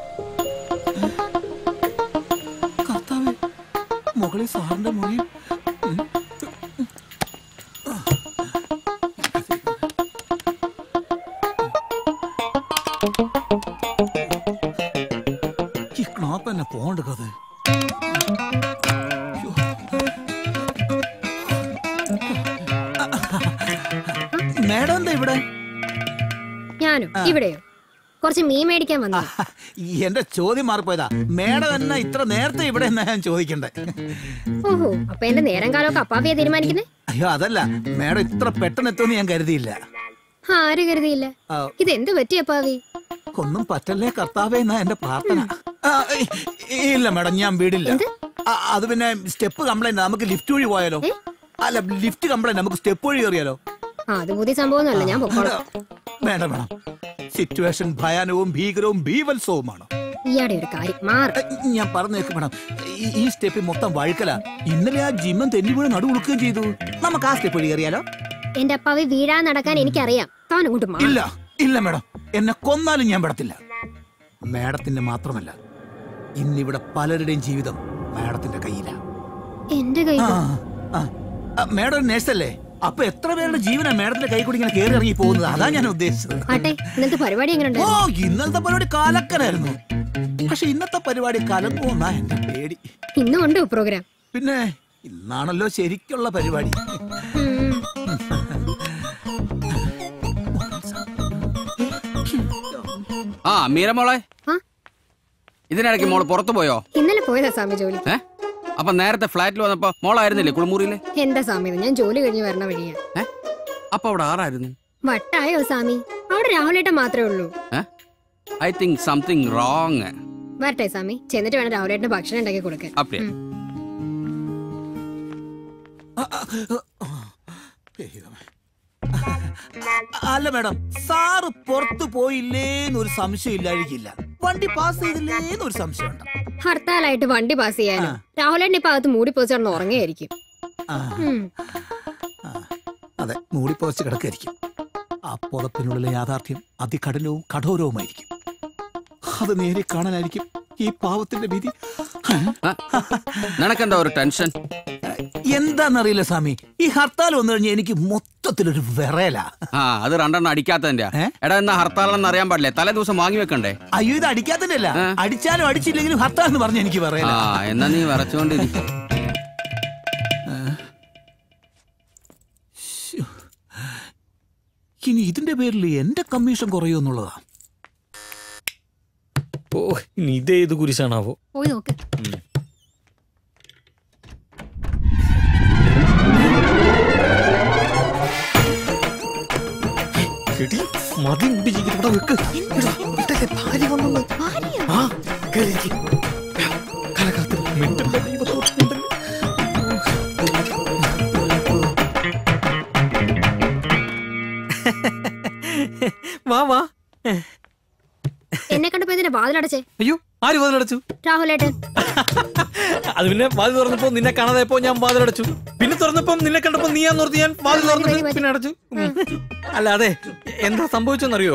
കർത്താവേ, മുകളിൽ സാറിന്റെ മുറിയിൽ ഈ ക്ലോപ്പ് തന്നെ പോകണ്ടത്. മേഡം എന്താ ഇവിടെ? ഞാനോ ഇവിടെയോ? കുറച്ച് മീൻ മേടിക്കാൻ വന്നു. എന്റെ ചോദ്യം മാറിപ്പോയതാ. മേഡം എന്നാ ഇത്ര നേരത്തെ ഇവിടെ എന്നാ ഞാൻ ചോദിക്കണ്ടേ? ഓഹോ, അപ്പൊ എന്റെ നേരം കാലമൊക്കെ അപ്പാവിയെ തീരുമാനിക്കുന്നേ? അയ്യോ അതല്ല, മേഡം ഇത്ര പെട്ടെന്ന് എത്തുമെന്ന് ഞാൻ കരുതിയില്ല. ആര് കരുതിയില്ല? ഇതെന്ത് പറ്റി അപ്പാവി? ഒന്നും പറ്റല്ലേ കർത്താവേ എന്നാ എന്റെ പ്രാർത്ഥന. ഇല്ല മേഡം, ഞാൻ വീടില്ല. അത് പിന്നെ സ്റ്റെപ്പ് കംപ്ലൈന്റ്, നമുക്ക് ലിഫ്റ്റ് വഴി പോയാലോ? അല്ല, ലിഫ്റ്റ് കംപ്ലൈന്റ്, നമുക്ക് സ്റ്റെപ്പ് വഴി കയറിയാലോ? അത് പുതിയ സംഭവമൊന്നുമല്ല, ഞാൻ പൊക്കോളാം. വേണ്ട മേഡം, സിറ്റുവേഷൻ ഭയാനവും ഭീകരവും ഭീവത്സവുമാണ്. ഇയാടെ ഒരു കാര്യം മാറി. ഞാൻ പറഞ്ഞേക്ക് മേഡം, ഈ സ്റ്റെപ്പിൽ മൊത്തം വഴുക്കല. ഇന്നലെ ആ ജിമ്മൻ തെന്നി വീണ് നടുവുളുക്കുകയും ചെയ്തു. നമുക്ക് ആ സ്റ്റെപ്പ് വഴി കയറിയാലോ? എന്റെ അപ്പാവി വീഴാൻ നടക്കാൻ എനിക്കറിയാം. താൻ അങ്ങോട്ട് മാറി. ഇല്ല ഇല്ല മേഡം, എന്നെ കൊന്നാലും ഞാൻ പെടത്തില്ല. മേഡത്തിന്റെ മാത്രമല്ല, ഇന്നിവിടെ പലരുടെയും ജീവിതം മേഡത്തിന്റെ കയ്യിലാ. എന്റെ കയ്യിൽ? മേഡം ഒരു നേഴ്സല്ലേ? അപ്പൊ എത്ര പേരുടെ ജീവനാ മേഡത്തിന്റെ കൈ കൂടി ഇങ്ങനെ കയറി ഇറങ്ങി പോകുന്നത്? അതാ ഞാൻ ഉദ്ദേശിച്ചത്. ഇന്നത്തെ പരിപാടി എങ്ങനെ? ഓ, ഇന്നലത്തെ പരിപാടി കാലക്കനായിരുന്നു. പക്ഷെ ഇന്നത്തെ പരിപാടി കലങ്ങുമെന്നാ എന്റെ പേടി. ഇന്നും ഉണ്ടോ പ്രോഗ്രാം? പിന്നെ ഇന്നാണല്ലോ ശരിക്കുള്ള പരിപാടി. ആ മീര മോളെ, ഇതിനിടയ്ക്ക് മോള് പുറത്തു പോയോ? ഇന്നലെ പോയതാ സ്വാമി ജോലി. അപ്പൊ നേരത്തെ ഫ്ലാറ്റിൽ വന്നപ്പോ മോളായിരുന്നില്ലേ കുളിമുറിയിലെ? എന്താ സ്വാമി, ഞാൻ ജോലി കഴിഞ്ഞ് വരണ വഴിയാ. അപ്പൊ അവിടെ ആരായിരുന്നു? വട്ടായോ സ്വാമി, അവിടെ രാഹുലേട്ടൻ മാത്രമേ ഉള്ളൂ. I think something wrong. വരട്ടെ സ്വാമി, ചെന്നിട്ട് വേണം രാഹുലേട്ടന് ഭക്ഷണം ഉണ്ടാക്കി കൊടുക്കാൻ. അല്ല മേഡം, സാറ് പുറത്തു പോയില്ലേന്നൊരു സംശയം ഇല്ലായിരിക്കില്ല. വണ്ടി പാസ് ചെയ്തില്ലേന്നൊരു സംശയമുണ്ട്. ഹർത്താലായിട്ട് വണ്ടി പാസ് ചെയ്യാനും രാഹുലേട്ടൻ ഇപ്പൊ അകത്ത് മൂടി പോച്ചാണെന്ന് ഉറങ്ങിയായിരിക്കും. അതെ, മൂടി പോച്ച് കിടക്കായിരിക്കും. ആ പുതപ്പിനുള്ളിലെ യാഥാർത്ഥ്യം അതികഠിനവും കഠോരവുമായിരിക്കും. അത് നേരെ കാണാനായിരിക്കും ഈ പാവത്തിന്റെ ഭീതി. നിനക്കെന്താ ഒരു ടെൻഷൻ? എന്താന്നറിയില്ല സ്വാമി, ഈ ഹർത്താൽ വന്നു കഴിഞ്ഞാൽ എനിക്ക് മൊത്തത്തിലൊരു വിറയലാ. അത് രണ്ടെണ്ണം അടിക്കാത്തതിന്റെ. എടാ, എന്നാ ഹർത്താലെന്ന് അറിയാൻ പാടില്ലേ? തലേ ദിവസം വാങ്ങി വെക്കണ്ടേ? അയ്യോ, ഇത് അടിക്കാത്തതിന്റെ അല്ല, അടിച്ചാലും അടിച്ചില്ലെങ്കിലും ഹർത്താൽ എന്ന് പറഞ്ഞ എനിക്ക് വിറയല. എന്നാ നീ വിറച്ചോണ്ടിരിക്കും. ഇനി ഇതിന്റെ പേരിൽ എന്റെ കമ്മീഷൻ കുറയുമെന്നുള്ളതാ. ഓ, ഇനി ഇതേത് കുരിശാണാവോ? പോയി നോക്ക്. മതി ഇവിടെ വെക്ക്. ഭാര്യ വന്നു. വാ വാ. എന്നെ കണ്ടപ്പോ ഇതിന്റെ വാതിലടച്ചേ? അയ്യോ, ആര് വാതിലടച്ചു? രാഹുലേട്ടൻ. അത് പിന്നെ വാതിൽ തുറന്നപ്പോ നിന്നെ കാണാതെപ്പോ ഞാൻ വാതിലടച്ചു. പിന്നെ തുറന്നപ്പോ നിന്നെ കണ്ടപ്പോ നീയാന്നോർത്ത് ഞാൻ വാതിൽ തുറന്നിട്ട് പിന്നെ അടച്ചു. അല്ല, അതെ, എന്താ സംഭവിച്ചെന്നറിയോ?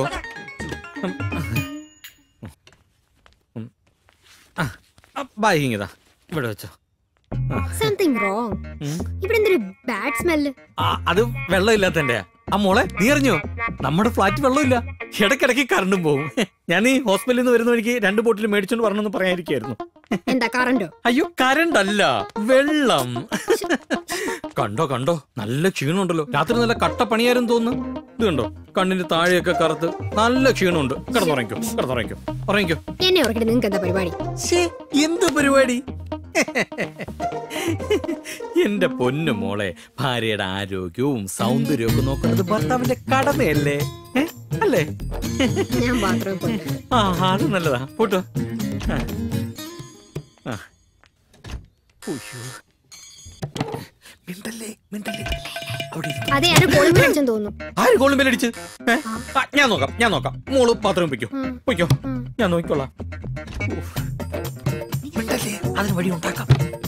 ബായിങ്ങിതാ ഇവിടെ വെച്ചോ. Something wrong. ഇവിടെ എന്തൊരു ബാഡ് സ്മെല്ല്. അത് വെള്ളമില്ലാത്തന്റെ. ആ മോളെ, നീ അറിഞ്ഞോ? നമ്മുടെ ഫ്ലാറ്റ് വെള്ളമില്ല, ഇടയ്ക്കിടയ്ക്ക് കറണ്ടും പോകും. ഞാൻ ഈ ഹോസ്പിറ്റലിൽ നിന്ന് വരുന്ന വഴിക്ക് 2 ബോട്ടിൽ മേടിച്ചോണ്ട് വരണമെന്ന് പറയാനിരിക്കായിരുന്നു. എന്താ കറണ്ടോ? അയ്യോ കറണ്ട് അല്ല, വെള്ളം. കണ്ടോ കണ്ടോ, നല്ല ക്ഷീണമുണ്ടല്ലോ. രാത്രി നല്ല കട്ടപ്പണിയാരും തോന്നുന്നു. ഇത് കണ്ടോ, കണ്ണിന്റെ താഴെയൊക്കെ കറുത്ത് നല്ല ക്ഷീണമുണ്ട്. കിടന്നുറങ്ങിക്കോ, കിടന്നുറങ്ങിക്കോ, ഉറങ്ങിക്കോ. എന്നെ ഉറക്കട്ടെ, നിങ്ങൾക്ക് എന്താ പരിപാടി? എന്ത് പരിപാടി? എന്റെ പൊന്നു മോളെ, ഭാര്യയുടെ ആരോഗ്യവും സൗന്ദര്യവും ഒക്കെ നോക്കുന്നത് ഭർത്താവിന്റെ കടമയല്ലേ? അല്ലേ? ഞാൻ ബാത്റൂമിൽ പോയിട്ട്. ആ അത് നല്ലതാ, പോട്ടോ. അതെ, ആരും കോളിംഗ് ബെൽ അടിച്ചെന്ന് തോന്നുന്നു. ആര് കോളിംഗ് ബെൽ അടിച്ച്? ഞാൻ നോക്കാം. മോള് ബാത്റൂമിൽ പൊയ്ക്കോ, ഞാൻ നോക്കിക്കോളാം. അതിന് വഴി ഉണ്ടാക്കാം.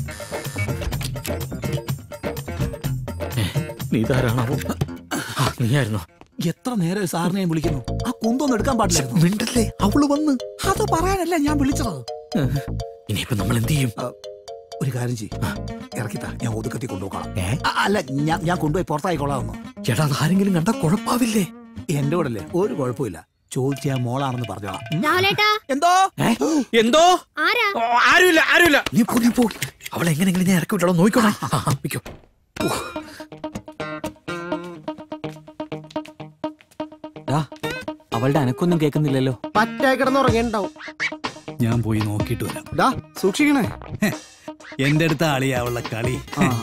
നീ ഇതാരാണാവോ? നീയായിരുന്നോ? എത്ര നേരം സാറിനെ ഞാൻ വിളിക്കുന്നു. ആ കുന്തൊന്നും എടുക്കാൻ പാടില്ലായിരുന്നു. മിണ്ടല്ലേ, അവള് വന്ന്. അത് പറയാനല്ല ഞാൻ വിളിച്ചത്. ഇനിയിപ്പോ നമ്മൾ എന്ത് ചെയ്യും? ഒരു കാര്യം ചെയ്യും, ഇറക്കിത്താ, ഞാൻ ഒതുക്കത്തി കൊണ്ടുപോകാം. അല്ല, ഞാൻ കൊണ്ടുപോയി പുറത്തായിക്കൊള്ളാമെന്ന്. ചേട്ടാ, ആരെങ്കിലും കണ്ടാ കുഴപ്പാവില്ലേ? എന്റെ കൂടെ അല്ലേ, ഒരു കുഴപ്പമില്ല. ചോദിച്ചാ മോളാണെന്ന് പറഞ്ഞോളാം. എന്തോ എന്തോ ആരുമില്ല. നീ പോ. അവളെ എങ്ങനെങ്കിലും ഞാൻ ഇറക്കി വിട്ടോ, നോക്കിക്കോളാം. അവളുടെ അനക്കൊന്നും കേൾക്കുന്നില്ലല്ലോ. പറ്റായി കിടന്നുറങ്ങിണ്ടാവും. ഞാൻ പോയി നോക്കിട്ട് വരാം. സൂക്ഷിക്കണേ, എന്റെ അടുത്ത ആളിയാവുള്ള കളി.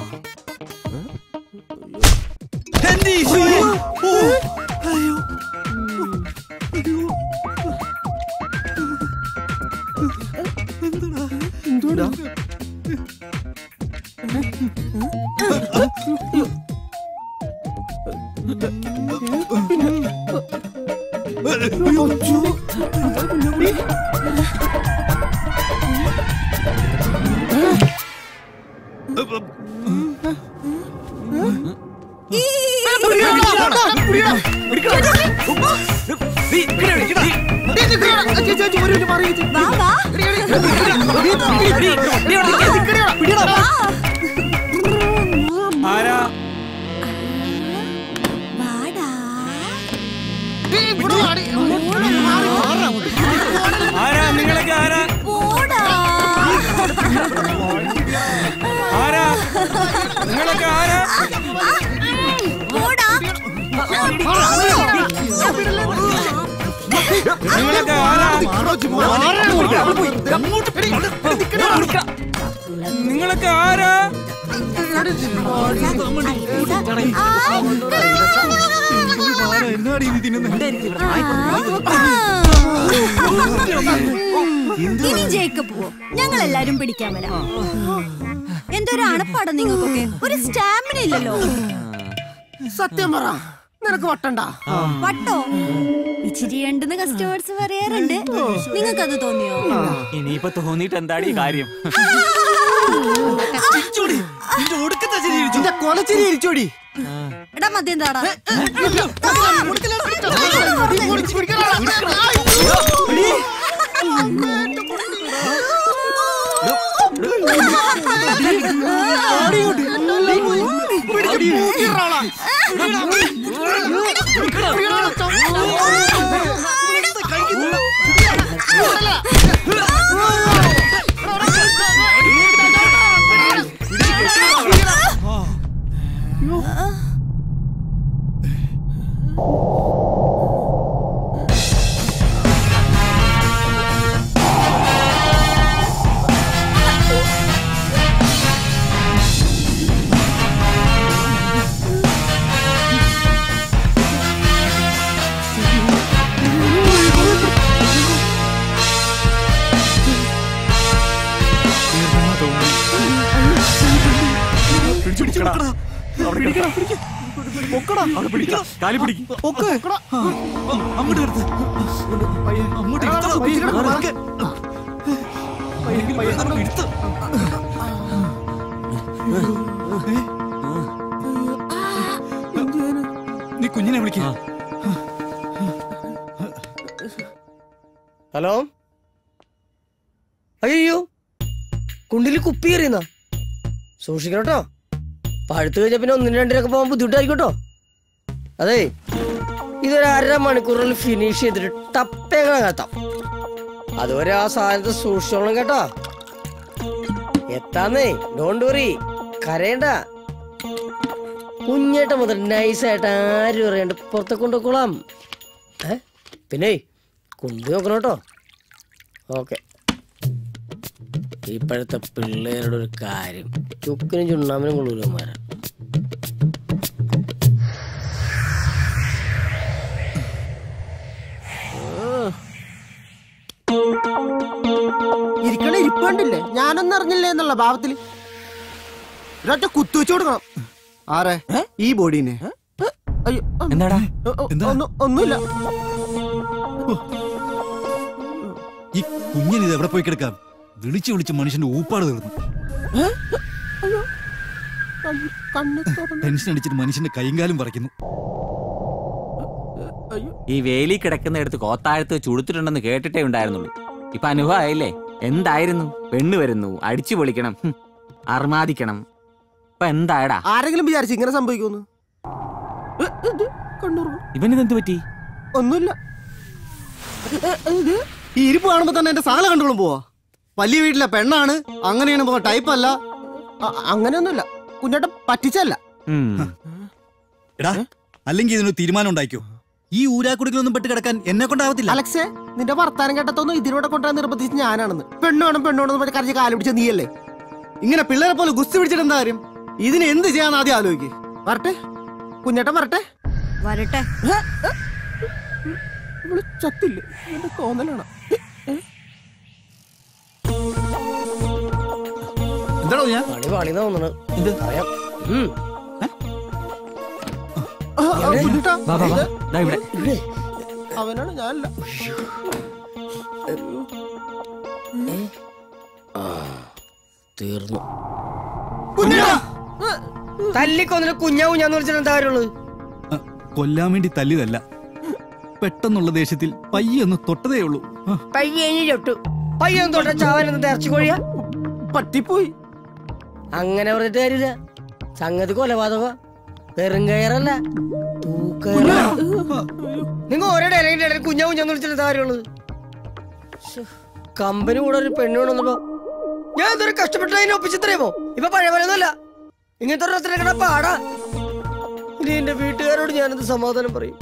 നിങ്ങളൊക്കെ ആരാ? ഇനി ജയിക്കപ്പ് പോവോ? ഞങ്ങൾ എല്ലാരും പിടിക്കാൻ വരാം. എന്തൊരു അണപ്പാടം നിങ്ങൾക്കൊക്കെ, ഒരു സ്റ്റാമിന ഇല്ലല്ലോ. സത്യം പറ, നിനക്ക് വട്ടണ്ട? വട്ടോ ഇച്ചിരി ഉണ്ടെന്ന് കസ്റ്റമേഴ്സ് പറയാറുണ്ട്. നിങ്ങൾക്കത് തോന്നിയോ? ഇനിയിപ്പോ തോന്നിയിട്ട് എന്താടി കാര്യം? എടാ മദ്യം താടാ. നീ കുഞ്ഞിനെ വിളിക്ക. ഹലോ, അയ്യോ കുണ്ടില് കുപ്പി എറിയുന്ന സൂക്ഷിക്കണോട്ടോ. പഴുത്ത് കഴിഞ്ഞ പിന്നെ 1, 2 പോകാൻ ബുദ്ധിമുട്ടായിരിക്കട്ടോ. അതെ, ഇതൊരു 1/2 മണിക്കൂറിൽ ഫിനിഷ് ചെയ്തിട്ട് ടപ്പേങ്ങനെ കത്താം. അതുവരെ ആ സാധനത്തെ സൂക്ഷിച്ചോളണം കേട്ടോ. എത്താന്നേ, ഡോണ്ട് വറി, കരയണ്ട. കുഞ്ഞേട്ട മുതൽ നൈസായിട്ട് ആരും അറിയാണ്ട് പുറത്തെ കൊണ്ടുപോക്കോളാം. പിന്നെ കൊണ്ടു നോക്കണം കേട്ടോ. ഓക്കെ. ഇപ്പോഴത്തെ പിള്ളേരുടെ ഒരു കാര്യം, ചുക്കിനും ചുണ്ണാമിനും കൊള്ളൂരന്മാരാ. ഇരിക്കണ ഇരിപ്പ് കണ്ടില്ലേ? ഞാനൊന്നും അറിഞ്ഞില്ലേ എന്നുള്ള ഭാവത്തില് ഒരൊറ്റ കുത്തുവെച്ചു കൊടുക്കണം. ആരെ? ഈ ബോഡീനെ. അയ്യോ, എന്താടാ? ഒന്നുമില്ല. ഈ കുഞ്ഞിന് ഇത് എവിടെ പോയി കിടക്കാം? വിളിച്ചു വിളിച്ച് മനുഷ്യന്റെ ഊപ്പാട് തീർന്നു. ടെൻഷൻ അടിച്ചിട്ട് മനുഷ്യന്റെ കൈകാലും പറിക്കുന്നു. ഈ വേലി കിടക്കുന്നിടത്ത് കോത്താഴത്ത് ചുടുത്തിട്ടുണ്ടെന്ന് കേട്ടിട്ടേ ഉണ്ടായിരുന്നുള്ളൂ. ഇപ്പൊ അനുഭവമായില്ലേ? എന്തായിരുന്നു? പെണ്ണ് വരുന്നു, അടിച്ചു പൊളിക്കണം, അർമാദിക്കണം. ഇപ്പൊ എന്തായടാ? ആരെങ്കിലും വിചാരിച്ചു ഇങ്ങനെ സംഭവിക്കുമെന്ന്? ഇവനിതെന്ത് പറ്റി? ഒന്നുമില്ല. ഈ ഇരിപ്പ് കാണുമ്പോ തന്നെ എന്റെ സകല കണ്ടോളും പോവാ. വലിയ വീട്ടിലെ പെണ്ണാണ്, അങ്ങനെയാണ് പോവാ, ടൈപ്പല്ല. അങ്ങനെയൊന്നുമില്ല. കുഞ്ഞേട്ടൻ പറ്റിച്ചല്ല. എടാ, അല്ലെങ്കിൽ ഇതിനൊരു തീരുമാനം ഉണ്ടാക്കിയോ? ഈ ഊരാക്കുടികളൊന്നും പെട്ട് കിടക്കാൻ എന്നെ കൊണ്ടാവത്തില്ല. അലക്സേ, നിന്റെ വർത്താനം കേട്ടതൊന്നും ഇതിലൂടെ കൊണ്ടുവരാൻ നിർബന്ധിച്ച് ഞാനാണെന്ന്. പെണ്ണ് വേണം പെണ്ണ് വേണം എന്ന് കരഞ്ഞ് കാല് പിടിച്ച നീയല്ലേ? ഇങ്ങനെ പിള്ളേരെ പോലെ ഗുസ്തി പിടിച്ചിട്ട് എന്താ കാര്യം? ഇതിന് എന്ത് ചെയ്യാന്ന് ആദ്യം ആലോചിക്ക്. വരട്ടെ കുഞ്ഞേട്ടൻ, വരട്ടെ. വരട്ടെ. ചത്തില്ലേ? എന്റെ തോന്നലാണ്. എന്താണോ ഞാൻ പണി തോന്നണ പറയാം. അവനാണ്, ഞാനല്ല. തീർന്നു. തല്ലിക്കൊന്നിട്ട് കുഞ്ഞാന്ന് വിളിച്ചിട്ട് എന്താ കാര്യമുള്ളത്? കൊല്ലാൻ വേണ്ടി തല്ലിയതല്ല, പെട്ടെന്നുള്ള ദേഷ്യത്തിൽ പയ്യൊന്ന് തൊട്ടതേ ഉള്ളൂ. പയ്യഞ്ഞു ചൊട്ടു. പയ്യൊന്ന് തൊട്ട ചാവനെന്ന് ഇറച്ചി കോഴിയാ? പറ്റിപ്പോയി. അങ്ങനെ പറഞ്ഞിട്ട് കാര്യമില്ല. സംഗതി കൊലപാതക വെറും കയറല്ല, നിങ്ങൾ ഓരോ ഇടയിൽ കുഞ്ഞാന്ന് വിളിച്ചിട്ട് എന്താ കാര്യമുള്ളത്? കമ്പനി കൂടെ ഒരു പെണ്ണ് കൊണ്ടുവന്നപ്പോ ഞാൻ എന്തൊരു കഷ്ടപ്പെട്ട് അതിനെ ഒപ്പിച്ചെത്രയുമോ? ഇപ്പൊ പഴയ പോലെയൊന്നുമല്ല. ഇങ്ങനത്തെ ഒരു പാടാ. ഇനി എന്റെ വീട്ടുകാരോട് ഞാനെന്ത് സമാധാനം പറയും?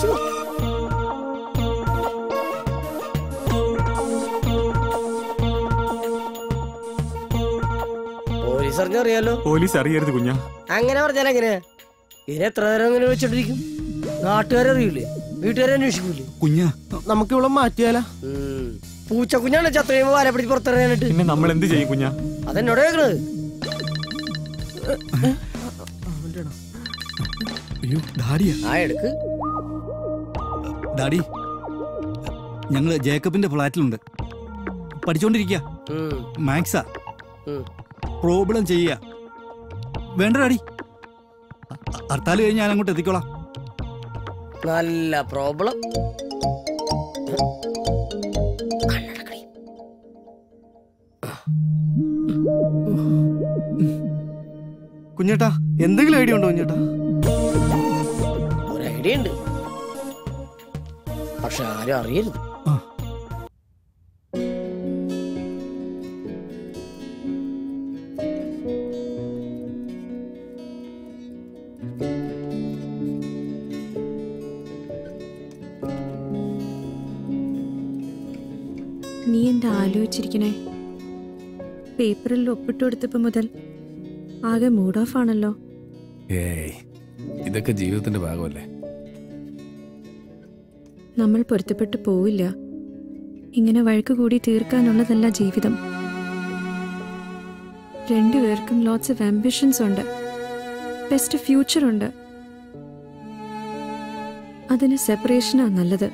പോലീസ് അറിഞ്ഞറിയാലോ? പോലീസ് അറിയരുത് കുഞ്ഞാ. അങ്ങനെ പറഞ്ഞാൽ എങ്ങനെയാ? ഇതിനെ എത്ര നേരം അങ്ങനെ വെച്ചോണ്ടിരിക്കും? നാട്ടുകാരറിയൂലേ? വീട്ടുകാരെ അന്വേഷിക്കൂലേ? കുഞ്ഞാ, നമുക്ക് ഇവിടെ മാറ്റിയാലോ? പൂച്ചക്കുഞ്ഞാണ് ചത്ത കഴിയുമ്പോ വല പിടിച്ച് പുറത്തിറങ്ങാനായിട്ട്. പിന്നെ നമ്മൾ എന്ത് ചെയ്യും കുഞ്ഞാ? അതെന്നോട് കേൾക്കണത്. അയ്യോ, ഡാഡിയാ. ആ എടുക്ക്. ഡാഡി, ഞങ്ങള് ജേക്കബിന്റെ ഫ്ലാറ്റിലുണ്ട്, പഠിച്ചോണ്ടിരിക്കുക. മാത്സാ പ്രോബ്ലം ചെയ്യ. വേണ്ട ഡാഡി, ഹർത്താൽ കഴിഞ്ഞ് ഞാൻ അങ്ങോട്ട് എത്തിക്കോളാം. നല്ല പ്രോബ്ലം. കുഞ്ഞേട്ടാ, എന്തെങ്കിലും ഐഡിയ ഉണ്ടോ കുഞ്ഞേട്ടാ? ഒരു ഐഡിയ ഉണ്ട്, പക്ഷെ ആരും അറിയരുത്. നീ എന്താ ആലോചിച്ചിരിക്കണേ? പേപ്പറിൽ ഒപ്പിട്ട് കൊടുത്തപ്പോ മുതൽ ആകെ മൂഡ് ഓഫ് ആണല്ലോ. ഏയ്, ഇതൊക്കെ ജീവിതത്തിന്റെ ഭാഗമല്ലേ. നമ്മൾ പൊരുത്തപ്പെട്ടു പോവില്ല. ഇങ്ങനെ വഴക്ക് കൂടി തീർക്കാനുള്ളതല്ല ജീവിതം. രണ്ടുപേർക്കും ലോട്ട്സ് ഓഫ് ആംബിഷൻസ് ഉണ്ട്, ബെസ്റ്റ് ഫ്യൂച്ചർ ഉണ്ട്. അതിന് സെപ്പറേഷനാ നല്ലത്.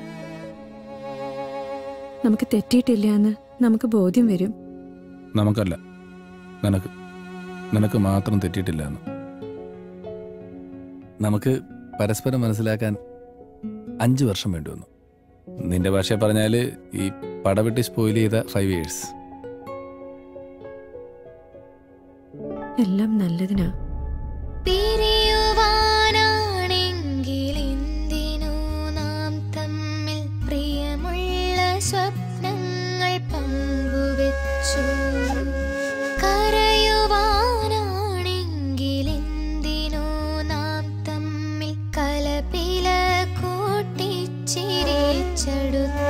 നമുക്ക് തെറ്റിയിട്ടില്ല എന്ന് നമുക്ക് ബോധ്യം വരും. നമുക്കല്ല, നിനക്ക് മാത്രം തെറ്റിയിട്ടില്ല എന്ന്. നമുക്ക് പരസ്പരം മനസ്സിലാക്കാൻ 5 വർഷം വേണ്ടി വന്നു. നിന്റെ ഭാഷ പറഞ്ഞാല് ഈ പടവെട്ടി സ്പോയിൽ ചെയ്ത 5 years. എല്ലാം നല്ലതിനാ. പിരിയുവാനാണെങ്കിൽ എന്തിനു നാം കൊതിച്ചു കരയുവാനാണെങ്കിലെന്തിനു നാം തമ്മിൽ കലപില കൂട്ടിച്ചിരിച്ചെടുത്തു.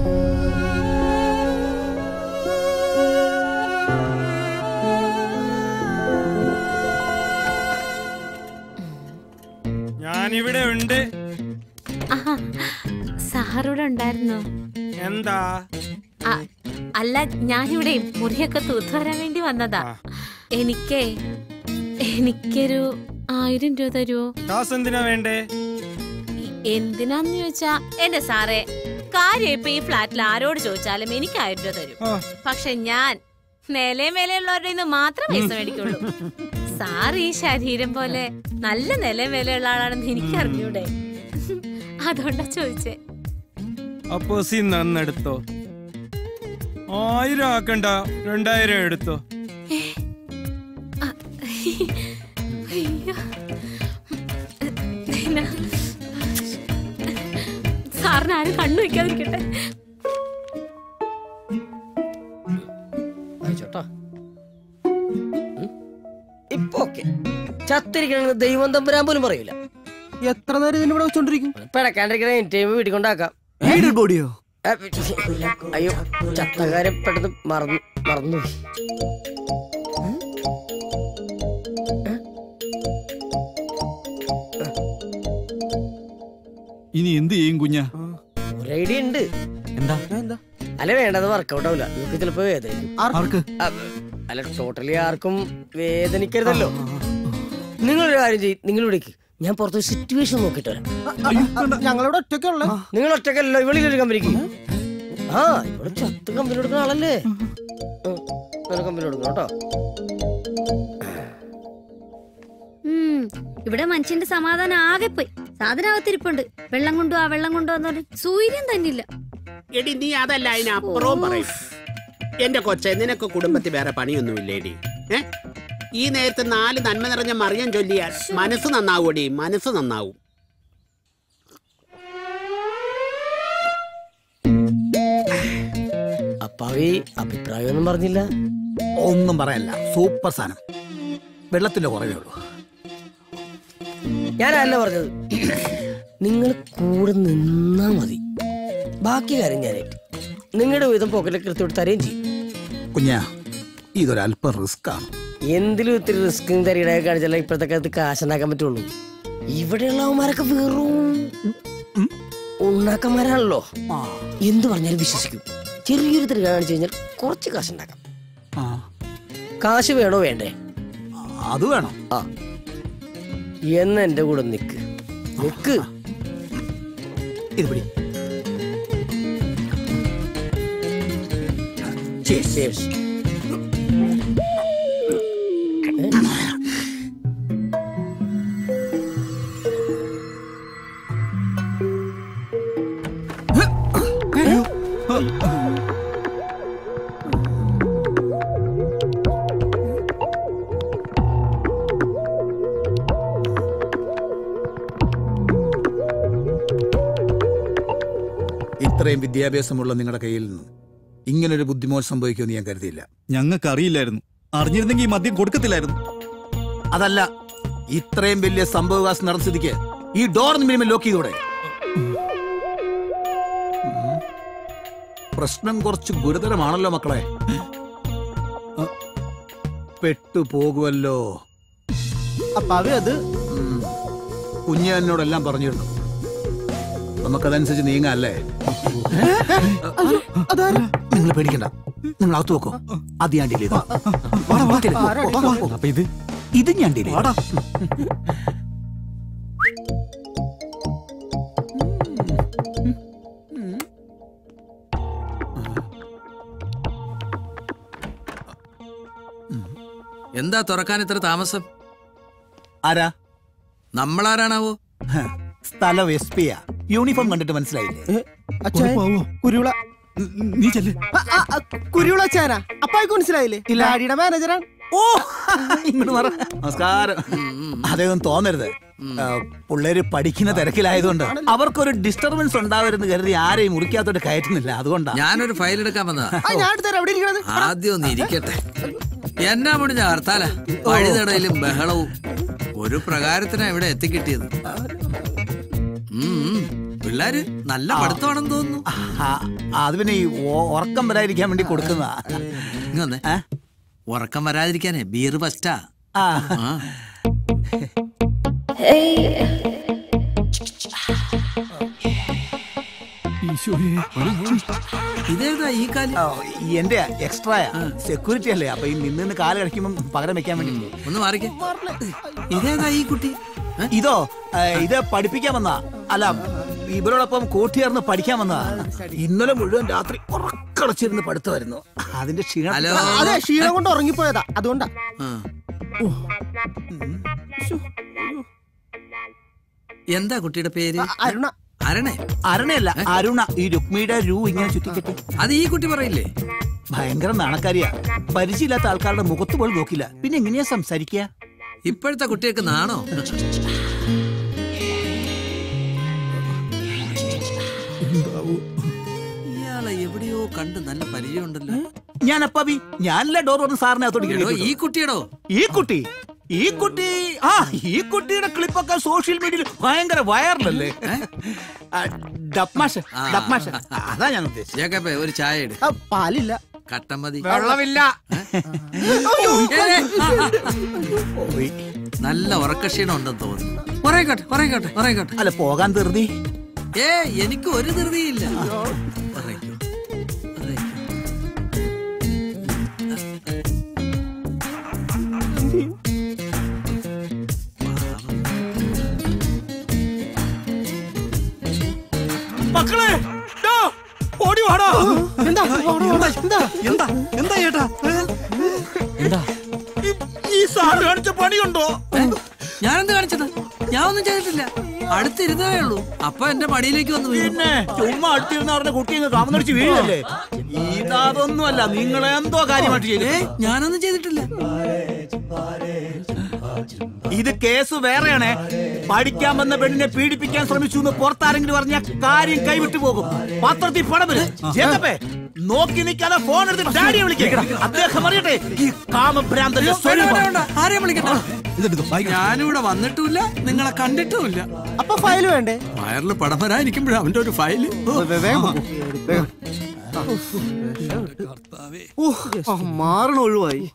ഞാനിവിടെ ഉണ്ട്. സാറിവിടെ ഉണ്ടായിരുന്നോ? എന്താ? അല്ല, ഞാനിവിടെ മുറിയൊക്കെ തൂത്തുവരാൻ വേണ്ടി വന്നതാ. എനിക്കൊരു 1000 രൂപ തരുമോ? കാശ് എന്തിനാ വേണ്ടേ? എന്തിനാന്ന് ചോദിച്ചാ എന്റെ സാറേ, കാര്യം ഇപ്പൊ ഈ ഫ്ലാറ്റിൽ ആരോട് ചോദിച്ചാലും എനിക്ക് 1000 രൂപ തരും. പക്ഷെ ഞാൻ നിലമേലെയുള്ളവരുടെ നിന്ന് മാത്രം പൈസ മേടിക്കുള്ളൂ. സാർ ഈ ശരീരം പോലെ നല്ല നിലമേലെയുള്ള ആളാണെന്ന് എനിക്ക് അറിഞ്ഞൂടെ? അതുകൊണ്ടാ ചോദിച്ചേ. അപ്പൊ നന്നെടുത്തോ. 1000 ആക്കണ്ട, 2000 എടുത്തോ. സാറിന് ആരും കണ്ണു വയ്ക്കാതിരിക്കട്ടെ. ഇപ്പൊ ചത്തിരിക്കണെന്ന് ദൈവം തമ്പുരാൻ പോലും പറയൂല. എത്ര നേരം ഇതിനിവിടെ വെച്ചോണ്ടിരിക്കും? പിടക്കാണ്ടിരിക്കണ ടൈം വീട്ടിൽ കൊണ്ടാക്കാം. ബോഡിയോ? അയ്യോ, ചത്തകാരം പെട്ടെന്ന് മറന്നു. ഇനി എന്ത് ചെയ്യും കുഞ്ഞാ? ഒരു ഐഡിയ ഉണ്ട്. എന്താ? അല്ല, വേണ്ടത് വർക്കൗട്ട് ആവില്ല. നിങ്ങൾക്ക് ചിലപ്പോ വേദനിക്കും. അല്ല, ടോട്ടലി ആർക്കും വേദനിക്കരുതല്ലോ. നിങ്ങളൊരു കാര്യം ചെയ്യും, നിങ്ങൾ വിളിക്ക്. ഞാൻ പുറത്തൊരു സിറ്റുവേഷൻ നോക്കിട്ട് വരാം. ഞങ്ങളോട് ഒറ്റയ്ക്കുള്ള? നിങ്ങൾ ഒറ്റക്കല്ലോ, ഇവളിലൊരു കമ്പനിക്ക്. ഇവിടെ ചത്ത് കമ്പനി കൊടുക്കുന്ന ആളല്ലേ? കമ്പനി കൊടുക്കണം കേട്ടോ. ഇവിടെ മനുഷ്യന്റെ സമാധാനം ആകെ പോയി. സാധനാവത്തിരിപ്പുണ്ട്. വെള്ളം കൊണ്ടുപോവാ, വെള്ളം കൊണ്ടുപോന്ന് പറഞ്ഞ് സൂര്യൻ തന്നില്ല. എടി, നീ അതല്ല അതിനപ്പുറവും പറയും. എന്റെ കൊച്ചെ, നിനക്ക് കുടുംബത്തിൽ വേറെ പണിയൊന്നുമില്ലേടി? ഈ നേരത്തെ 4 നന്മ നിറഞ്ഞ മറിയം ചൊല്ലിയാൽ മനസ്സ് നന്നാവൂടി, മനസ്സ് നന്നാവും. അപ്പാവി അഭിപ്രായമൊന്നും പറഞ്ഞില്ല? ഒന്നും പറയല്ല, സൂപ്പർ സാധനം. വെള്ളത്തിന്റെ കുറവേ ഉള്ളൂ. ഞാനല്ല പറഞ്ഞത്, നിങ്ങൾ കൂടെ നിന്നാ മതി. ബാക്കി കാര്യം ഞാനായിട്ട് നിങ്ങളുടെ വിധം പോക്കറ്റിൽ കൃത്യമായിട്ട് തരുകയും ചെയ്യും. കുഞ്ഞാ, ഇതൊരല്പം റിസ്ക് ആണ്. എന്തിലും ഇത്തിരി റിസ്കും തരികട കാണിച്ചാലേ ഇപ്പോഴത്തെ കാലത്ത് കാശുണ്ടാക്കാൻ പറ്റുള്ളൂ. ഇവിടെയുള്ളവന്മാരൊക്കെ വെറും ഉണ്ണാക്കന്മാരാണല്ലോ. എന്ത് പറഞ്ഞാലും വിശ്വസിക്കും. ചെറിയൊരു തരി കാണിച്ചു കഴിഞ്ഞാൽ കുറച്ച് കാശുണ്ടാക്കാം. കാശ് വേണോ വേണ്ടേ? അത് വേണം. എന്ന് എന്റെ കൂടെ നിക്ക്. ഇത് പിടി. ഇത്രയും വിദ്യാഭ്യാസമുള്ള നിങ്ങളുടെ കയ്യിൽ നിന്ന് ഇങ്ങനൊരു ബുദ്ധിമോശം സംഭവിക്കുമെന്ന് ഞാൻ കരുതിയില്ല. ഞങ്ങൾക്ക് അറിയില്ലായിരുന്നു. അറിഞ്ഞിരുന്നെങ്കിൽ ഈ മദ്യം കൊടുക്കത്തില്ലായിരുന്നു. അതല്ല, ഇത്രയും വലിയ സംഭവവികാസം നടന്ന സ്ഥിതിക്ക് ഈ ഡോർ മിനിമം ലോക്ക് ചെയ്തൂടെ? പ്രശ്നം കുറച്ച് ഗുരുതരമാണല്ലോ മക്കളെ. പെട്ടുപോകുമല്ലോ. അപ്പാവി അത് കുഞ്ഞ് എന്നോടെല്ലാം പറഞ്ഞിരുന്നു. നമുക്കതനുസരിച്ച് നീങ്ങല്ലേ? നിങ്ങൾ പേടിക്കണ്ട, നിങ്ങൾ അകത്ത് വെക്കോ. അത് ഞാൻ ഡീൽ ചെയ്തു. അപ്പൊ ഇത് ഞാൻ ഡീൽ ചെയ്തു. എന്താ തുറക്കാൻ ഇത്ര താമസം? ആരാ? നമ്മളാരാണാവോ? സ്ഥലം SP യാ. യൂണിഫോം കണ്ടിട്ട് മനസ്സിലായില്ലേ? കുരുവിള. നീ ചെല്ല്. കുരുവിളച്ചാരാ? അപ്പായിക്ക് മനസ്സിലായില്ലേ? ഡാഡിയുടെ മാനേജറാണ്. ഓ, ഇങ്ങോട്ട് മാറ. നമസ്കാരം. അതൊന്നും തോന്നരുത്, പിള്ളേര് പഠിക്കുന്ന തിരക്കിലായതുകൊണ്ട് അവർക്കൊരു ഡിസ്റ്റർബൻസ് ഉണ്ടാവരുന്ന് കരുതി ആരെയും മുറിക്കാത്തോട്ട് കയറ്റുന്നില്ല. അതുകൊണ്ടാണ് ഞാനൊരു ഫയൽ എടുക്കാൻ വന്നതാ. ആദ്യം ഒന്ന് ഇരിക്കട്ടെ. എന്നാ മുടിഞ്ഞ ഹർത്താല, വഴിതടയിലും ബഹളവും. ഒരു പ്രകാരത്തിനാ ഇവിടെ എത്തിക്കിട്ടിയത്. പിള്ളേര് നല്ല പഠിത്തമാണെന്ന് തോന്നുന്നു. അത് പിന്നെ ഈ ഉറക്കം വരാതിരിക്കാൻ വേണ്ടി കൊടുക്കുന്നതാ. ഇങ്ങനെ ഉറക്കം വരാതിരിക്കാനേ ബീർ ഫസ്റ്റാ. ഇതേതാ ഈ കാലം? എന്റെ എക്സ്ട്രാ സെക്യൂരിറ്റി അല്ലേ, അപ്പൊ ഈ നിന്ന് കാല് കഴിക്കുമ്പോ പകരം വെക്കാൻ വേണ്ടി. ഒന്ന് മാറിക്കേ. ഇതേതാ ഈ കുട്ടി? ഇതോ ഇത് പഠിപ്പിക്കാൻ വന്നാ. അല്ല, ഇവരോടൊപ്പം കൂട്ടുചേർന്ന് പഠിക്കാൻ വന്നതാ. ഇന്നലെ മുഴുവൻ രാത്രി ഉറക്കളച്ചിരുന്ന് പഠിത്തമായിരുന്നു. അതിന്റെ ക്ഷീണം കൊണ്ട് ഉറങ്ങിപ്പോയതാ. അതുകൊണ്ടാ. എന്താ കുട്ടിയുടെ പേര്? അരുണ. അരുണയല്ല, അരുണ. ഈ രുക്മിയുടെ രൂ ഇങ്ങനെ ചുറ്റിക്കെട്ടി. അത് ഈ കുട്ടി പറയില്ലേ? ഭയങ്കര നാണക്കാരിയാ. പരിചയമില്ലാത്ത ആൾക്കാരുടെ മുഖത്ത് പോലും നോക്കില്ല. പിന്നെ എങ്ങനെയാ സംസാരിക്കുക? ഇപ്പോഴത്തെ കുട്ടികൾക്ക് നാണോ? ഇയാളെ എവിടെയോ കണ്ട് നല്ല പരിചയമുണ്ടല്ലോ. ഞാനല്ല ഡോർ പറഞ്ഞ സാറിനെ അകത്തോട്ട്. ഈ കുട്ടിയുടെ ക്ലിപ്പൊക്കെ സോഷ്യൽ മീഡിയയിൽ ഭയങ്കര വൈറലല്ലേ? അതാ ഞാൻ ഉദ്ദേശിച്ചത്. ഒരു ചായ ഇട്. പാലില്ല. കട്ടൻ മതി. വെള്ളമില്ല. നല്ല ഉറക്കക്ഷീണം ഉണ്ടെന്ന് തോന്നുന്നു. പറയട്ടെ. അല്ല, പോകാൻ ധൃതി? എനിക്ക് ഒരു ധൃതിയില്ല. മക്കളെ ഓടി വാടാ. എന്താ ചേട്ടാ? ഈ സാറ് കാണിച്ച പണിയുണ്ടോ? ഞാനെന്ത് കാണിച്ചത്? ഞാൻ ഒന്നും ചെയ്തിട്ടില്ല. അടുത്തിരുന്നേ ഉള്ളൂ. അപ്പൊ എന്റെ മടിയിലേക്ക് വന്നു. പിന്നെ ചുമ്മാ അടുത്തിരുന്ന അവരുടെ കുട്ടി കമന്നടിച്ച് വീഴല്ലേ? ഇതൊന്നുമല്ല, നിങ്ങൾ എന്തോ കാര്യമായിട്ട് ചെയ്തേ. ഞാനൊന്നും ചെയ്തിട്ടില്ല. ഇത് കേസ് വേറെയാണ്. പഠിക്കാൻ വന്ന പെണ്ണിനെ പീഡിപ്പിക്കാൻ ശ്രമിച്ചു എന്ന് പുറത്താരെങ്കിലും പറഞ്ഞ കാര്യം കൈവിട്ടു പോകും. പത്രത്തിൽ പടം വരും. നോക്കി നിൽക്കാതെ ഫോൺ എടുത്ത് ഡാഡിയെ വിളിക്കണം. അദ്ദേഹം അറിയട്ടെ ഈ കാമഭ്രാന്തന്റെ സ്വരൂപം. ആരെയും വിളിക്കണ്ട. ഞാനിവിടെ വന്നിട്ടുമില്ല, നിങ്ങളെ കണ്ടിട്ടുമില്ല. അപ്പൊ ഫയൽ വേണ്ടേ? വയറിൽ പടം വരാനിരിക്കുമ്പോഴാണ് അവന്റെ ഒരു ഫയല്. മാറണ ഒഴിവായി.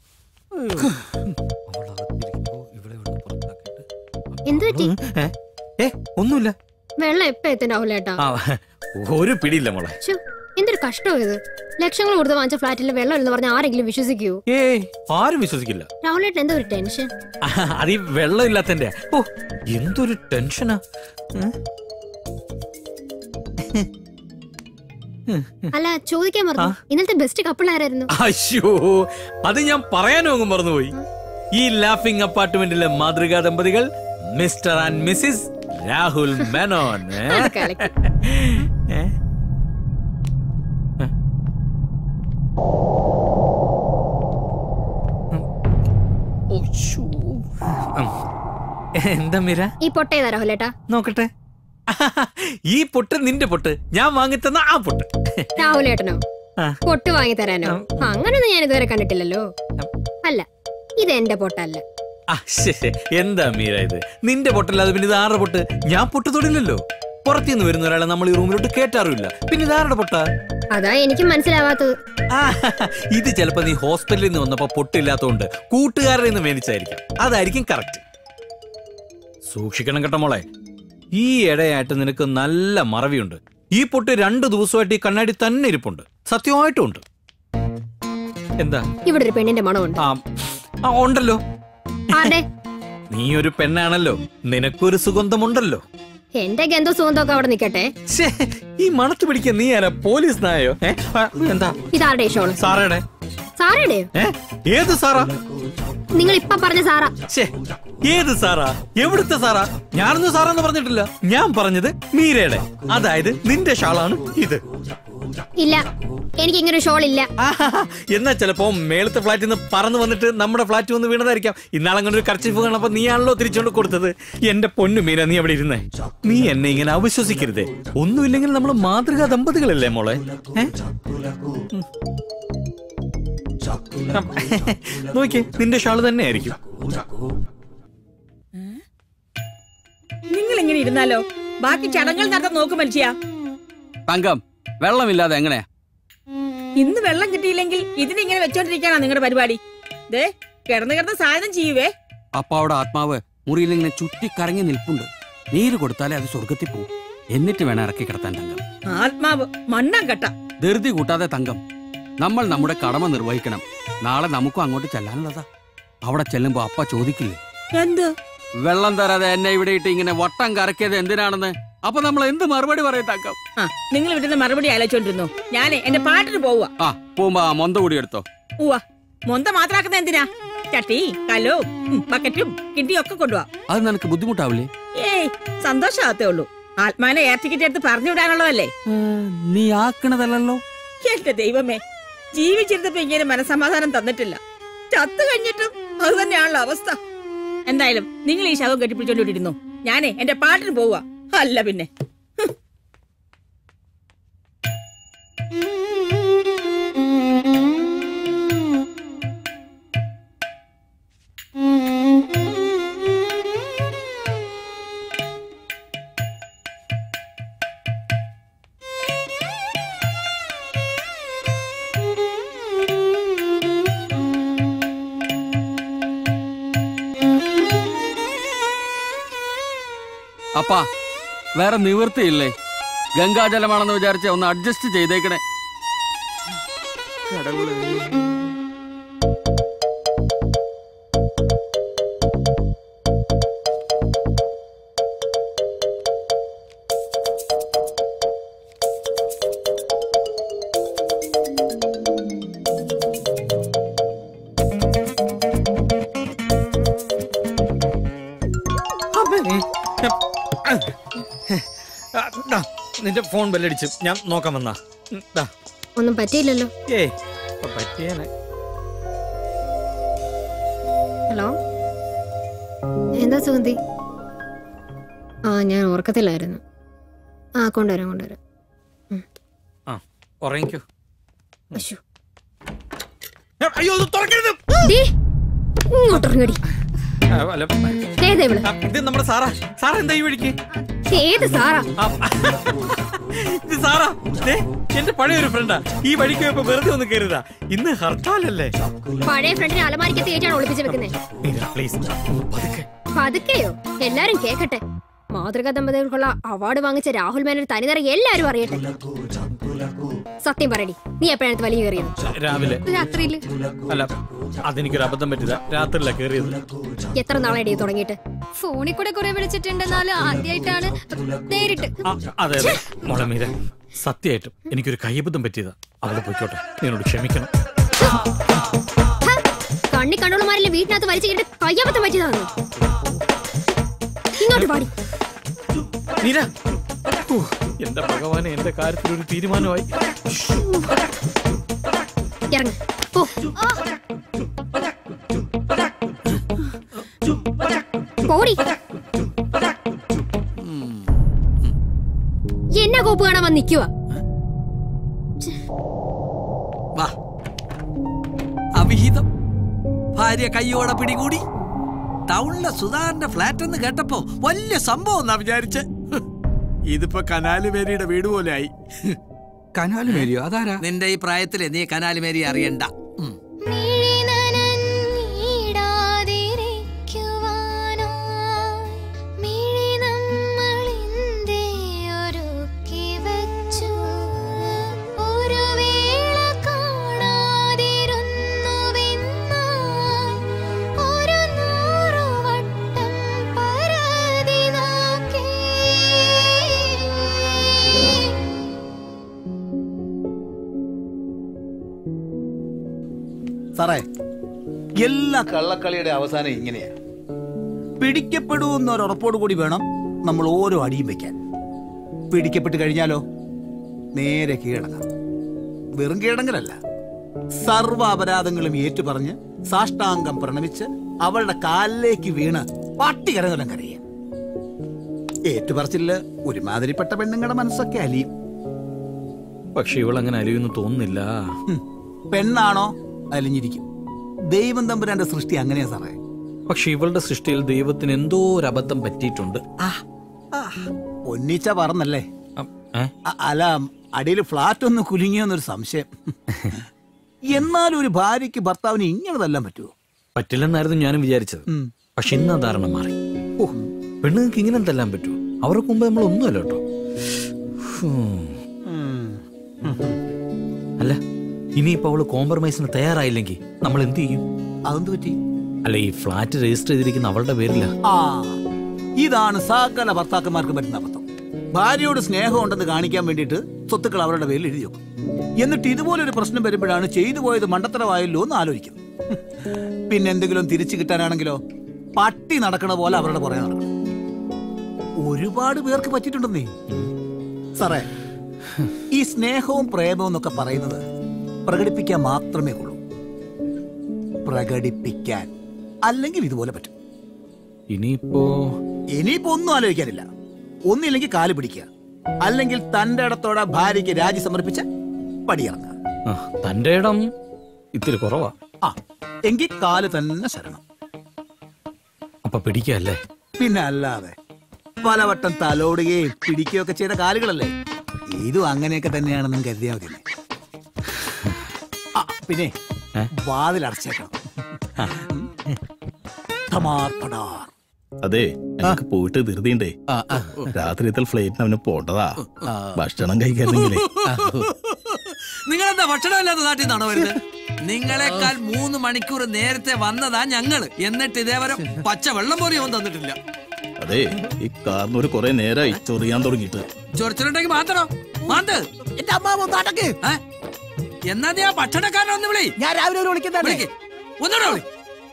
ഒന്നുമില്ല. വെള്ളം എപ്പ എത്തണ്ടാവൂലേട്ടാ? ഒരു പിടിയില്ല മോളെ. എന്തൊരു കഷ്ടം ഇത്. ലക്ഷങ്ങൾ കൊടുത്ത് വാങ്ങിച്ച ഫ്ലാറ്റിൽ വെള്ളം എന്ന് പറഞ്ഞാൽ ആരെങ്കിലും വിശ്വസിക്കൂ? ആരും വിശ്വസിക്കില്ല. രാഹുലേട്ടൻ എന്താ ഒരു ടെൻഷൻ? അത് ഈ വെള്ളം ഇല്ലാത്തന്റെ. ഓ, എന്തൊരു ടെൻഷനാ. അല്ല, ചോദിക്കാൻ മറന്നു, ഇന്നലത്തെ ബെസ്റ്റ് കപ്പിൾ ആരായിരുന്നു? അയ്യോ, അത് ഞാൻ പറയാനോങ്ങും മറന്നുപോയി. ഈ ലാഫിംഗ് അപ്പാർട്ട്മെന്റിലെ മാതൃകാ ദമ്പതികൾ mister and missus Rahul Menon. എന്താ മീര? ഈ പൊട്ടേതാ രാഹുലേട്ടാ? നോക്കട്ടെ. ഈ പൊട്ട് നിന്റെ പൊട്ട്, ഞാൻ വാങ്ങിത്തന്ന ആ പൊട്ട്. രാഹുലേട്ടനോ പൊട്ട് വാങ്ങി തരാനോ? അങ്ങനൊന്നും ഞാൻ ഇതുവരെ കണ്ടിട്ടില്ലല്ലോ. അല്ല, ഇത് എന്റെ പൊട്ടല്ല. എന്താ മീര ഇത്? നിന്റെ പൊട്ടല്ലാതെ പിന്നെ ഇത് ആരുടെ പൊട്ട്? ഞാൻ പൊട്ട് തൊടില്ലല്ലോ. പുറത്തുനിന്ന് വരുന്ന ഒരാളെ നമ്മൾ ഈ റൂമിലോട്ട് കേറ്റാറില്ല. പിന്നെ ഇത് ആരുടെ പൊട്ടാ? അതാ എനിക്ക് മനസ്സിലാവാത്തത്. ഇത് ചിലപ്പോ നീ ഹോസ്പിറ്റലിൽ നിന്ന് വന്നപ്പോ പൊട്ടില്ലാത്തോണ്ട് കൂട്ടുകാരിൽ നിന്ന് മേടിച്ചായിരിക്കും. അതായിരിക്കും കറക്റ്റ്. സൂക്ഷിക്കണം കേട്ടോ മോളെ. ഈ ഇടയായിട്ട് നിനക്ക് നല്ല മറവിയുണ്ട്. ഈ പൊട്ട് 2 ദിവസമായിട്ട് ഈ കണ്ണാടി തന്നെ ഇരിപ്പുണ്ട്. സത്യമായിട്ടും ഉണ്ട്. എന്താ? ഇവിടെ ഒരു പെണ്ണിന്റെ മണമുണ്ട്. ഉണ്ടല്ലോ. നീ ഒരു പെണ്ണാണല്ലോ, നിനക്കൊരു സുഗന്ധമുണ്ടല്ലോ. എന്റെ ഗന്ധ സുഗന്ധമൊക്കെ അവിടെ നിക്കട്ടെ. ഈ മണത്ത് പിടിക്കാൻ നീ ആരാ? പോലീസ് നായോ? എന്താ ഇതാരുടെ ഷോള്? സാറയുടെ. സാറയുടെ? ഏത് സാറാ? നിങ്ങൾ ഇപ്പൊ പറഞ്ഞ സാറാ. ഏത് സാറാ? എവിടുത്തെ സാറാ? ഞാനൊന്നും സാറാന്ന് പറഞ്ഞിട്ടില്ല. ഞാൻ പറഞ്ഞത് മീരയുടെ, അതായത് നിന്റെ ഷാളാണ് ഇത്. ഇല്ല, എനിക്ക് ഇങ്ങനെ ഷോൾ ഇല്ല. എന്നാ ചിലപ്പോ മേളത്തെ ഫ്ലാറ്റിൽ നിന്ന് പറന്ന് വന്നിട്ട് നമ്മുടെ ഫ്ലാറ്റ് വന്ന് വീണതായിരിക്കാം. ഇന്നാളങ്ങനെ ഒരു കർച്ചീഫ് കാണപ്പോ നീയാണല്ലോ തിരിച്ചോണ്ട് കൊടുത്തത്. എന്റെ പൊന്നു മീന, നീ അവിടെ ഇരുന്നേ. നീ എന്നെ ഇങ്ങനെ അവിശ്വസിക്കരുതേ. ഒന്നുമില്ലെങ്കിൽ നമ്മൾ മാതൃകാ ദമ്പതികളല്ലേ മോളെ. നോക്കിയേ, നിന്റെ ഷാള് തന്നെ ആയിരിക്കും. നിങ്ങൾ ഇങ്ങനെ ഇരുന്നാലോ? ബാക്കി ചടങ്ങുകൾ നടത്താൻ നോക്കും മനുഷ്യ. തങ്കം, വെള്ളമില്ലാതെ എങ്ങനെയാ? ഇന്ന് വെള്ളം കിട്ടിയില്ലെങ്കിൽ ഇതിനിങ്ങനെ വെച്ചോണ്ടിരിക്കാനാ നിങ്ങളുടെ പരിപാടി? ദേ കിടന്ന് കിടന്ന് സാധനം ചെയ്യുവേ. അപ്പൊ അവിടെ ആത്മാവ് മുറിയിൽ ഇങ്ങനെ ചുറ്റിക്കറങ്ങി നിൽപ്പുണ്ട്. നീര് കൊടുത്താലേ അത് സ്വർഗത്തിൽ പോവും. എന്നിട്ട് വേണം ഇറക്കി കിടത്താൻ തങ്കം. ആത്മാവ് മണ്ണാൻ കട്ട. ധൃതി കൂട്ടാതെ തങ്കം. നമ്മൾ നമ്മുടെ കടമ നിർവഹിക്കണം. നാളെ നമുക്കും അങ്ങോട്ട് ചെല്ലാനുള്ളതാ. അവിടെ ചെല്ലുമ്പോ അപ്പ ചോദിക്കില്ലേ, എന്ത് വെള്ളം തരാതെ എന്നെ ഇവിടെ ഇട്ട് ഇങ്ങനെ വട്ടം കറക്കിയത് എന്തിനാണെന്ന്? അപ്പൊ നമ്മൾ എന്ത് മറുപടി പറയും തങ്കം? നിങ്ങൾ ഇവിടുന്ന് മറുപടി ആലോചിച്ചോണ്ടിരുന്നു. ഞാനേ എന്റെ പാട്ടിന് പോവാ. പോകുമ്പോ മൊന്ത കൂടി എടുത്തോ. ഉവ്വ, മൊന്ത മാത്രാക്കുന്ന എന്തിനാ? ചട്ടി, കലവും ബക്കറ്റും കിണ്ടിയും ഒക്കെ കൊണ്ടുപോവാ. അത് നിനക്ക് ബുദ്ധിമുട്ടാവില്ലേ? ഏയ്, സന്തോഷാകത്തേ ഉള്ളൂ. ആത്മാനെ എയർ ടിക്കറ്റ് എടുത്ത് പറഞ്ഞു വിടാനുള്ളതല്ലേ. നീ ആക്കണതല്ലോ. എന്റെ ദൈവമേ, ജീവിച്ചിരുന്നപ്പോ ഇങ്ങനെ മനസമാധാനം തന്നിട്ടില്ല. ചത്തു കഴിഞ്ഞിട്ടും അത് തന്നെയാണല്ലോ അവസ്ഥ. എന്തായാലും നിങ്ങൾ ഈ ശവം കെട്ടിപ്പിടിച്ചോണ്ടിരുന്നു. ഞാനേ എന്റെ പാട്ടിന് പോവാ. അല്ല പിന്നെ അപ്പാ, വേറെ നിവൃത്തിയില്ലേ? ഗംഗാജലമാണെന്ന് വിചാരിച്ച ഒന്ന് അഡ്ജസ്റ്റ് ചെയ്തേക്കണേ. നിന്റെ ഫോൺ ബെല്ലടിച്ചു. ഞാൻ നോക്കാൻ വന്നാ. ഒന്നും പറ്റിയില്ലല്ലോ. പറ്റിയേനെ. ഹലോ, എന്താ സുഗന്ധി? ഞാൻ ഉറക്കത്തിലായിരുന്നു. കൊണ്ടുവരാം. ഉറങ്ങിക്കോ. അയ്യോ, ഇങ്ങോട്ടിറങ്ങടി. ഇത് നമ്മുടെ സാറാ. സാറാ എന്താ ഈ വഴിക്ക്? ഏത് സാറാ? ഇത് സാറാ, എന്റെ പഴയൊരു ഫ്രണ്ടാ. ഈ വഴിക്ക് പോയപ്പോ വെറുതെ ഒന്ന് കയറിയതാ. ഇന്ന് ഹർത്താലല്ലേ. പഴയ ഫ്രണ്ടിനെ അലമാരിക്കത്ത് ഏറ്റാണ് ഒളിപ്പിച്ച് വെക്കുന്നത്. പതുക്കെയോ? എല്ലാരും കേക്കട്ടെ. മാതൃകാ ദമ്പതികൾക്കുള്ള അവാർഡ് വാങ്ങിച്ച രാഹുൽ മേനോൻ തനിനിറ എല്ലാരും അറിയട്ടെ. സത്യം പറയടി, നീ എപ്പോഴാണ് വലിയ കയറിയത്? രാവിലെ. രാത്രിയില്? അല്ല, അതെനിക്കൊരു അബദ്ധം പറ്റിയതാ. രാത്രിയില കയറിയത്. എത്ര നാളെ തുടങ്ങിയിട്ട്? ഫോണിൽ കൂടെ കുറെ വിളിച്ചിട്ടുണ്ടെന്നാലും ആദ്യമായിട്ടാണ് നേരിട്ട്. അതെ അതെ മോളെ മീര, സത്യമായിട്ടും എനിക്കൊരു കയ്യബദ്ധം പറ്റിയതാ. അവിടെ പോയിക്കോട്ടെ, നിന്നോട് ക്ഷമിക്കണം. കണ്ണി കണ്ണുള്ളമാരിലെ വീട്ടിനകത്ത് വലിച്ചു കേട്ട് കയ്യബദ്ധം പറ്റിയതാണ്. ഇങ്ങോട്ട് പാടി മീര. എന്റെ ഭഗവാനെ, എന്റെ കാര്യത്തിൽ ഒരു തീരുമാനമായി. ഇറങ്ങ. എന്നാ കോപ്പ് കാണാൻ വന്ന് നിൽക്കുക? അവിഹിതം ഭാര്യ കയ്യോടെ പിടികൂടി. ടൗണിലെ സുധാകരന്റെ ഫ്ലാറ്റ് എന്ന് കേട്ടപ്പോ വലിയ സംഭവം എന്നാ വിചാരിച്ച്. ഇതിപ്പോ കനാലുമേരിയുടെ വീട് പോലെ ആയി. കനാലുമേരിയോ? അതാരാ? നിന്റെ ഈ പ്രായത്തില് നീ കനാലുമേരി അറിയണ്ട. സാറേ, എല്ലാ കള്ളക്കളിയുടെ അവസാനം ഇങ്ങനെയാ. പിടിക്കപ്പെടുമെന്നൊരു ഉറപ്പോട് കൂടി വേണം നമ്മൾ ഓരോ അടിയും വെക്കാൻ. പിടിക്കപ്പെട്ട് കഴിഞ്ഞാലോ നേരെ കീഴടക്കാം. വെറും കീഴടങ്ങലല്ല, സർവ്വ അപരാധങ്ങളും ഏറ്റുപറഞ്ഞ് സാഷ്ടാംഗം പ്രണമിച്ച് അവളുടെ കാലിലേക്ക് വീണ് പട്ടി കരങ്ങലം കരയുക. ഏറ്റുപറച്ചില്ല ഒരുമാതിരിപ്പെട്ട പെണ്ണുങ്ങളുടെ മനസ്സൊക്കെ അലിയും. പക്ഷെ ഇവളങ്ങനെ അലിയൊന്നും തോന്നുന്നില്ല. പെണ്ണാണോ അലിഞ്ഞിരിക്കും. ദൈവം തമ്പുരാന്റെ സൃഷ്ടി അങ്ങനെയാ സാറേ. പക്ഷെ ഇവളുടെ സൃഷ്ടിയിൽ ദൈവത്തിന് എന്തോ ഒരു അബദ്ധം പറ്റിയിട്ടുണ്ട്. ഒന്നിച്ച പറഞ്ഞല്ലേ? അല്ല, അടിയിൽ ഫ്ലാറ്റ് ഒന്ന് കുലുങ്ങിയെന്നൊരു സംശയം. എന്നാലും ഒരു ഭാര്യയ്ക്ക് ഭർത്താവിന് ഇങ്ങനെ തല്ലാൻ പറ്റുമോ? പറ്റില്ലെന്നായിരുന്നു ഞാനും വിചാരിച്ചത്. പക്ഷെ ഇന്ന് ആ ധാരണ മാറി. പെണ്ണുങ്ങൾക്ക് ഇങ്ങനെ തല്ലാൻ പറ്റുമോ? അവർക്ക് മുമ്പ് നമ്മൾ ഒന്നുമല്ല കേട്ടോ. അല്ല, ഇനിയിപ്പോ അവള് കോംപ്രമൈസിന് തയ്യാറായില്ലെങ്കിൽ നമ്മൾ എന്ത് ചെയ്യും? അതെന്ത് പറ്റി? അല്ല, ഈ ഫ്ലാറ്റ് രജിസ്റ്റർ ചെയ്തിരിക്കുന്ന അവളുടെ പേരില്ല. ഇതാണ് സകല ഭർത്താക്കന്മാർക്ക് പറ്റുന്ന അബദ്ധം. ഭാര്യയോട് സ്നേഹം ഉണ്ടെന്ന് കാണിക്കാൻ വേണ്ടിയിട്ട് സ്വത്തുക്കൾ അവരുടെ പേരിൽ എഴുതി വെക്കും. എന്നിട്ട് ഇതുപോലൊരു പ്രശ്നം വരുമ്പോഴാണ് ചെയ്തു പോയത് മണ്ടത്തരമായല്ലോ എന്ന് ആലോചിക്കും. പിന്നെ എന്തെങ്കിലും തിരിച്ചു കിട്ടാനാണെങ്കിലോ പട്ടി നടക്കണ പോലെ അവരുടെ പുറകെ നടക്കണം. ഒരുപാട് പേർക്ക് പറ്റിയിട്ടുണ്ടെന്നേ സാറേ. ഈ സ്നേഹവും പ്രേമവും എന്നൊക്കെ പറയുന്നത് പ്രകടിപ്പിക്കാൻ മാത്രമേ ഉള്ളൂ. പ്രകടിപ്പിക്കാൻ അല്ലെങ്കിൽ ഇതുപോലെ പറ്റും. ഇനിയിപ്പോ ഒന്നും ആലോചിക്കാനില്ല. ഒന്നില്ലെങ്കിൽ കാല് പിടിക്കുക, അല്ലെങ്കിൽ തന്റെ ഇടത്തോടെ ഭാര്യയ്ക്ക് രാജി സമർപ്പിച്ച പടിയിറങ്ങുക. തന്റെ ഇടം ഇത്തിരി കുറവാ. എങ്കിൽ കാല് തന്നെ ശരണം. അപ്പൊ പിടിക്കല്ലേ? പിന്നെ അല്ലാതെ പലവട്ടം തലോടുകയും പിടിക്കുകയൊക്കെ ചെയ്ത കാലുകളല്ലേ. ഇതും അങ്ങനെയൊക്കെ തന്നെയാണെന്നും കരുതിയാൽ മതി. പിന്നെ വാതിലടച്ചേക്കണം. അതെ, എനിക്ക് പോയിട്ട് ധൃതിണ്ടേ. രാത്രിയത്തെ ഫ്ലൈറ്റിന് അവന് പോട്ടതാ. ഭക്ഷണം കഴിക്കാറില്ലെങ്കിലേ. നിങ്ങളെന്താ ഭക്ഷണമില്ലാത്ത നാട്ടിൽ നിന്നാണോ വരുന്നത്? നിങ്ങളെക്കാൾ 3 മണിക്കൂർ നേരത്തെ വന്നതാ ഞങ്ങള്. എന്നിട്ട് ഇതേവരെ പച്ച വെള്ളം പോലും അവൻ തന്നിട്ടില്ല. അതെ, ഈ കാറിനൊരു കുറെ നേരമായി ചൊറിയാൻ തുടങ്ങിയിട്ട്. ചൊറിച്ചിട്ടുണ്ടെങ്കിൽ മാത്രോ മാന്ത് എന്നാ നീ ആ ഭക്ഷണക്കാരനെ ഒന്ന് വിളി. ഞാൻ രാവിലെ ഒന്നുകൂടെ വിളി.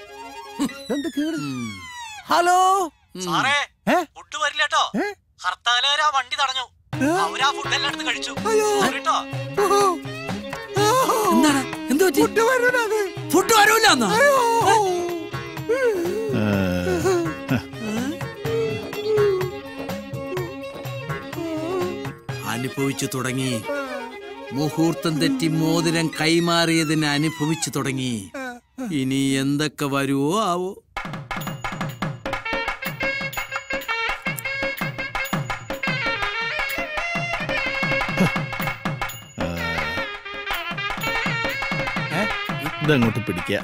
ഹലോ സാറേ, ഫുഡ് വരില്ല കേട്ടോ. ഹർത്താലുകാരാ വണ്ടി തടഞ്ഞു. അവരാ ഫുഡ് എല്ലാം എടുത്ത് കഴിച്ചു. എന്താണ്? എന്തോ ഫുഡ് വരൂല. അനുഭവിച്ചു തുടങ്ങി. മുഹൂർത്തം തെറ്റി മോതിരം കൈമാറിയതിന് അനുഭവിച്ചു തുടങ്ങി. ഇനി എന്തൊക്കെ വരുവോ ആവോ. ഇതങ്ങോട്ട് പിടിക്കുക.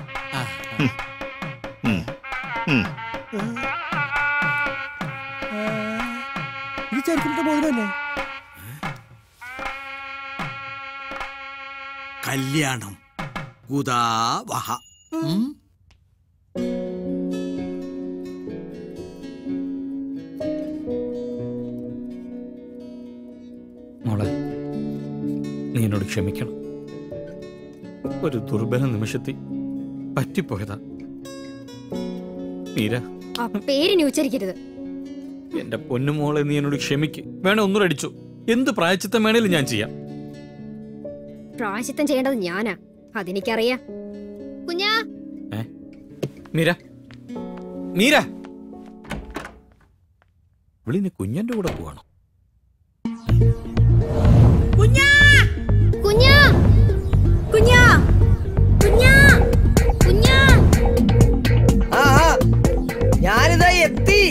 ഇത് ചെറുക്കിന്റെ മോതിരല്ലേ? കല്യാണം ഗുദാവഹ. മോളെ, നീ എന്നോട് ക്ഷമിക്കണം. ഒരു ദുർബല നിമിഷത്തിൽ പറ്റിപ്പോയതാ. മീര, പേരിനെ ഉച്ചരിക്കരുത്. എന്റെ പൊന്നുമോളെ, നീ എന്നോട് ക്ഷമിക്ക്. വേണേ ഒന്നുകൂടെ അടിച്ചു. എന്ത് പ്രായച്ചിത്തം വേണേലും ഞാൻ ചെയ്യാം. പ്രായശ്ചിത്തം ചെയ്യേണ്ടത് ഞാനാ, അതെനിക്കറിയാം. കുഞ്ഞാ, മീര, മീര, വിളിന് കുഞ്ഞന്റെ കൂടെ പോവാണോ? കുഞ്ഞാ, കുഞ്ഞാ, കുഞ്ഞാ, കുഞ്ഞാ, കുഞ്ഞാ. ഞാനിതാ എത്തി.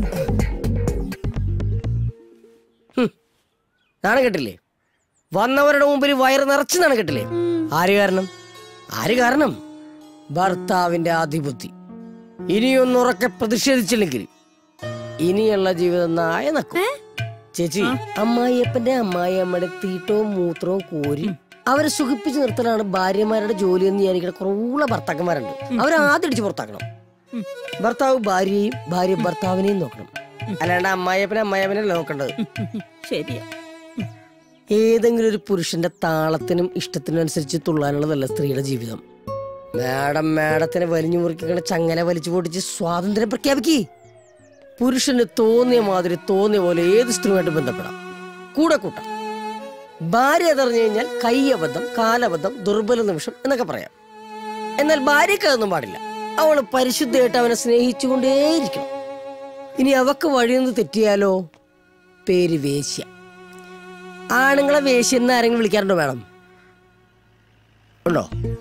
നാണം കെട്ടില്ലേ? വന്നവരുടെ മുമ്പിൽ വയറ് നിറച്ച് നാണം കെട്ടില്ലേ? ആര് കാരണം? ഭർത്താവിന്റെ ആധിപത്യം. ഇനിയൊന്നുറക്കെ പ്രതിഷേധിച്ചില്ലെങ്കിൽ ഇനിയുള്ള ജീവിതം നായ നക്കും. ചേച്ചി, അമ്മായിയപ്പന്റെ അമ്മായിയമ്മയുടെ തീട്ടവും മൂത്രവും കോരി അവരെ സുഖിപ്പിച്ചു നിർത്തലാണ് ഭാര്യമാരുടെ ജോലി എന്ന് വിചാരിക്കുന്ന കുറവുള്ള ഭർത്താക്കന്മാരുണ്ട്. അവരെ ആദ്യം അടിച്ച് പുറത്താക്കണം. ഭർത്താവ് ഭാര്യയെയും ഭാര്യ ഭർത്താവിനെയും നോക്കണം. അല്ലാണ്ട് അമ്മായിയപ്പനെ നോക്കേണ്ടത്. ശരിയാ. ഏതെങ്കിലും ഒരു പുരുഷന്റെ താളത്തിനും ഇഷ്ടത്തിനും അനുസരിച്ച് തുള്ളാനുള്ളതല്ല സ്ത്രീയുടെ ജീവിതം. മാഡത്തിനെ വലിഞ്ഞു മുറിക്കുന്ന ചങ്ങല വലിച്ചു പൊട്ടിച്ച് സ്വാതന്ത്ര്യം പ്രഖ്യാപിക്കേ. പുരുഷന് തോന്നിയ മാതിരി തോന്നിയ പോലെ ഏത് സ്ത്രീയുമായിട്ട് ബന്ധപ്പെടാം, കൂടെ കൂട്ടാം. ഭാര്യ അതറിഞ്ഞു കഴിഞ്ഞാൽ കയ്യബദ്ധം, കാലബദ്ധം, ദുർബല നിമിഷം എന്നൊക്കെ പറയാം. എന്നാൽ ഭാര്യക്ക് അതൊന്നും പാടില്ല. അവള് പരിശുദ്ധമായിട്ട് അവനെ സ്നേഹിച്ചുകൊണ്ടേയിരിക്കണം. ഇനി അവക്ക് വഴിയൊന്ന് തെറ്റിയാലോ? പേര് വേശ്യ. ആണുങ്ങളെ വേശ്യ എന്ന് ആരെങ്കിലും വിളിക്കാറുണ്ടോ മാഡം? ഉണ്ടോ?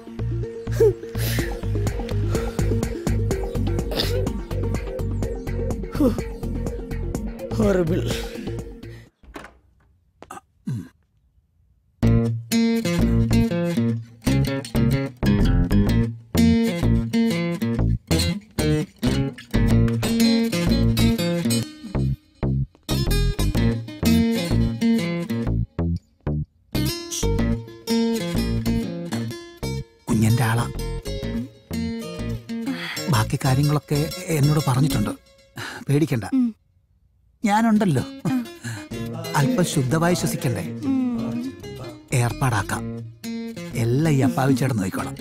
ഹോറിബിൾ. കുഞ്ഞന്റെ ആളാ. ബാക്കി കാര്യങ്ങളൊക്കെ എന്നോട് പറഞ്ഞിട്ടുണ്ട്. പേടിക്കണ്ട, ഞാനുണ്ടല്ലോ. അല്പം ശുദ്ധമായി ശ്വസിക്കണ്ടേ? ഏർപ്പാടാക്കാം. എല്ലാം ഈ അപ്പാവിച്ചേട്ടൻ നോക്കിക്കോളാം.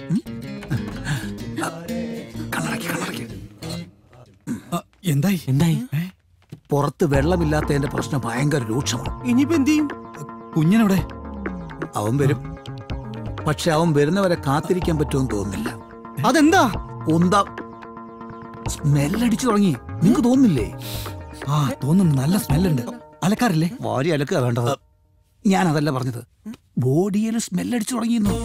എന്തായി എന്തായി? പുറത്ത് വെള്ളമില്ലാത്തതിന്റെ പ്രശ്നം ഭയങ്കര രൂക്ഷമാണ്. ഇനിയിപ്പോ എന്ത് ചെയ്യും? കുഞ്ഞനെവിടെ? അവൻ വരും. പക്ഷെ അവൻ വരുന്നവരെ കാത്തിരിക്കാൻ പറ്റുമെന്ന് തോന്നുന്നില്ല. അതെന്താ? എന്താ സ്മെല്ലടിച്ചു തുടങ്ങി, നിങ്ങക്ക് തോന്നുന്നില്ലേ? ആ തോന്നുന്നു, നല്ല സ്മെല്ലുണ്ട്. അലക്കാറില്ലേ? വാരി അലക്കുക വേണ്ടത്. ഞാൻ അതല്ല പറഞ്ഞത്, ബോഡിയിൽ സ്മെല്ലടിച്ചു തുടങ്ങിയെന്നു.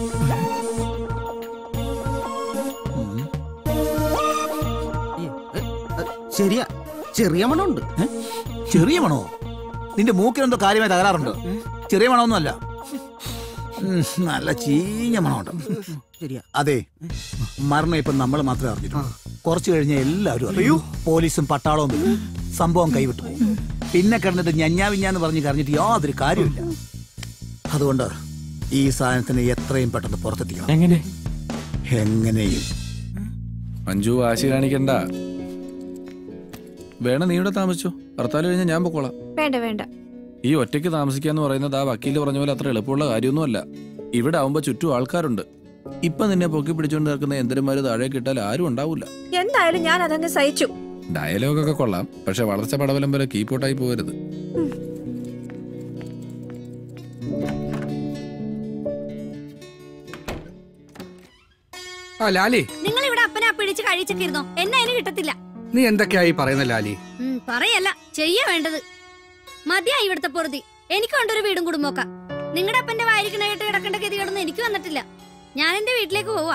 ശരിയാ, ചെറിയ മണമുണ്ട്. ചെറിയ മണോ? നിന്റെ മൂക്കിനെന്തോ കാര്യമായി തകരാറുണ്ട്. ചെറിയ മണമൊന്നുമല്ല, നല്ല ചീഞ്ഞ മണമുണ്ട്. അതെ, മരണം ഇപ്പൊ നമ്മൾ മാത്രമേ അറിഞ്ഞിട്ടുള്ളൂ. കുറച്ചു കഴിഞ്ഞ എല്ലാവരും അറിയൂ. പോലീസും പട്ടാളവും സംഭവം കൈവിട്ടു പോകും. പിന്നെ കിടന്നിട്ട് ഞഞ്ഞാവിഞ്ഞാന്ന് പറഞ്ഞ് കറിഞ്ഞിട്ട് യാതൊരു കാര്യമില്ല. അതുകൊണ്ട് ഈ സാധനത്തിന് എത്രയും പെട്ടെന്ന് പുറത്തെത്തിക്കണം. എങ്ങനെയും. മഞ്ജു വാശി കാണിക്കണ്ട. വേണ നീ ഇവിടെ താമസിച്ചോ, ഹർത്താൽ കഴിഞ്ഞാൽ ഞാൻ പൊക്കോളാം. വേണ്ട വേണ്ട. ഈ ഒറ്റയ്ക്ക് താമസിക്കാന്ന് പറയുന്നത് ആ വക്കീല് പറഞ്ഞ പോലെ അത്ര എളുപ്പമുള്ള കാര്യമൊന്നുമല്ല. ഇവിടെ ആവുമ്പോ ചുറ്റും ആൾക്കാരുണ്ട്. ഇപ്പൊ നിന്നെ പൊക്കി പിടിച്ചോണ്ട് നിൽക്കുന്ന എന്തിനുമാര് താഴെ കിട്ടാൽ ആരും ഉണ്ടാവൂല. എന്തായാലും ഞാൻ അതങ്ങ് സഹിച്ചു. ഡയലോഗൊക്കെ കൊള്ളാം, പക്ഷെ വളർച്ച പടവലം പോലെ കീപ്പോട്ടായി പോകരുത്. ലാലി, നിങ്ങൾ ഇവിടെ അപ്പനെ പിടിച്ച് കഴിച്ചിരുന്നോ? എന്നെ അതിന് കിട്ടത്തില്ല. നീ എന്തൊക്കെയായി പറയുന്ന ലാലി? പറയല്ല, ചെയ്യാ വേണ്ടത്. മതിയായി ഇവിടുത്തെ പൊറുതി. എനിക്കുണ്ടൊരു വീടും കുടുംബമൊക്കെ. നിങ്ങളുടെ അപ്പന്റെ വായിരിക്കണായിട്ട് കിടക്കേണ്ട ഗതികളൊന്നും എനിക്ക് വന്നിട്ടില്ല. ഞാൻ എന്റെ വീട്ടിലേക്ക് പോവാ.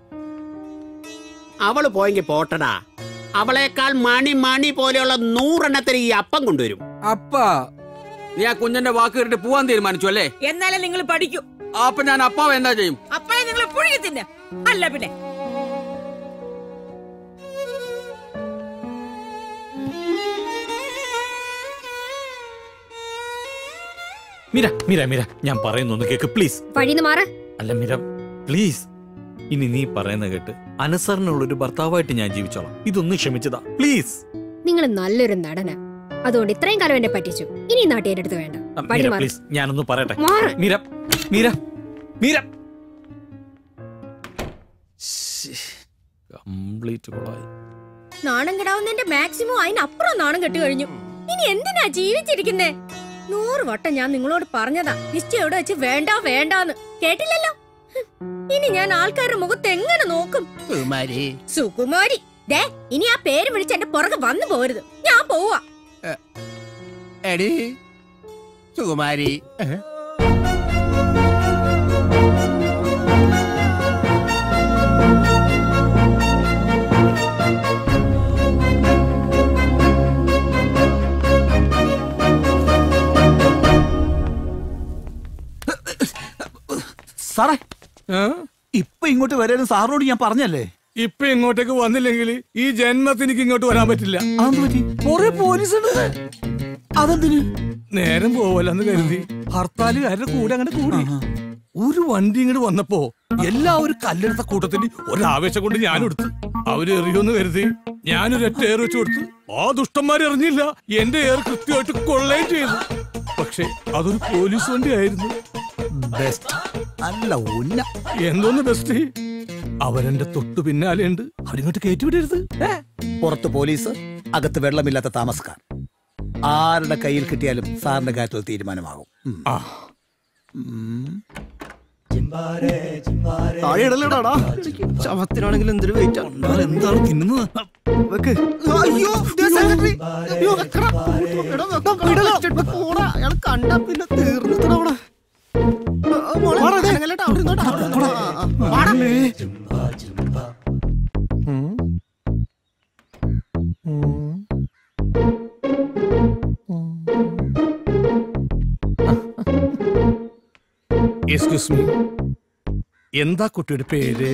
അവള് പോയെങ്കിൽ പോട്ടടാ. അവളേക്കാൾ മണി മണി പോലെയുള്ള 100 എണ്ണത്തിന് ഈ അപ്പം കൊണ്ടുവരും. അപ്പാ, നീ ആ കുഞ്ഞന്റെ വാക്ക് കേട്ടിട്ട് പോവാൻ തീരുമാനിച്ചു അല്ലേ? എന്നാലേ നിങ്ങൾ പഠിക്കൂ. അപ്പൊ ഞാൻ അപ്പാവ് എന്താ ചെയ്യും? അപ്പഴേ നിങ്ങൾ പുഴുകി തിന്നെ. അല്ല പിന്നെ മീര മീര മീര, ഞാൻ പറയുന്നൊന്ന് കേക്ക് പ്ലീസ്. വഴിന്ന് മാറ. അല്ല മീര പ്ലീസ്, ഇനി നീ പറയുന്ന കേട്ട് അനുസരണുള്ളൊരു ഭർത്താവായിട്ട് ഞാൻ ജീവിച്ചോളാം. ഇതൊന്നും ക്ഷമിച്ചതാ പ്ലീസ്. നിങ്ങൾ നല്ലൊരു നടന, അതുകൊണ്ട് ഇത്രയും കാലം എന്നെ പറ്റിച്ചു. ഇനി നാട്ടിൽ എന്റെ അടുത്ത് വേണ്ട. പ്ലീസ്, ഞാനൊന്ന് പറയട്ടെ. മീര മീര മീര. കംപ്ലീറ്റ് കൊളായി. നാണം കെടാവുന്നതിന്റെ മാക്സിമം അതിനപ്പുറം നാണം കെട്ടു കഴിഞ്ഞു. ഇനി എന്തിനാ ജീവിച്ചിരിക്കുന്നേ? 100 വട്ടം ഞാൻ നിങ്ങളോട് പറഞ്ഞതാ, നിശ്ചയം എവിടെ വെച്ച് വേണ്ട വേണ്ടാന്ന്. കേട്ടില്ലല്ലോ. ഇനി ഞാൻ ആൾക്കാരുടെ മുഖത്ത് എങ്ങനെ നോക്കും? സുകുമാരി, ദേ ഇനി ആ പേര് വിളിച്ച് എന്റെ പുറകെ വന്നു പോരുത്. ഞാൻ പോവാ. എടി സുകുമാരി, സാറേ, ഇപ്പൊ ഇങ്ങോട്ട് വരാനും സാറിനോട് ഞാൻ പറഞ്ഞല്ലേ. ഇപ്പൊ ഇങ്ങോട്ടേക്ക് വന്നില്ലെങ്കിൽ ഈ ജന്മത്തിന് എനിക്ക് ഇങ്ങോട്ട് വരാൻ പറ്റില്ല. കൊറേ പോലീസ് ഉണ്ട്. അതെന്തിന്? നേരം പോവല്ലെന്ന് കരുതി ഹർത്താലുകാരുടെ കൂടെ അങ്ങനെ കൂടി. ഒരു വണ്ടി ഇങ്ങോട്ട് വന്നപ്പോ എല്ലാവരും കല്ലെടുത്ത കൂട്ടത്തിന് ഒരാവേശം കൊണ്ട് ഞാനും എടുത്തു. അവര് എറിയോന്ന് കരുതി ഞാനൊരൊറ്റ ഏർ വെച്ചു കൊടുത്തു. ആ ദുഷ്ടന്മാർ എറിഞ്ഞില്ല, എന്റെ ഏർ കൃത്യമായിട്ട് കൊള്ളുകയും ചെയ്തു. പക്ഷെ അതൊരു പോലീസ് വണ്ടി ആയിരുന്നു. എന്തോന്ന് ബെസ്റ്റ്, അവരെന്റെ തൊട്ടു പിന്നാലെയുണ്ട്. അവരിങ്ങോട്ട് കയറ്റിവിടരുത്. പുറത്ത് പോലീസ്, അകത്ത് വെള്ളമില്ലാത്ത താമസക്കാർ. ആരുടെ കയ്യിൽ കിട്ടിയാലും സാറിന്റെ കാര്യത്തിൽ തീരുമാനമാകും. താഴെ ഇടലടാ. ശവത്തിനാണെങ്കിൽ എന്തൊരു വെയിറ്റ്. എന്താണ് തിന്നുന്നത്? അയ്യോ സെക്രട്ടറി, അയ്യോ വെക്കടാ. എടാ വെക്കാം, ഇടലോ. പോടാ, അയാൾ കണ്ടാ പിന്നെ തീർന്നിട്ടടാ അവിടെ. എക്സ്ക്യൂസ് മീ, എന്താ കുട്ടിയുടെ പേര്?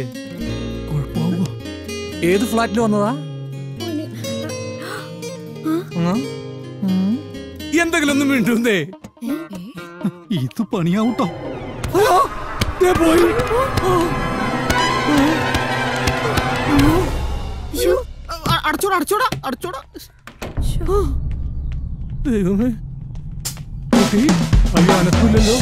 ഏത് ഫ്ലാറ്റിൽ വന്നതാ? എന്തെങ്കിലും ഒന്നും മിണ്ടുന്നേ. ഇത് പണിയാവൂട്ടോ. പോയി. അടച്ചോടാ അടച്ചോടാ അടച്ചോടാ. ദൈവമേ, കുട്ടി അയ്യോ അനക്കില്ലല്ലോ.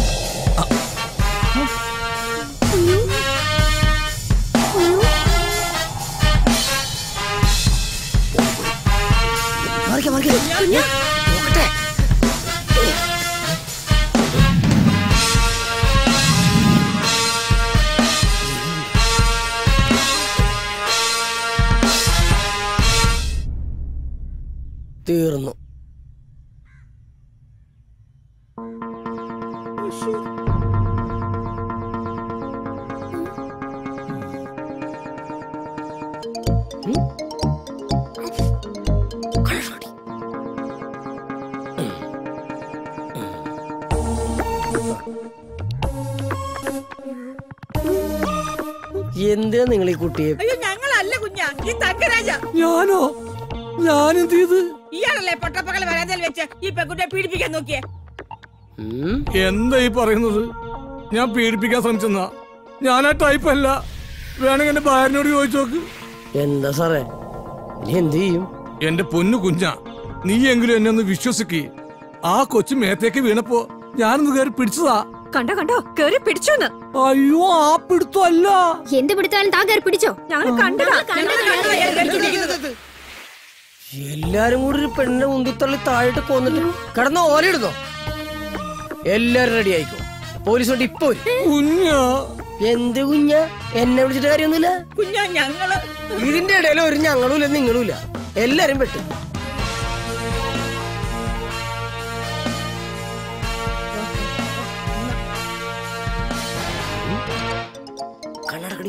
തീർന്നു. എന്തിനാ നിങ്ങൾ ഈ കുട്ടിയെ? അയ്യോ ഞങ്ങളല്ല കുഞ്ഞാ, ഈ തങ്കരാജ. ഞാനോ? ഞാനെന്ത് ചെയ്ത്? ഇയാളല്ലേ പൊട്ടപ്പകൽ വരാതിൽ വെച്ച് ഈ പെൺകുട്ടിയെ പീഡിപ്പിക്കാൻ നോക്കിയേ? എന്താ ഈ പറയുന്നത്? ഞാൻ പീഡിപ്പിക്കാൻ ശ്രമിച്ചെന്നാ? ഞാനാ ടൈപ്പ് അല്ല. വേണമെങ്കിൽ എന്റെ ഭാര്യനോട് ചോദിച്ചു നോക്ക്. എന്താ സാറേ, ഇനി എന്ത് ചെയ്യും? എന്റെ പൊന്നു കുഞ്ഞാ, നീ എങ്കിലും എന്നെ ഒന്ന് വിശ്വസിക്ക്. ആ കൊച്ചു മേത്തേക്ക് വീണപ്പോ ഞാനൊന്ന് കയറി പിടിച്ചതാ. കണ്ടോ കണ്ടോ, കേറി പിടിച്ചോന്ന്. അയ്യോ, ആ പിടുത്തോ അല്ല. എന്ത് പിടുത്താലും താൻ കയറി പിടിച്ചോ? ഞങ്ങൾ കണ്ടതാ. എല്ലാരും കൂടി ഒരു പെണ്ണിനെ ഉന്തിത്തള്ളി താഴോട്ട് കൊന്നിട്ട് കിടന്ന ഓലയിടുന്നോ? എല്ലാരും റെഡി ആയിക്കോ, പോലീസ് കൊണ്ട് ഇപ്പൊ കുഞ്ഞാ. എന്ത് കുഞ്ഞാ? എന്നെ വിളിച്ചിട്ട് കാര്യമൊന്നുമില്ല കുഞ്ഞാ. ഞങ്ങള് ഇതിന്റെ ഇടയിൽ ഒരു ഞങ്ങളും ഇല്ല നിങ്ങളും ഇല്ല, എല്ലാരും പെട്ടു. കണ്ണടക്കടി.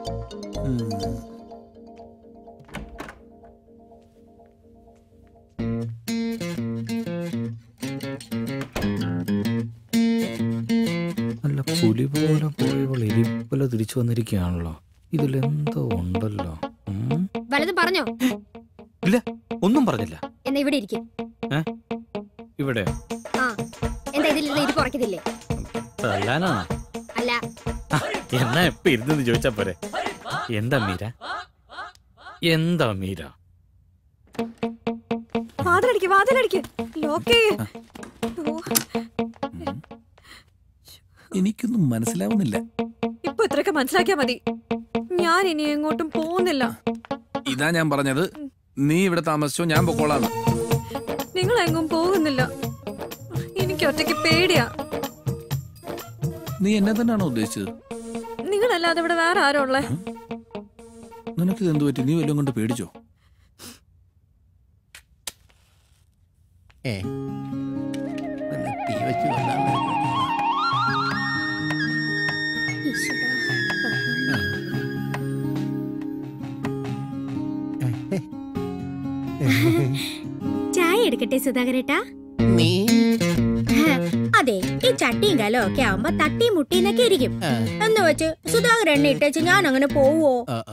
നല്ല പുലി പോലെ പോയവൾ എലിപ്പല തിരിച്ചു വന്നിരിക്കുകയാണല്ലോ. ഇതിലെന്തോ ഉണ്ടല്ലോ. വലതും പറഞ്ഞോ? ഇല്ല, ഒന്നും പറഞ്ഞില്ല. എന്നാ ഇവിടെ ഇരിക്കും. ഇവിടെ ആ, എന്താ ഇതിലുള്ള ഇത് കുറയ്ക്കത്തില്ലേ? തല്ലാനാ? അല്ല. എന്നാ എപ്പ ഇരുന്ന് ചോദിച്ചാ പോരെ. എന്താ മീര? എന്താ മീര? വാതിലടിക്ക്, വാതിലടിക്ക്, ലോക്ക് ചെയ്യ്. എനിക്കൊന്നും മനസ്സിലാവുന്നില്ല. ഇപ്പൊ ഇത്രയൊക്കെ മനസ്സിലാക്കിയാ മതി. ഞാൻ ഇനി എങ്ങോട്ടും പോകുന്നില്ല. ഇതാ ഞാൻ പറഞ്ഞത്, നീ ഇവിടെ താമസിച്ചോ, ഞാൻ പൊക്കോളാന്ന്. നിങ്ങൾ എങ്ങും പോകുന്നില്ല. എനിക്ക് ഒറ്റയ്ക്ക് പേടിയാ. നീ എന്നെ തന്നെയാണോ ഉദ്ദേശിച്ചത്? നിങ്ങളല്ലാതെ ഇവിടെ വേറെ ആരോ ഉള്ളേ? നിനക്കിത് എന്ത് പറ്റി? നീ വല്ലതും കൊണ്ട് പേടിച്ചോ? തീ വെച്ച് ചായ എടുക്കട്ടെ സുധാകരേട്ടാ? അതെ, ഈ ചട്ടിയും കലം ഒക്കെ ആവുമ്പോ തട്ടി മുട്ടിന്നൊക്കെ ഇരിക്കും. എന്ന് വെച്ച് സുധാകരൻ എണ്ണ ഇട്ടേച്ച് ഞാൻ അങ്ങനെ പോവോ?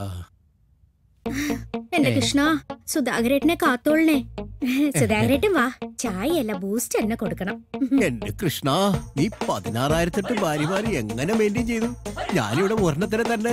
എന്റെ കൃഷ്ണ, സുധാകരേട്ടനെ കാത്തോളണേ. സുധാകരേട്ടൻ വാ, ചായയല്ല ബൂസ്റ്റ് തന്നെ കൊടുക്കണം. എന്റെ കൃഷ്ണ, നീ 16,008 ഭാര്യമാര് എങ്ങനെ മെയിൻറ്റെയിൻ ചെയ്തു? ഞാനിവിടെ ഒരെണ്ണത്തിന് തന്നെ.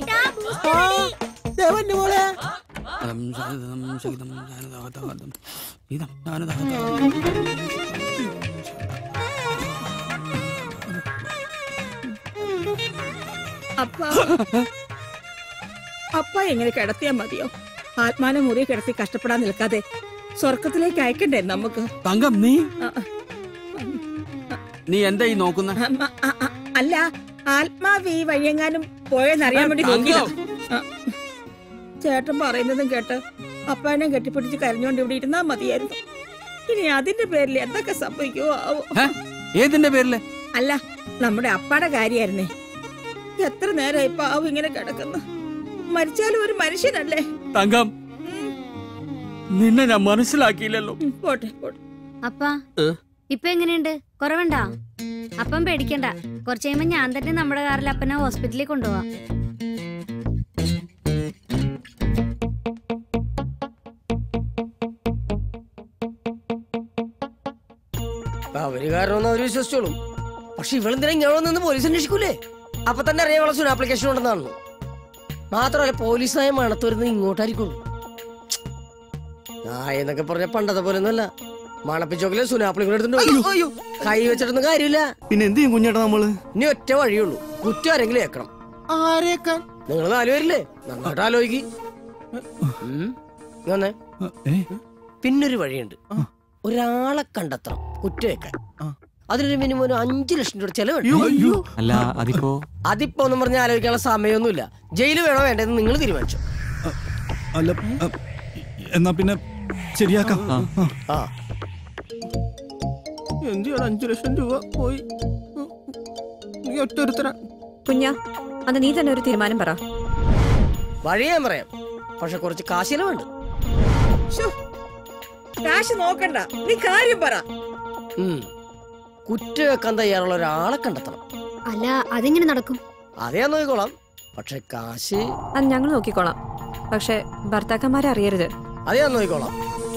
അപ്പ എങ്ങനെ കിടത്തിയാ മതിയോ? ആത്മാനെ മുറി കിടത്തി കഷ്ടപ്പെടാൻ നിൽക്കാതെ സ്വർഗത്തിലേക്ക് അയക്കണ്ടേ നമുക്ക്? തങ്കം, നീ നീ എന്താ ഈ നോക്കുന്ന? അല്ല, ആത്മാവ് ഈ വഴിയെങ്ങാനും പോയെന്നറിയാൻ വേണ്ടി നോക്കിയതാ. ചേട്ടൻ പറയുന്നതും കേട്ട് അപ്പാനെ കെട്ടിപ്പിടിച്ച് കരഞ്ഞോണ്ട് ഇവിടെ ഇരുന്നാ മതിയായിരുന്നു. ഇനി അതിന്റെ പേരിൽ എന്തൊക്കെ സംഭവിക്കുവോ ആവോ. ഏതിന്റെ പേരില്? അല്ല, നമ്മുടെ അപ്പാടെ കാര്യായിരുന്നേ. എത്ര നേരമായി പാവം ഇങ്ങനെ കിടക്കുന്നു. മരിച്ചാലും ഒരു മനുഷ്യനല്ലേ. തങ്കം, നിന്നെ ഞാൻ മനസ്സിലാക്കിയില്ലല്ലോ. പോട്ടെ പോട്ടെ. അപ്പാ ഇപ്പൊ എങ്ങനെയുണ്ട്? കുറവുണ്ടാ? അപ്പം പേടിക്കണ്ട, കുറച്ച് കഴിയുമ്പോ ഞാൻ തന്നെ നമ്മുടെ കാറിൽ അപ്പനെ ഹോസ്പിറ്റലിൽ കൊണ്ടുപോവാം. അവര് കാരണം അവര് വിശ്വസിച്ചോളും. പക്ഷെ ഇവളെന്തിനാ ഇങ്ങനെ നിന്ന് പോലീസ് അന്വേഷിക്കൂലേ? അപ്പൊ തന്നെ അറിയാം ഇവളെ സുന ആപ്ലിക്കേഷൻ ഉണ്ടെന്നാണല്ലോ. മാത്രമല്ല പോലീസായ മണത്ത് വരുന്നത് ഇങ്ങോട്ടായിരിക്കുള്ളൂ. എന്നൊക്കെ പറഞ്ഞ പണ്ടത്തെ പോലെ ഒന്നല്ല. മണപ്പിച്ചോക്കിലെ സുനാപ്ലിക്കേഷൻ എടുത്തിട്ടുണ്ടോ? കൈ വെച്ചിട്ടൊന്നും കാര്യമില്ല. പിന്നെ എന്ത് ചെയ്യും കുഞ്ഞേട്ടാ നമ്മള്? ഇനി ഒറ്റ വഴിയുള്ളൂ, കുറ്റം ആരെങ്കിലും ഏക്കണം. ആരേക്കാൻ? നിങ്ങൾ 4 പേരില്ലേ, നന്നായിട്ട് ആലോചിക്ക്. പിന്നൊരു വഴിയുണ്ട്. ഒരാളെ കണ്ടെത്തണം കുറ്റമേക്കാൻ. അതിനൊരു മിനിമം ഒരു 5 ലക്ഷം രൂപ ചെലവ്. അല്ല അതിപ്പോ ഒന്നും പറഞ്ഞ ആലോചിക്കാനുള്ള സമയമൊന്നുമില്ല. ജയില് വേണോ വേണ്ടെന്ന് നിങ്ങൾ തീരുമാനിച്ചു. അല്ല, എന്നാ പിന്നെ ശരിയാക്കാം. എന്തിനാണ് 5 ലക്ഷം രൂപ പോയി? നീ ഒറ്റൊരുത്തരാ കുഞ്ഞാ, അത് നീ തന്നെ ഒരു തീരുമാനം പറ. വഴി ഞാൻ പറയാം, പക്ഷെ കുറച്ച് കാശിലുമുണ്ട്. കാശ് നോക്കണ്ട, നീ കാര്യം പറ. കുറ്റവെക്കാൻ തയ്യാറുള്ള ഒരാളെ കണ്ടെത്തണം. അല്ല, അതെങ്ങനെ നടക്കും? അതേ ഞാൻ നോക്കിക്കോളാം, പക്ഷെ കാശ് അത് ഞങ്ങൾ നോക്കിക്കോളാം. പക്ഷെ ഭർത്താക്കന്മാരെ അറിയരുത്. അത് ഞാൻ നോക്കിക്കോളാം.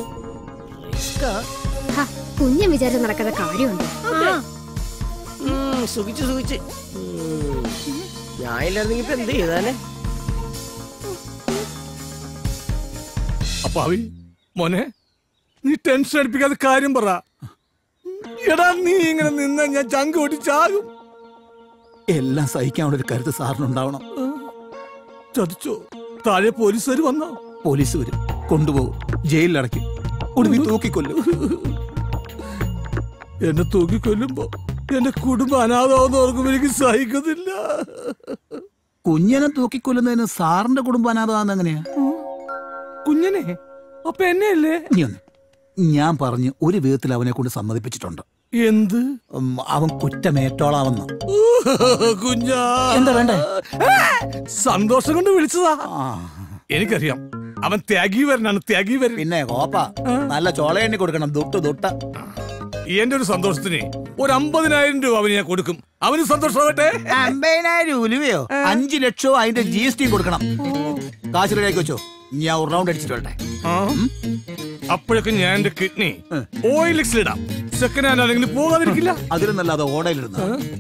കുഞ്ഞ് വിചാരിച്ച് നടക്കാത്ത കാര്യമുണ്ട്. സുഖിച്ച് സുഖിച്ച് ഞാൻ ഇല്ലായിരുന്നെങ്കിൽ ഇപ്പൊ എന്ത് ചെയ്താനെ? അപ്പാവി മോനെ, നീ ടെൻഷൻ അടിപ്പിക്കാതെ കാര്യം പറ. എടാ, നീ ഇങ്ങനെ നിന്ന ഞാൻ ചങ്ക് ഓടിച്ചാകും. എല്ലാം സഹിക്കാനുള്ള ഒരു കരുത്ത് സാറിനുണ്ടാവണം. ചതിച്ചോ? താഴെ പോലീസുകാർ വന്നോ? പോലീസ് വരും, കൊണ്ടുപോകും, ജയിലിലടയ്ക്കും, ഒടുവിൽ തൂക്കിക്കൊല്ലും. എന്നെ തൂക്കിക്കൊല്ലുമ്പോ എന്റെ കുടുംബം അനാഥാവെന്ന് ഓർക്കുമ്പോ എനിക്ക് സഹിക്കുന്നില്ല. കുഞ്ഞിനെ തൂക്കിക്കൊല്ലുന്നതിന് സാറിന്റെ കുടുംബം അനാഥാന്ന് എങ്ങനെയാ? കുഞ്ഞിനെ? അപ്പൊ എന്നെയല്ലേ? ഞാൻ പറഞ്ഞു ഒരു വിധത്തിൽ അവനെ കൊണ്ട് സമ്മതിപ്പിച്ചിട്ടുണ്ട്. എന്ത്? അവൻ കുറ്റമേറ്റോളാവുന്നു. കുഞ്ഞാ, എന്താ വേണ്ടേ? സന്തോഷം കൊണ്ട് വിളിച്ചതാ. എനിക്കറിയാം അവൻ ത്യാഗീവരനാണ്, ത്യാഗീവരൻ. പിന്നെ കോപ്പ നല്ല ചോള എണ്ണി കൊടുക്കണം, ദുട്ട. എന്റെ ഒരു സന്തോഷത്തിന് ഒരു 50,000 രൂപ അവന് ഞാൻ കൊടുക്കും. അവന് സന്തോഷമാവട്ടെ. 50,000 രൂപയോ 5 ലക്ഷമോ അതിന്റെ GST കൊടുക്കണം. കാശ് റെഡിയാക്കി വെച്ചോ, ഞാൻ ഒരു റൗണ്ട് അടിച്ചിട്ട് വരട്ടെ. അപ്പോഴൊക്കെ ഞാൻ എന്റെ കിഡ്നി ഓയിലിടാം. സെക്കൻഡ് ഹാൻഡ് ആണെങ്കിൽ പോകാതിരിക്കില്ല. അതിലും നല്ല അത് ഓടയിലിടുന്ന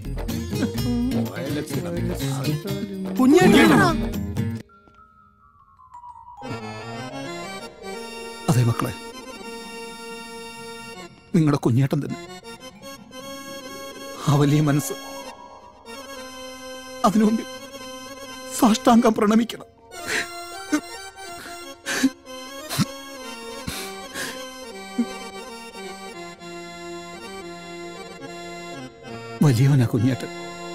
അതെ മക്കളെ, നിങ്ങളുടെ കുഞ്ഞേട്ടൻ തന്നെ. ആ വലിയ മനസ്സ്, അതിനു മുമ്പിൽ സാഷ്ടാംഗം പ്രണമിക്കണം. വലിയവനാ കുഞ്ഞേട്ടൻ,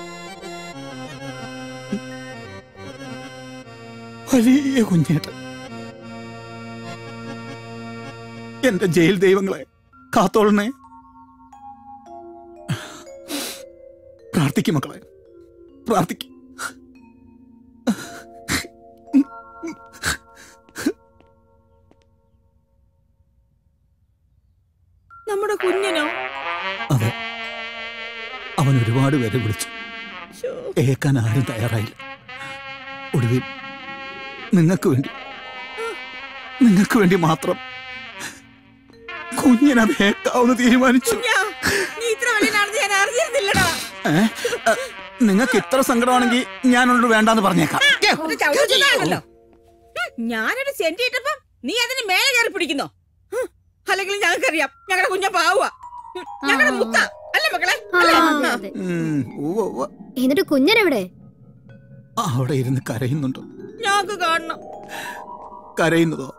വലിയ കുഞ്ഞേട്ടൻ. എന്റെ ജയിൽ ദൈവങ്ങളെ കാത്തോളണേ. പ്രാർത്ഥിക്കും മക്കളെ, പ്രാർത്ഥിക്കും. നമ്മുടെ കുഞ്ഞിനോ? അതെ, അവൻ ഒരുപാട് പേരെ വിളിച്ചു, ഏക്കാൻ ആരും തയ്യാറായില്ല. ഒടുവിൽ നിങ്ങൾക്ക് വേണ്ടി മാത്രം കുഞ്ഞിനത് ഏക്കാവുന്ന തീരുമാനിച്ചു. നിങ്ങൾക്ക് ഇത്ര സങ്കടമാണെങ്കിൽ ഞാനോട് വേണ്ടാന്ന് പറഞ്ഞേക്കാം. ഞാനൊരു സെന്റ് ഇട്ടപ്പോ നീ അതിന് മേലെ കയറി പിടിക്കുന്നോ? അല്ലെങ്കിൽ ഞങ്ങൾക്കറിയാം ഞങ്ങളുടെ കുഞ്ഞ പാവുക, ഞങ്ങളുടെ മുത്ത അല്ലേ മക്കളെ? എന്നിട്ട് കുഞ്ഞനെവിടെ? അവിടെ ഇരുന്ന് കരയുന്നുണ്ടോ? ഞങ്ങൾക്ക് കാണണം. കരയുന്നതോ?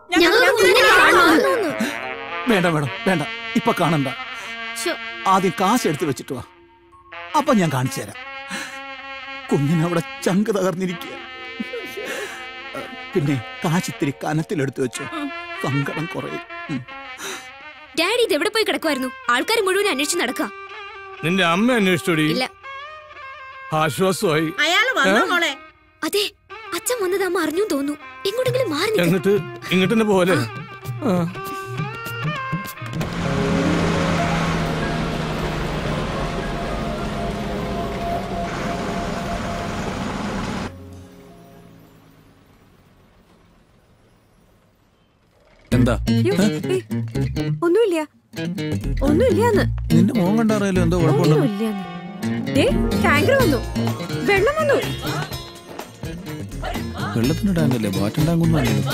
വേണ്ട വേണ്ട വേണ്ട, ഇപ്പൊ കാണണ്ട. ആദ്യം കാശ് എടുത്ത് വെച്ചിട്ട് വാ. അപ്പൊ ഞാൻ കാണിച്ചു തരാം. കുഞ്ഞിനവിടെ ചങ്ക് തകർന്നിരിക്കുക. പിന്നെ കാശിത്തിരി കനത്തിലെടുത്തു വെച്ചു. സങ്കടം കുറയും. ഡാഡി ഇത് എവിടെ പോയി കിടക്കുമായിരുന്നു? ആൾക്കാർ മുഴുവൻ അന്വേഷിച്ച് നടക്കുക. നിന്റെ അമ്മ അന്വേഷിച്ചോടി? ആശ്വാസമായി. അതെ, അച്ഛൻ വന്നത് അമ്മ അറിഞ്ഞു തോന്നുന്നു. എങ്ങോട്ടെങ്കിലും മാറി എന്നിട്ട് ഇങ്ങോട്ട് തന്നെ പോലെ. എന്താ? ഒന്നുമില്ല, ഒന്നുമില്ലാന്ന്. നിന്റെ മോൻ കണ്ടറിയാലോ എന്തോ കുഴപ്പമുണ്ടോ? ടാങ്കർ വന്നു, വെള്ളം വന്നു. വെള്ളത്തിന്റെ ടാങ്കല്ലേ, വാട്ടർ ടാങ്കൊന്നും.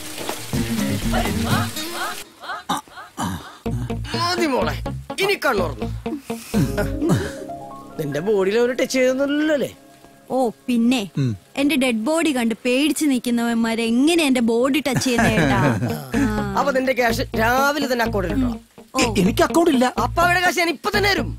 ഇനി കണ്ണോർന്നു. നിന്റെ ബോഡിയിൽ ഒരു ടച്ച് ചെയ്തൊന്നുമില്ലല്ലേ? ഓ പിന്നെ എന്റെ ഡെഡ് ബോഡി കണ്ട് പേടിച്ച് നിൽക്കുന്നവന്മാരെ എങ്ങനെ എന്റെ ബോഡി ടച്ച് ചെയ്യുന്നേട്ടാ? അപ്പൊ നിന്റെ ക്യാഷ് രാവിലെ തന്നെ അക്കൗണ്ടിൽ ഇട്ടോ? എനിക്ക് അക്കൗണ്ട് ഇല്ല. അപ്പൊ അവിടെ കാശ് ഞാൻ ഇപ്പൊ തന്നെ തരും.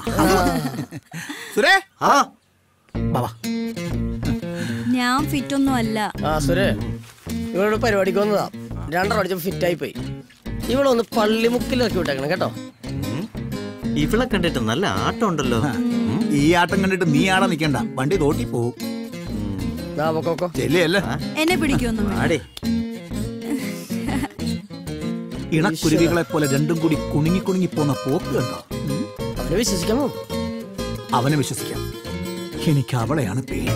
ഞാൻ ഫിറ്റ് ഒന്നും അല്ല. സുരേ, ഇവളോട് പരിപാടിക്ക് വന്നതാ. 2 അടിച്ചപ്പോ ഫിറ്റ് ആയി പോയി. ഇവളൊന്ന് പള്ളിമുക്കിൽ ഇറക്കി വിട്ടേക്കണം കേട്ടോ. ഇവളെ കണ്ടിട്ട് നല്ല ആട്ടം ഉണ്ടല്ലോ. ഈ ആട്ടം കണ്ടിട്ട് നീ ആടാ നിക്കണ്ട, വണ്ടി തോട്ടി പോവും. എന്നെ പിടിക്കൊന്നും ഇണക്കുരുവികളെ പോലെ രണ്ടും കൂടി കുണുങ്ങി കുണുങ്ങി പോന്ന പോക്ക് കണ്ടോ? അവനെ വിശ്വസിക്കാമോ? അവനെ വിശ്വസിക്കാം. എനിക്ക് അവളെയാണ് പേടി.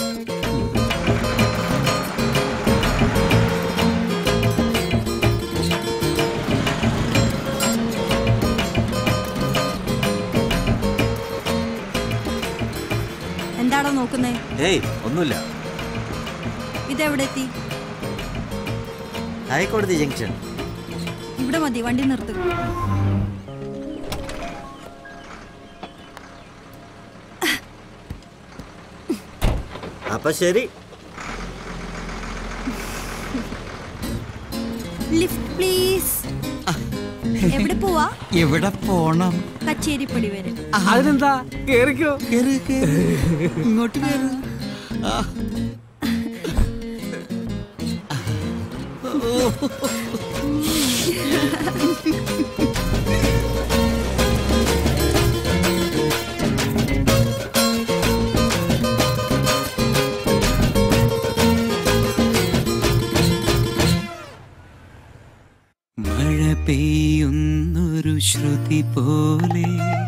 എന്താണോ നോക്കുന്നേ? ഏയ് ഒന്നുമില്ല. ഇതെവിടെ എത്തി? ഹൈക്കോടതി ജംഗ്ഷൻ. ഇവിടെ മതി, വണ്ടി നിർത്തുക. അപ്പൊ ശരി. Lift please. എവിടെ പോവാ? എവിടെ പോണം? കച്ചേരിപ്പടി വരെ. അതിനെന്താ, കേറിക്കോ. ഇങ്ങോട്ട് കേറ്. മഴ പെയ്യുന്നൊരു ശ്രുതി പോലെ,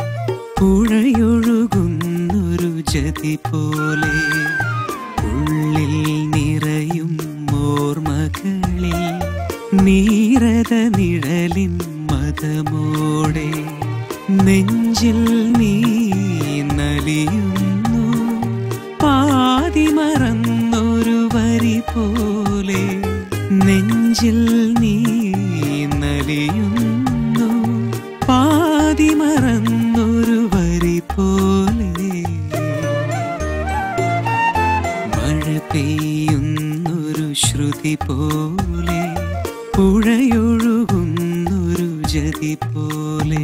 പുഴയൊഴുകുന്നൊരു ജതി പോലെ, ഉള്ളിൽ നിറയും ഓർമ്മകളിൽ നീരത നിഴലിൻ മതമോടെ, നെഞ്ചിൽ നീ നലിയുന്നു പാതി മറന്നൊരു വരി പോലെ, നെഞ്ചിൽ നീ നലിയുന്നു പാതി മറന്നൊരു വരി പോലെ, മഴ പെയ്യുന്നൊരു ശ്രുതി പോലെ, പുഴയൊഴുകുന്നൊരു ജതി പോലെ.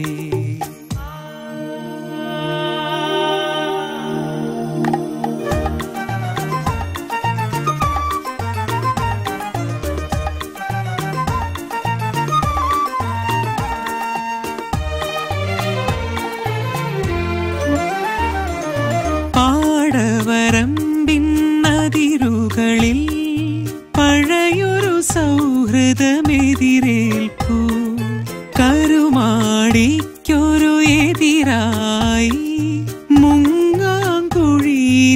പാടവരമ്പിന്നതിരുകളിൽ പഴയൊരു സൗഹൃദമെതിരേൽപ്പൂ, കരുമാടിക്കൊരു എതിരായി മുങ്ങാങ്കുഴി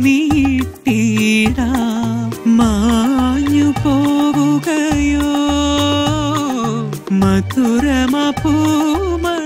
നീട്ടിടാം, മാഞ്ഞു പോവുകയോ മധുരമ പൂമഴ